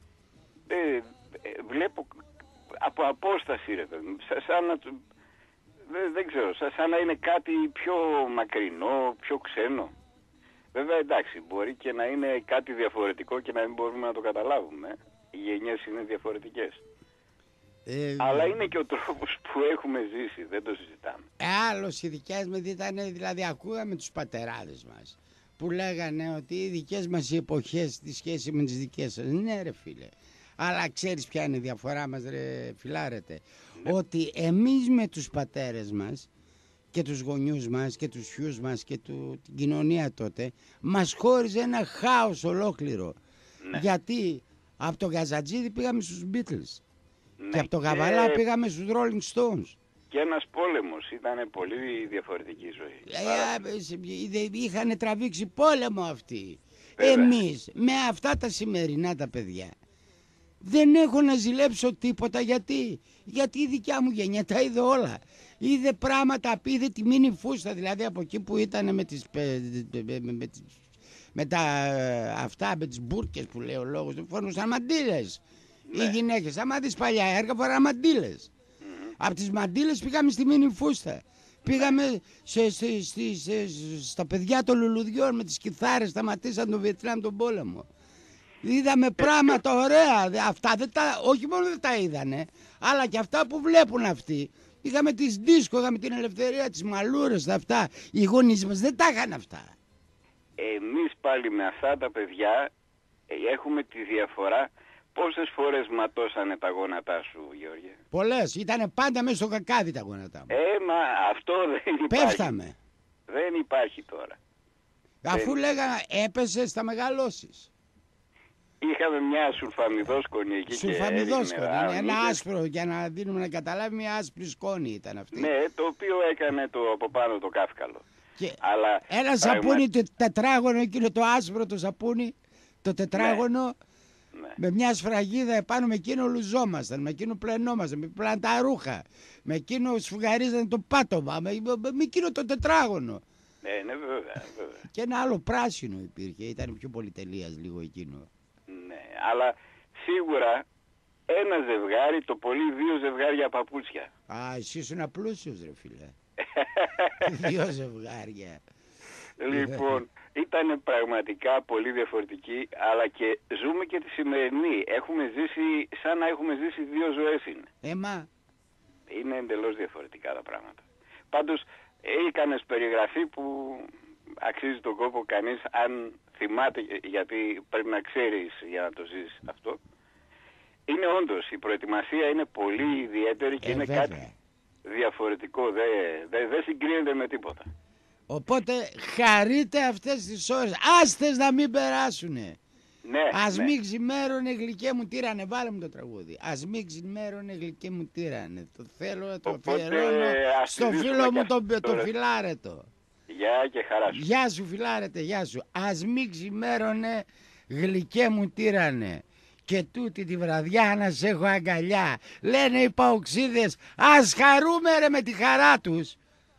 βλέπω από απόσταση, ρε παιδί, σαν να... Δεν ξέρω, σαν να είναι κάτι πιο μακρινό, πιο ξένο. Βέβαια εντάξει, μπορεί και να είναι κάτι διαφορετικό και να μην μπορούμε να το καταλάβουμε. Οι γενιές είναι διαφορετικές. Αλλά είναι και ο τρόπος που έχουμε ζήσει, δεν το συζητάμε. Άλλος οι δικές μας ήταν, δηλαδή ακούγαμε τους πατεράδες μας που λέγανε ότι οι δικές μας οι εποχές στη σχέση με τις δικές σας. Ναι ρε φίλε, αλλά ξέρεις ποια είναι η διαφορά μας ρε φιλάρετε. Ναι. Ότι εμείς με τους πατέρες μας και τους γονιούς μας και τους χιούς μας και την κοινωνία τότε μας χώριζε ένα χάος ολόκληρο. Ναι. Γιατί από τον Καζατζίδη πήγαμε στους Beatles. Ναι. Και από τον Καβαλά πήγαμε στους Rolling Stones. Και ένας πόλεμος, ήταν πολύ διαφορετική ζωή. Είχαν τραβήξει πόλεμο αυτοί. Εμείς με αυτά τα σημερινά τα παιδιά δεν έχω να ζηλέψω τίποτα. Γιατί η δικιά μου γενιά τα είδε όλα. Είδε πράγματα, είδε τη μίνι φούστα, δηλαδή από εκεί που ήταν με τις μπουρκες που λέει ο λόγος του, φορούσαν μαντήλες. Ναι. Οι γυναίκες, άμα δεις παλιά έργα, φορούσαν μαντήλες. Από τις μαντήλες πήγαμε στη μίνι φούστα. Πήγαμε στα παιδιά των λουλουδιών με τις κιθάρες, σταματήσαν τον Βιετνάμ τον πόλεμο. Είδαμε πράγματα ωραία. Αυτά όχι μόνο δεν τα είδανε, αλλά και αυτά που βλέπουν αυτοί. Είχαμε τις δίσκο, είχαμε την ελευθερία, τις μαλούρες, αυτά. Οι γονείς μας δεν τα είχαν αυτά. Εμείς πάλι με αυτά τα παιδιά έχουμε τη διαφορά. Πόσες φορές ματώσανε τα γόνατά σου, Γιώργη? Πολλές. Ήτανε πάντα μέσα στο κακάδι τα γόνατά μου. Μα αυτό δεν υπάρχει. Πέφταμε. Δεν υπάρχει τώρα. Αφού λέγανε έπεσες θα μεγαλώσεις. Είχαμε μια σουλφαμιδόσκονη εκεί. Σουλφαμιδόσκονη, ένα άσπρο, για να δίνουμε να καταλάβει, μια άσπρη σκόνη ήταν αυτή. Ναι, το οποίο έκανε από πάνω το κάφκαλο. Αλλά ένα σαπούνι τετράγωνο, εκείνο το άσπρο το σαπούνι, το τετράγωνο, ναι. Με μια σφραγίδα επάνω, με εκείνο λουζόμασταν, με εκείνο πλενόμασταν, με πλάνε τα ρούχα, με εκείνο σφουγγαρίζαν το πάτωμα, με εκείνο το τετράγωνο. Ναι, βέβαια. Και ένα άλλο πράσινο υπήρχε, ήταν πιο πολυτελείας λίγο εκείνο. Ναι, αλλά σίγουρα ένα ζευγάρι, το πολύ 2 ζευγάρια παπούτσια. Α, εσύ ήσουν πλούσιος ρε φίλε. 2 ζευγάρια. Λοιπόν, ήταν πραγματικά πολύ διαφορετική, αλλά και ζούμε και τη σημερινή. Έχουμε ζήσει σαν να έχουμε ζήσει 2 ζωές είναι. Είναι εντελώς διαφορετικά τα πράγματα. Πάντως, έκανες περιγραφή που αξίζει τον κόπο κανείς αν θυμάται, γιατί πρέπει να ξέρεις για να το ζεις αυτό. Είναι όντως, η προετοιμασία είναι πολύ ιδιαίτερη και είναι βέβαια. Κάτι διαφορετικό, δεν συγκρίνεται με τίποτα. Οπότε χαρείτε αυτές τις ώρες, άστες να μην περάσουνε. Ναι, ας μην ξημέρουνε γλυκέ μου τύρανε, βάλε μου το τραγούδι. Ας μην ξημέρουνε γλυκέ μου τύρανε, το θέλω, το αφιερώνω στο φίλο μου το φιλάρετο. Γεια και χαρά σου. Γεια σου φιλάρετε, γεια σου. Ας μην ξημέρουνε γλυκέ μου τύρανε, και τούτη τη βραδιά να σε έχω αγκαλιά. Λένε οι παοξίδες, ας χαρούμε ρε με τη χαρά τους.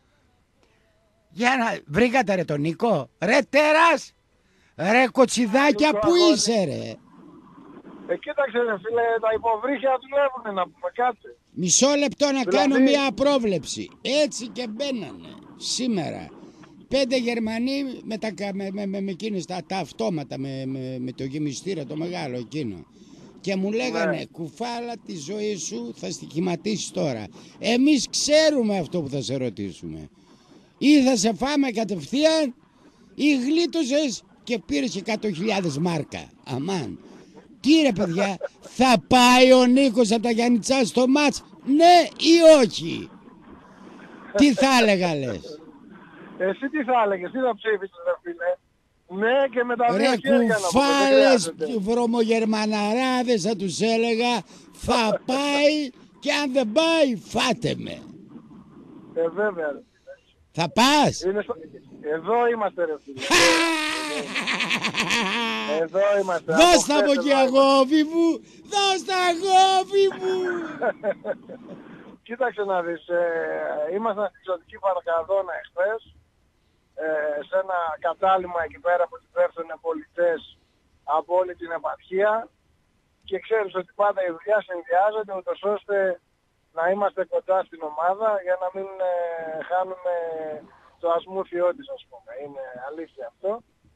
Για να... Βρήκατε ρε τον Νικό. Ρε τέρας. Ρε κοτσιδάκια, που είσαι ρε. Κοίταξε ρε φίλε, τα υποβρύχια δουλεύουνε, να πούμε κάτι. Μισό λεπτό να κάνω μια πρόβλεψη. Έτσι και μπαίνανε σήμερα 5 Γερμανοί με εκείνες τα αυτόματα, με το γεμιστήρα το μεγάλο εκείνο. Και μου λέγανε, κουφάλα τη ζωή σου θα στοιχηματίσεις τώρα. Εμείς ξέρουμε αυτό που θα σε ρωτήσουμε. Ή θα σε φάμε κατευθείαν, ή γλίτωσες και πήρες 100.000 μάρκα. Αμάν. Τι ρε παιδιά, θα πάει ο Νίκος από τα Γιάννητσά στο μάτς, ναι ή όχι? Τι θα έλεγα λες? Εσύ τι θα έλεγες, τι θα ψήφισες ρε φίλε? Ναι, και με τα δύο χέρια να πω. Κουφάλες βρωμογερμαναράδες θα τους έλεγα, θα πάει, και αν δεν πάει φάτε με. Βέβαια. Θα πας? Εδώ είμαστε ρε φίλε. Εδώ είμαστε. Δώσ' τα από εκεί αγόβι μου, δώσ' τα αγόβι μου. Κοίταξε να δεις, ήμασταν στην Ξωτική Παρακαδόνα εχθές, σε ένα κατάλημα εκεί πέρα που κυβέρνησαν πολιτές από όλη την επαρχία, και ξέρεις ότι πάντα η δουλειά συνδυάζεται ούτως ώστε να είμαστε κοντά στην ομάδα για να μην χάνουμε το ασμούθιό της, ας πούμε. Είναι αλήθεια αυτό.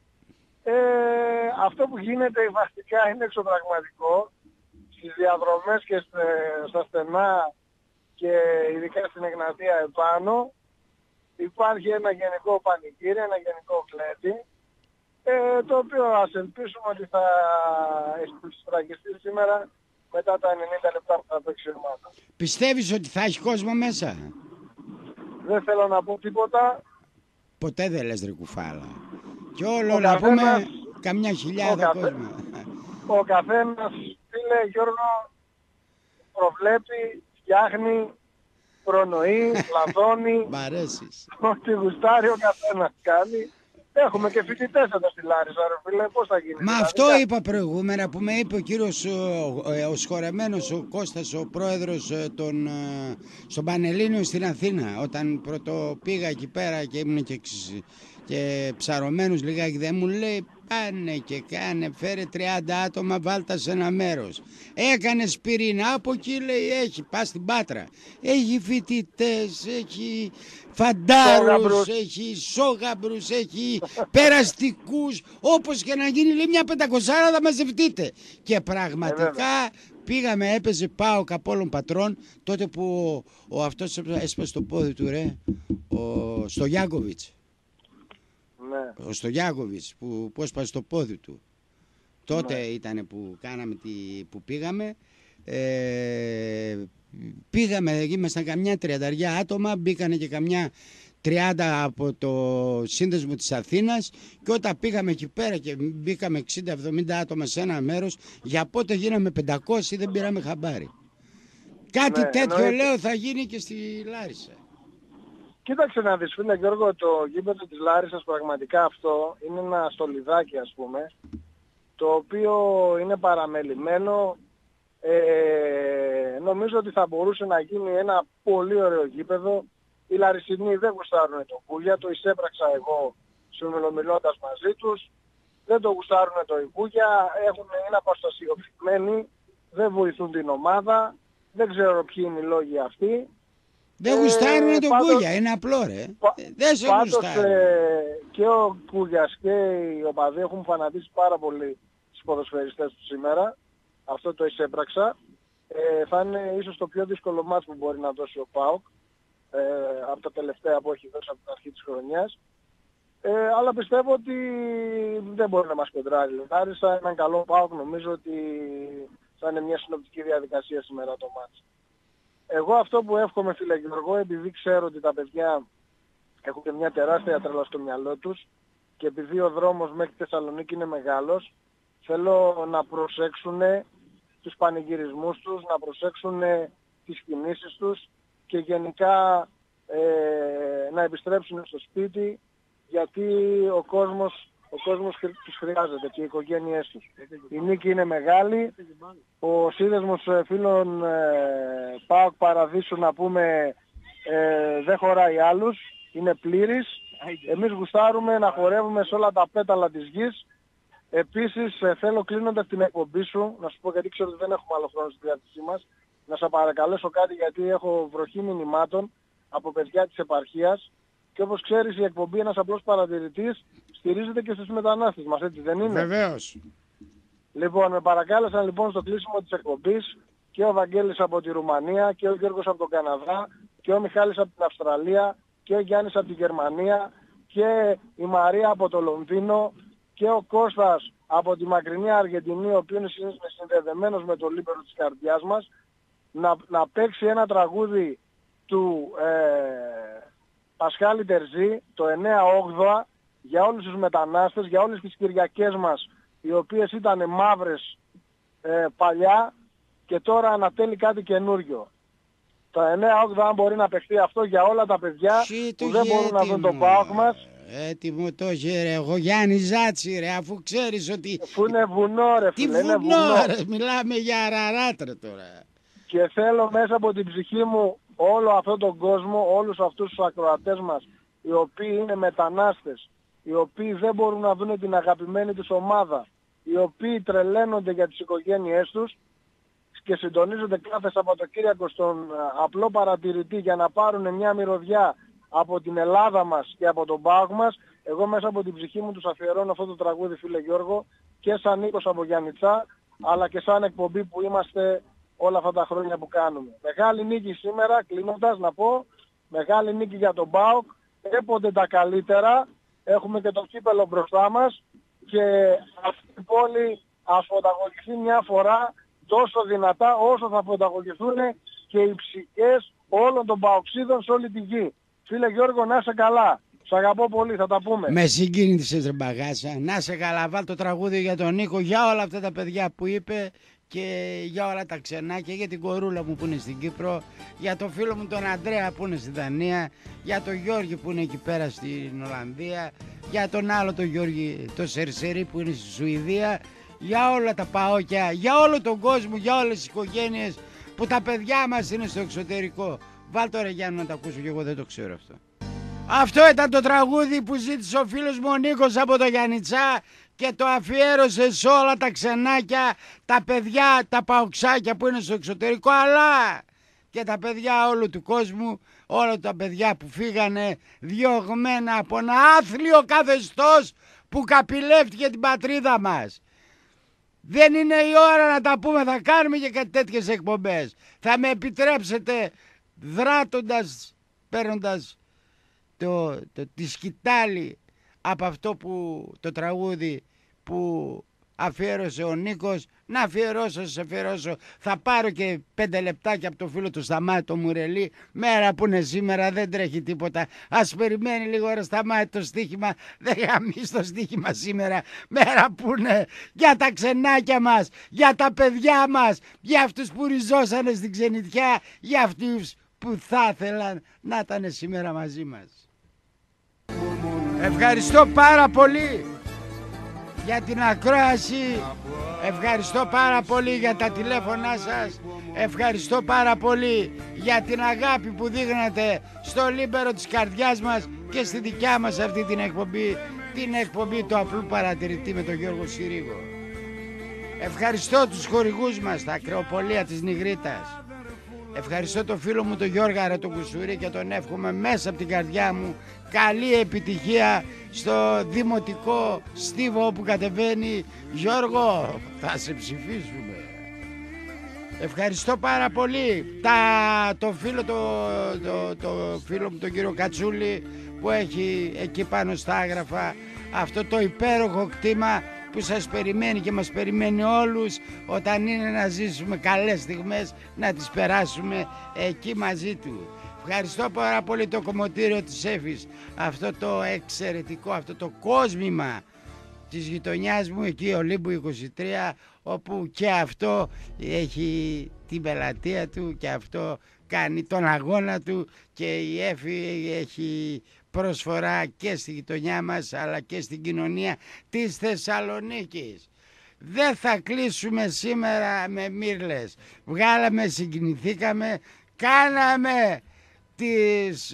Αυτό που γίνεται βαστικά είναι εξωπραγματικό. Στις διαδρομές και στα στενά και ειδικά στην Εγνατία επάνω υπάρχει ένα γενικό πανηγύρι, ένα γενικό κλέτη, το οποίο ας ελπίσουμε ότι θα εσπιστραγιστεί σήμερα μετά τα 90 λεπτά που θα παίξει η ομάδα. Πιστεύεις ότι θα έχει κόσμο μέσα? Δεν θέλω να πω τίποτα. Ποτέ δεν λες ρε κουφάλα. Και όλο να πούμε καμιά χιλιάδα κόσμο. Ο καθένας, φίλε Γιώργο, προβλέπει, φτιάχνει, προνοεί, λαδώνει. Μ' αρέσεις. Ό,τι γουστάρει ο καθένας κάνει. Έχουμε και φοιτητές εδώ στη Λάρισα, ρε φίλε, πώς θα γίνει? Μα δηλαδή, αυτό είπα προηγούμενα που με είπε ο κύριος ο σχορεμένος, ο Κώστας, ο πρόεδρος στον Πανελλήνιο στην Αθήνα. Όταν πρώτο πήγα εκεί πέρα και ήμουν και ψαρωμένος λιγάκι, δεν μου λέει πάνε και κάνε, φέρε 30 άτομα, βάλτα σε ένα μέρος. Έκανε σπυρίνα, από εκεί λέει έχει, πας στην Πάτρα. Έχει φοιτητές, έχει φαντάρους, έχει σόγαμπρους, έχει περαστικούς, όπως και να γίνει λέει μια 500 θα μαζευτείτε. Και πραγματικά πήγαμε, έπαιζε ΠΑΟΚ Απόλλων Πατρών, τότε που ο αυτός έσπασε το πόδι του ρε, ο Στογιάκοβιτς. Ναι. Ο Στογιάκοβιτς που έσπασε το πόδι του. Τότε ήταν που κάναμε που πήγαμε. Πήγαμε, ήμασταν καμιά 30 άτομα, μπήκανε και καμιά 30 από το σύνδεσμο της Αθήνας, και όταν πήγαμε εκεί πέρα και μπήκαμε 60-70 άτομα σε ένα μέρος, για πότε γίναμε 500 δεν πήραμε χαμπάρι. Κάτι τέτοιο λέω θα γίνει και στη Λάρισα. Κοίταξε να δεις φίλε Γιώργο, το γήπεδο της Λάρισσας πραγματικά αυτό είναι ένα στολιδάκι ας πούμε, το οποίο είναι παραμελημένο. Νομίζω ότι θα μπορούσε να γίνει ένα πολύ ωραίο γήπεδο. Οι Λαρισινοί δεν γουστάρουν το Κούλια, το εισέπραξα εγώ μιλώντας μαζί τους. Δεν το γουστάρουν το Ικούγια, είναι αποστασιοποιημένοι δεν βοηθούν την ομάδα, δεν ξέρω ποιοι είναι οι λόγοι αυτοί. Δεν γουστάρουν τον Κούγια, είναι απλό ρε. Δεν σε γουστάρουν. Και ο Κούγιας και οι οπαδοί έχουν φανατίσει πάρα πολύ στους ποδοσφαιριστές του σήμερα. Αυτό το εισέπραξα. Θα είναι ίσως το πιο δύσκολο μάτς που μπορεί να δώσει ο ΠΑΟΚ από τα τελευταία που έχει δώσει από την αρχή της χρονιάς. Αλλά πιστεύω ότι δεν μπορεί να μας κοντράρει. Άρισα έναν καλό ΠΑΟΚ, νομίζω ότι θα είναι μια συνοπτική διαδικασία σήμερα το μάτς. Εγώ αυτό που εύχομαι, φίλε Γιώργο, επειδή ξέρω ότι τα παιδιά έχουν και μια τεράστια τρέλα στο μυαλό τους και επειδή ο δρόμος μέχρι Θεσσαλονίκη είναι μεγάλος, θέλω να προσέξουν τους πανηγυρισμούς τους, να προσέξουν τις κινήσεις τους και γενικά να επιστρέψουν στο σπίτι, γιατί ο κόσμος τους χρειάζεται και οι οικογένειές τους. Η νίκη είναι μεγάλη. Ο σύνδεσμος φίλων ΠΑΟΚ Παραδείσου, να πούμε, δεν χωράει άλλους. Είναι πλήρης. Εμείς γουστάρουμε να χορεύουμε σε όλα τα πέταλα της γης. Επίσης θέλω, κλείνοντας την εκπομπή σου, να σου πω, γιατί ξέρω ότι δεν έχουμε άλλο χρόνο στη διάθεσή μας, να σε παρακαλέσω κάτι, γιατί έχω βροχή μηνυμάτων από παιδιά της επαρχίας. Και όπως ξέρεις, η εκπομπή, ένας απλός παρατηρητής, στηρίζεται και στους μετανάστες μας, έτσι δεν είναι? Βεβαίως. Λοιπόν, με παρακάλεσαν λοιπόν στο κλείσιμο της εκπομπής και ο Βαγγέλης από τη Ρουμανία και ο Γιώργος από τον Καναδά και ο Μιχάλης από την Αυστραλία και ο Γιάννης από τη Γερμανία και η Μαρία από το Λονδίνο και ο Κώστας από τη μακρινή Αργεντινή, ο οποίος είναι συνδεδεμένος με το λίπερο της καρδιάς μας, να παίξει ένα τραγούδι του Πασχάλη Τερζή, το 9-8, για όλους τους μετανάστες, για όλες τις Κυριακές μας, οι οποίες ήταν μαύρες παλιά και τώρα ανατέλει κάτι καινούριο. Το 9-8, αν μπορεί να παιχτεί αυτό για όλα τα παιδιά που δεν μπορούν να δουν τον ΠΑΟΚ μας. Έτοιμο το είχε ρε, εγώ Γιάννη Ζάτσι ρε, αφού ξέρεις ότι... Αφού είναι βουνό ρε φίλε, είναι βουνό ρε, μιλάμε για αραράτρε τώρα. Και θέλω μέσα από την ψυχή μου όλο αυτόν τον κόσμο, όλους αυτούς τους ακροατές μας, οι οποίοι είναι μετανάστες, οι οποίοι δεν μπορούν να δουν την αγαπημένη τους ομάδα, οι οποίοι τρελαίνονται για τις οικογένειές τους και συντονίζονται κάθε Σαββατοκύριακο στον απλό παρατηρητή για να πάρουν μια μυρωδιά από την Ελλάδα μας και από τον ΠΑΟΚ μας. Εγώ μέσα από την ψυχή μου τους αφιερώνω αυτό το τραγούδι, φίλε Γιώργο, και σαν Νίκος από Γιαννιτσά, αλλά και σαν εκπομπή που είμαστε όλα αυτά τα χρόνια που κάνουμε. Μεγάλη νίκη σήμερα, κλείνοντας να πω, μεγάλη νίκη για τον ΠΑΟΚ, έποτε τα καλύτερα, έχουμε και το κύπελο μπροστά μας και αυτή η πόλη ας φωταγωγηθεί μια φορά τόσο δυνατά όσο θα φωταγωγηθούν και οι ψυχές όλων των παοξίδων σε όλη τη γη. Φίλε Γιώργο, να είσαι καλά. Σ' αγαπώ πολύ, θα τα πούμε. Με συγκίνησες ρε μπαγάσα. Να είσαι καλά, βάλ το τραγούδι για τον Νίκο, για όλα αυτά τα παιδιά που είπε και για όλα τα ξενάκια, για την κορούλα μου που είναι στην Κύπρο, για τον φίλο μου τον Αντρέα που είναι στη Δανία, για τον Γιώργη που είναι εκεί πέρα στην Ολλανδία, για τον άλλο τον Γιώργη, το Σερσερί που είναι στη Σουηδία, για όλα τα παόκια, για όλο τον κόσμο, για όλες τις οικογένειες που τα παιδιά μας είναι στο εξωτερικό. Βάλ το ρε Γιάννη να το ακούσω και εγώ δεν το ξέρω αυτό. Αυτό ήταν το τραγούδι που ζήτησε ο φίλος μου ο Νίκος από το Γιαννιτσά και το αφιέρωσε σε όλα τα ξενάκια, τα παιδιά, τα παοξάκια που είναι στο εξωτερικό, αλλά και τα παιδιά όλου του κόσμου, όλα τα παιδιά που φύγανε διωγμένα από ένα άθλιο καθεστώς που καπηλεύτηκε την πατρίδα μας. Δεν είναι η ώρα να τα πούμε, θα κάνουμε και κάτι τέτοιες εκπομπές. Θα με επιτρέψετε δράτοντας, παίρνοντας τη σκητάλη από αυτό που το τραγούδι που αφιέρωσε ο Νίκος, να αφιερώσω. Θα πάρω και 5 λεπτάκια από το φίλο του Σταμάτη το Μουρελή. Μέρα που είναι σήμερα δεν τρέχει τίποτα. Ας περιμένει λίγο ρε Σταμάτη το στοίχημα. Δεν γαμίσει το στοίχημα σήμερα. Μέρα που είναι για τα ξενάκια μας, για τα παιδιά μας, για αυτούς που ριζώσανε στην ξενιτιά, για αυτούς που θα ήθελαν να ήταν σήμερα μαζί μας. Ευχαριστώ πάρα πολύ για την ακρόαση, ευχαριστώ πάρα πολύ για τα τηλέφωνά σας, ευχαριστώ πάρα πολύ για την αγάπη που δείχνατε στο λίμπερο της καρδιάς μας και στη δικιά μας αυτή την εκπομπή του απλού παρατηρητή με τον Γιώργο Συρίγο. Ευχαριστώ τους χορηγούς μας, τα Ακρεοπολία της Νιγρίτας. Ευχαριστώ τον φίλο μου τον Γιώργαρα τον Κουσουρί και τον εύχομαι μέσα από την καρδιά μου καλή επιτυχία στο δημοτικό στίβο όπου κατεβαίνει. Γιώργο, θα σε ψηφίσουμε. Ευχαριστώ πάρα πολύ το φίλο μου τον κύριο Κατσούλη που έχει εκεί πάνω στα άγραφα αυτό το υπέροχο κτήμα που σας περιμένει και μας περιμένει όλους όταν είναι να ζήσουμε καλές στιγμές, να τις περάσουμε εκεί μαζί του. Ευχαριστώ πάρα πολύ το κομμωτήριο της Έφης, αυτό το εξαιρετικό, αυτό το κόσμημα της γειτονιάς μου εκεί Ολύμπου 23, όπου και αυτό έχει την πελατεία του και αυτό κάνει τον αγώνα του και η Έφη έχει προσφορά και στη γειτονιά μας αλλά και στην κοινωνία της Θεσσαλονίκης. Δεν θα κλείσουμε σήμερα με μύρλες. Βγάλαμε, συγκινηθήκαμε, κάναμε τις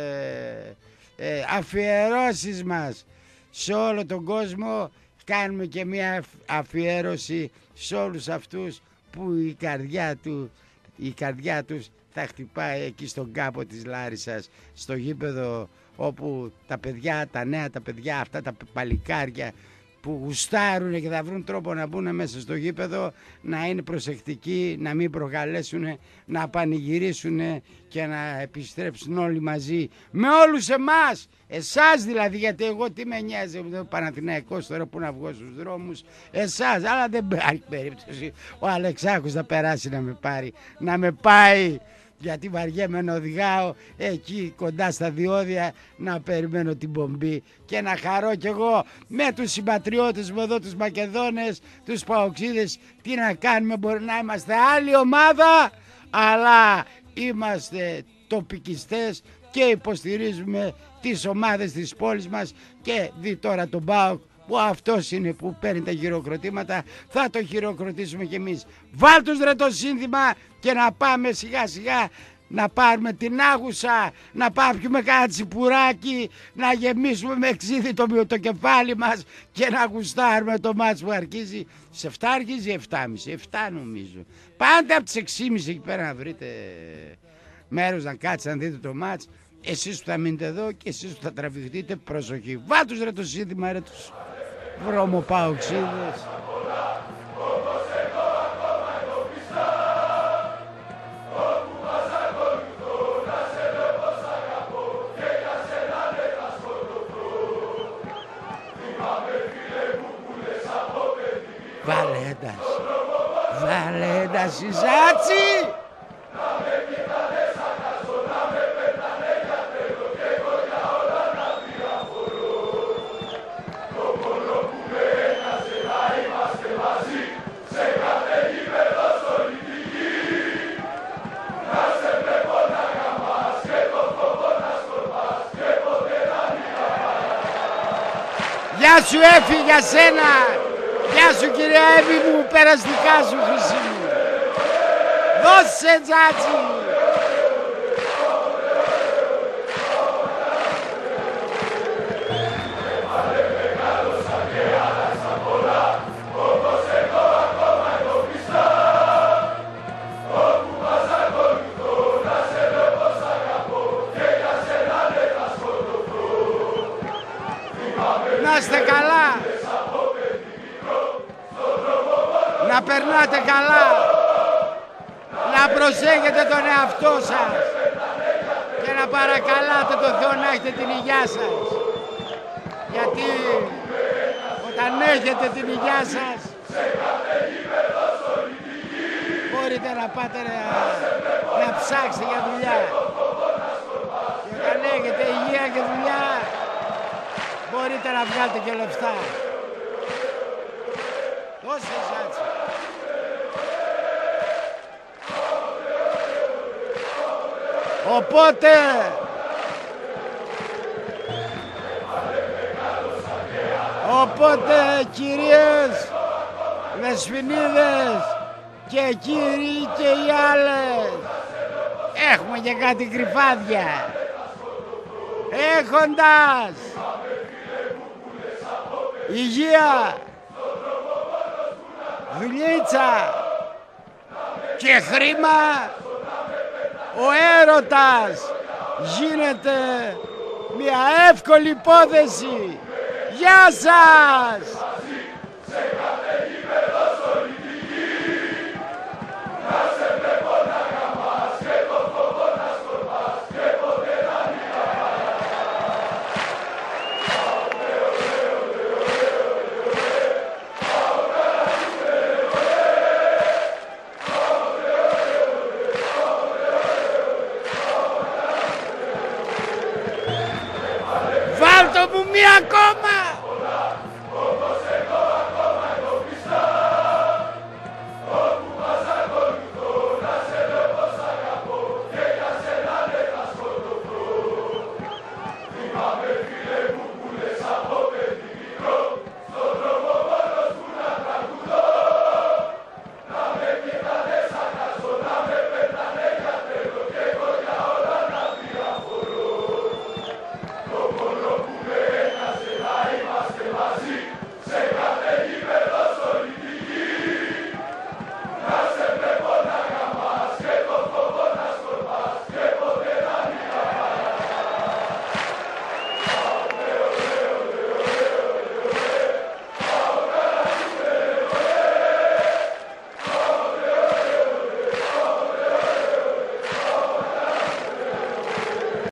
αφιερώσεις μας σε όλο τον κόσμο. Κάνουμε και μια αφιέρωση σε όλους αυτούς που η καρδιά τους θα χτυπάει εκεί στον κάπο της Λάρισσας, στο γήπεδο όπου τα παιδιά, τα νέα τα παιδιά, αυτά τα παλικάρια που γουστάρουν και θα βρουν τρόπο να μπουν μέσα στο γήπεδο, να είναι προσεκτικοί, να μην προκαλέσουν, να πανηγυρίσουν και να επιστρέψουν όλοι μαζί με όλους εμάς, εσάς δηλαδή, γιατί εγώ τι με νοιάζει ο Παναθηναϊκός τώρα που να βγω στους δρόμους, εσάς, αλλά δεν υπάρχει περίπτωση ο Αλεξάκος να περάσει να με πάει, γιατί βαριέμαι να οδηγάω εκεί κοντά στα διόδια να περιμένω την πομπή και να χαρώ κι εγώ με τους συμπατριώτες μου εδώ, τους Μακεδόνες, τους Παοξίδες. Τι να κάνουμε, μπορεί να είμαστε άλλη ομάδα, αλλά είμαστε τοπικιστές και υποστηρίζουμε τις ομάδες της πόλης μας και δει τώρα τον ΠΑΟΚ που αυτός είναι που παίρνει τα χειροκροτήματα, θα το χειροκροτήσουμε κι εμείς. Βάλ τους ρε το σύνθημα και να πάμε σιγά σιγά να πάρουμε την άγουσα, να πάρουμε κάνα τσιπουράκι, να γεμίσουμε με ξύδι το κεφάλι μας και να γουστάρουμε το μάτς που αρχίζει. Σε 7 αρχίζει 7.30, 7 νομίζω. Πάντα από τις 6.30 εκεί πέρα να βρείτε μέρος να κάτσετε να δείτε το μάτς. Εσείς που θα μείνετε εδώ και εσείς που θα τραβηχτείτε, προσοχή. Βάλ τους ρε το σύνθημα, ρε τους βρωμοπαοξίδες. Βάλε ένταση Ζάτσι! Γεια σου Έφη, για σένα! Γεια σου κυρία Εύη μου, περαστικά σου χρυσή μου! Δώσε Τζάτσι! Να είστε καλά! Να περνάτε καλά! Να προσέχετε τον εαυτό σας! Και να παρακαλάτε τον Θεό να έχετε την υγειά σας! Γιατί όταν έχετε την υγειά σας μπορείτε να πάτε να ψάξετε για δουλειά. Και όταν έχετε υγεία και δουλειά μπορείτε να βγάλετε και λεφτά. Δώσε Ζάτσι. Οπότε κυρίες, δεσποινίδες και κύριοι και οι άλλες, έχουμε και κάτι κρυφάδια. Έχοντας υγεία, δουλίτσα και χρήμα, ο έρωτας γίνεται μια εύκολη υπόθεση. Γεια σας!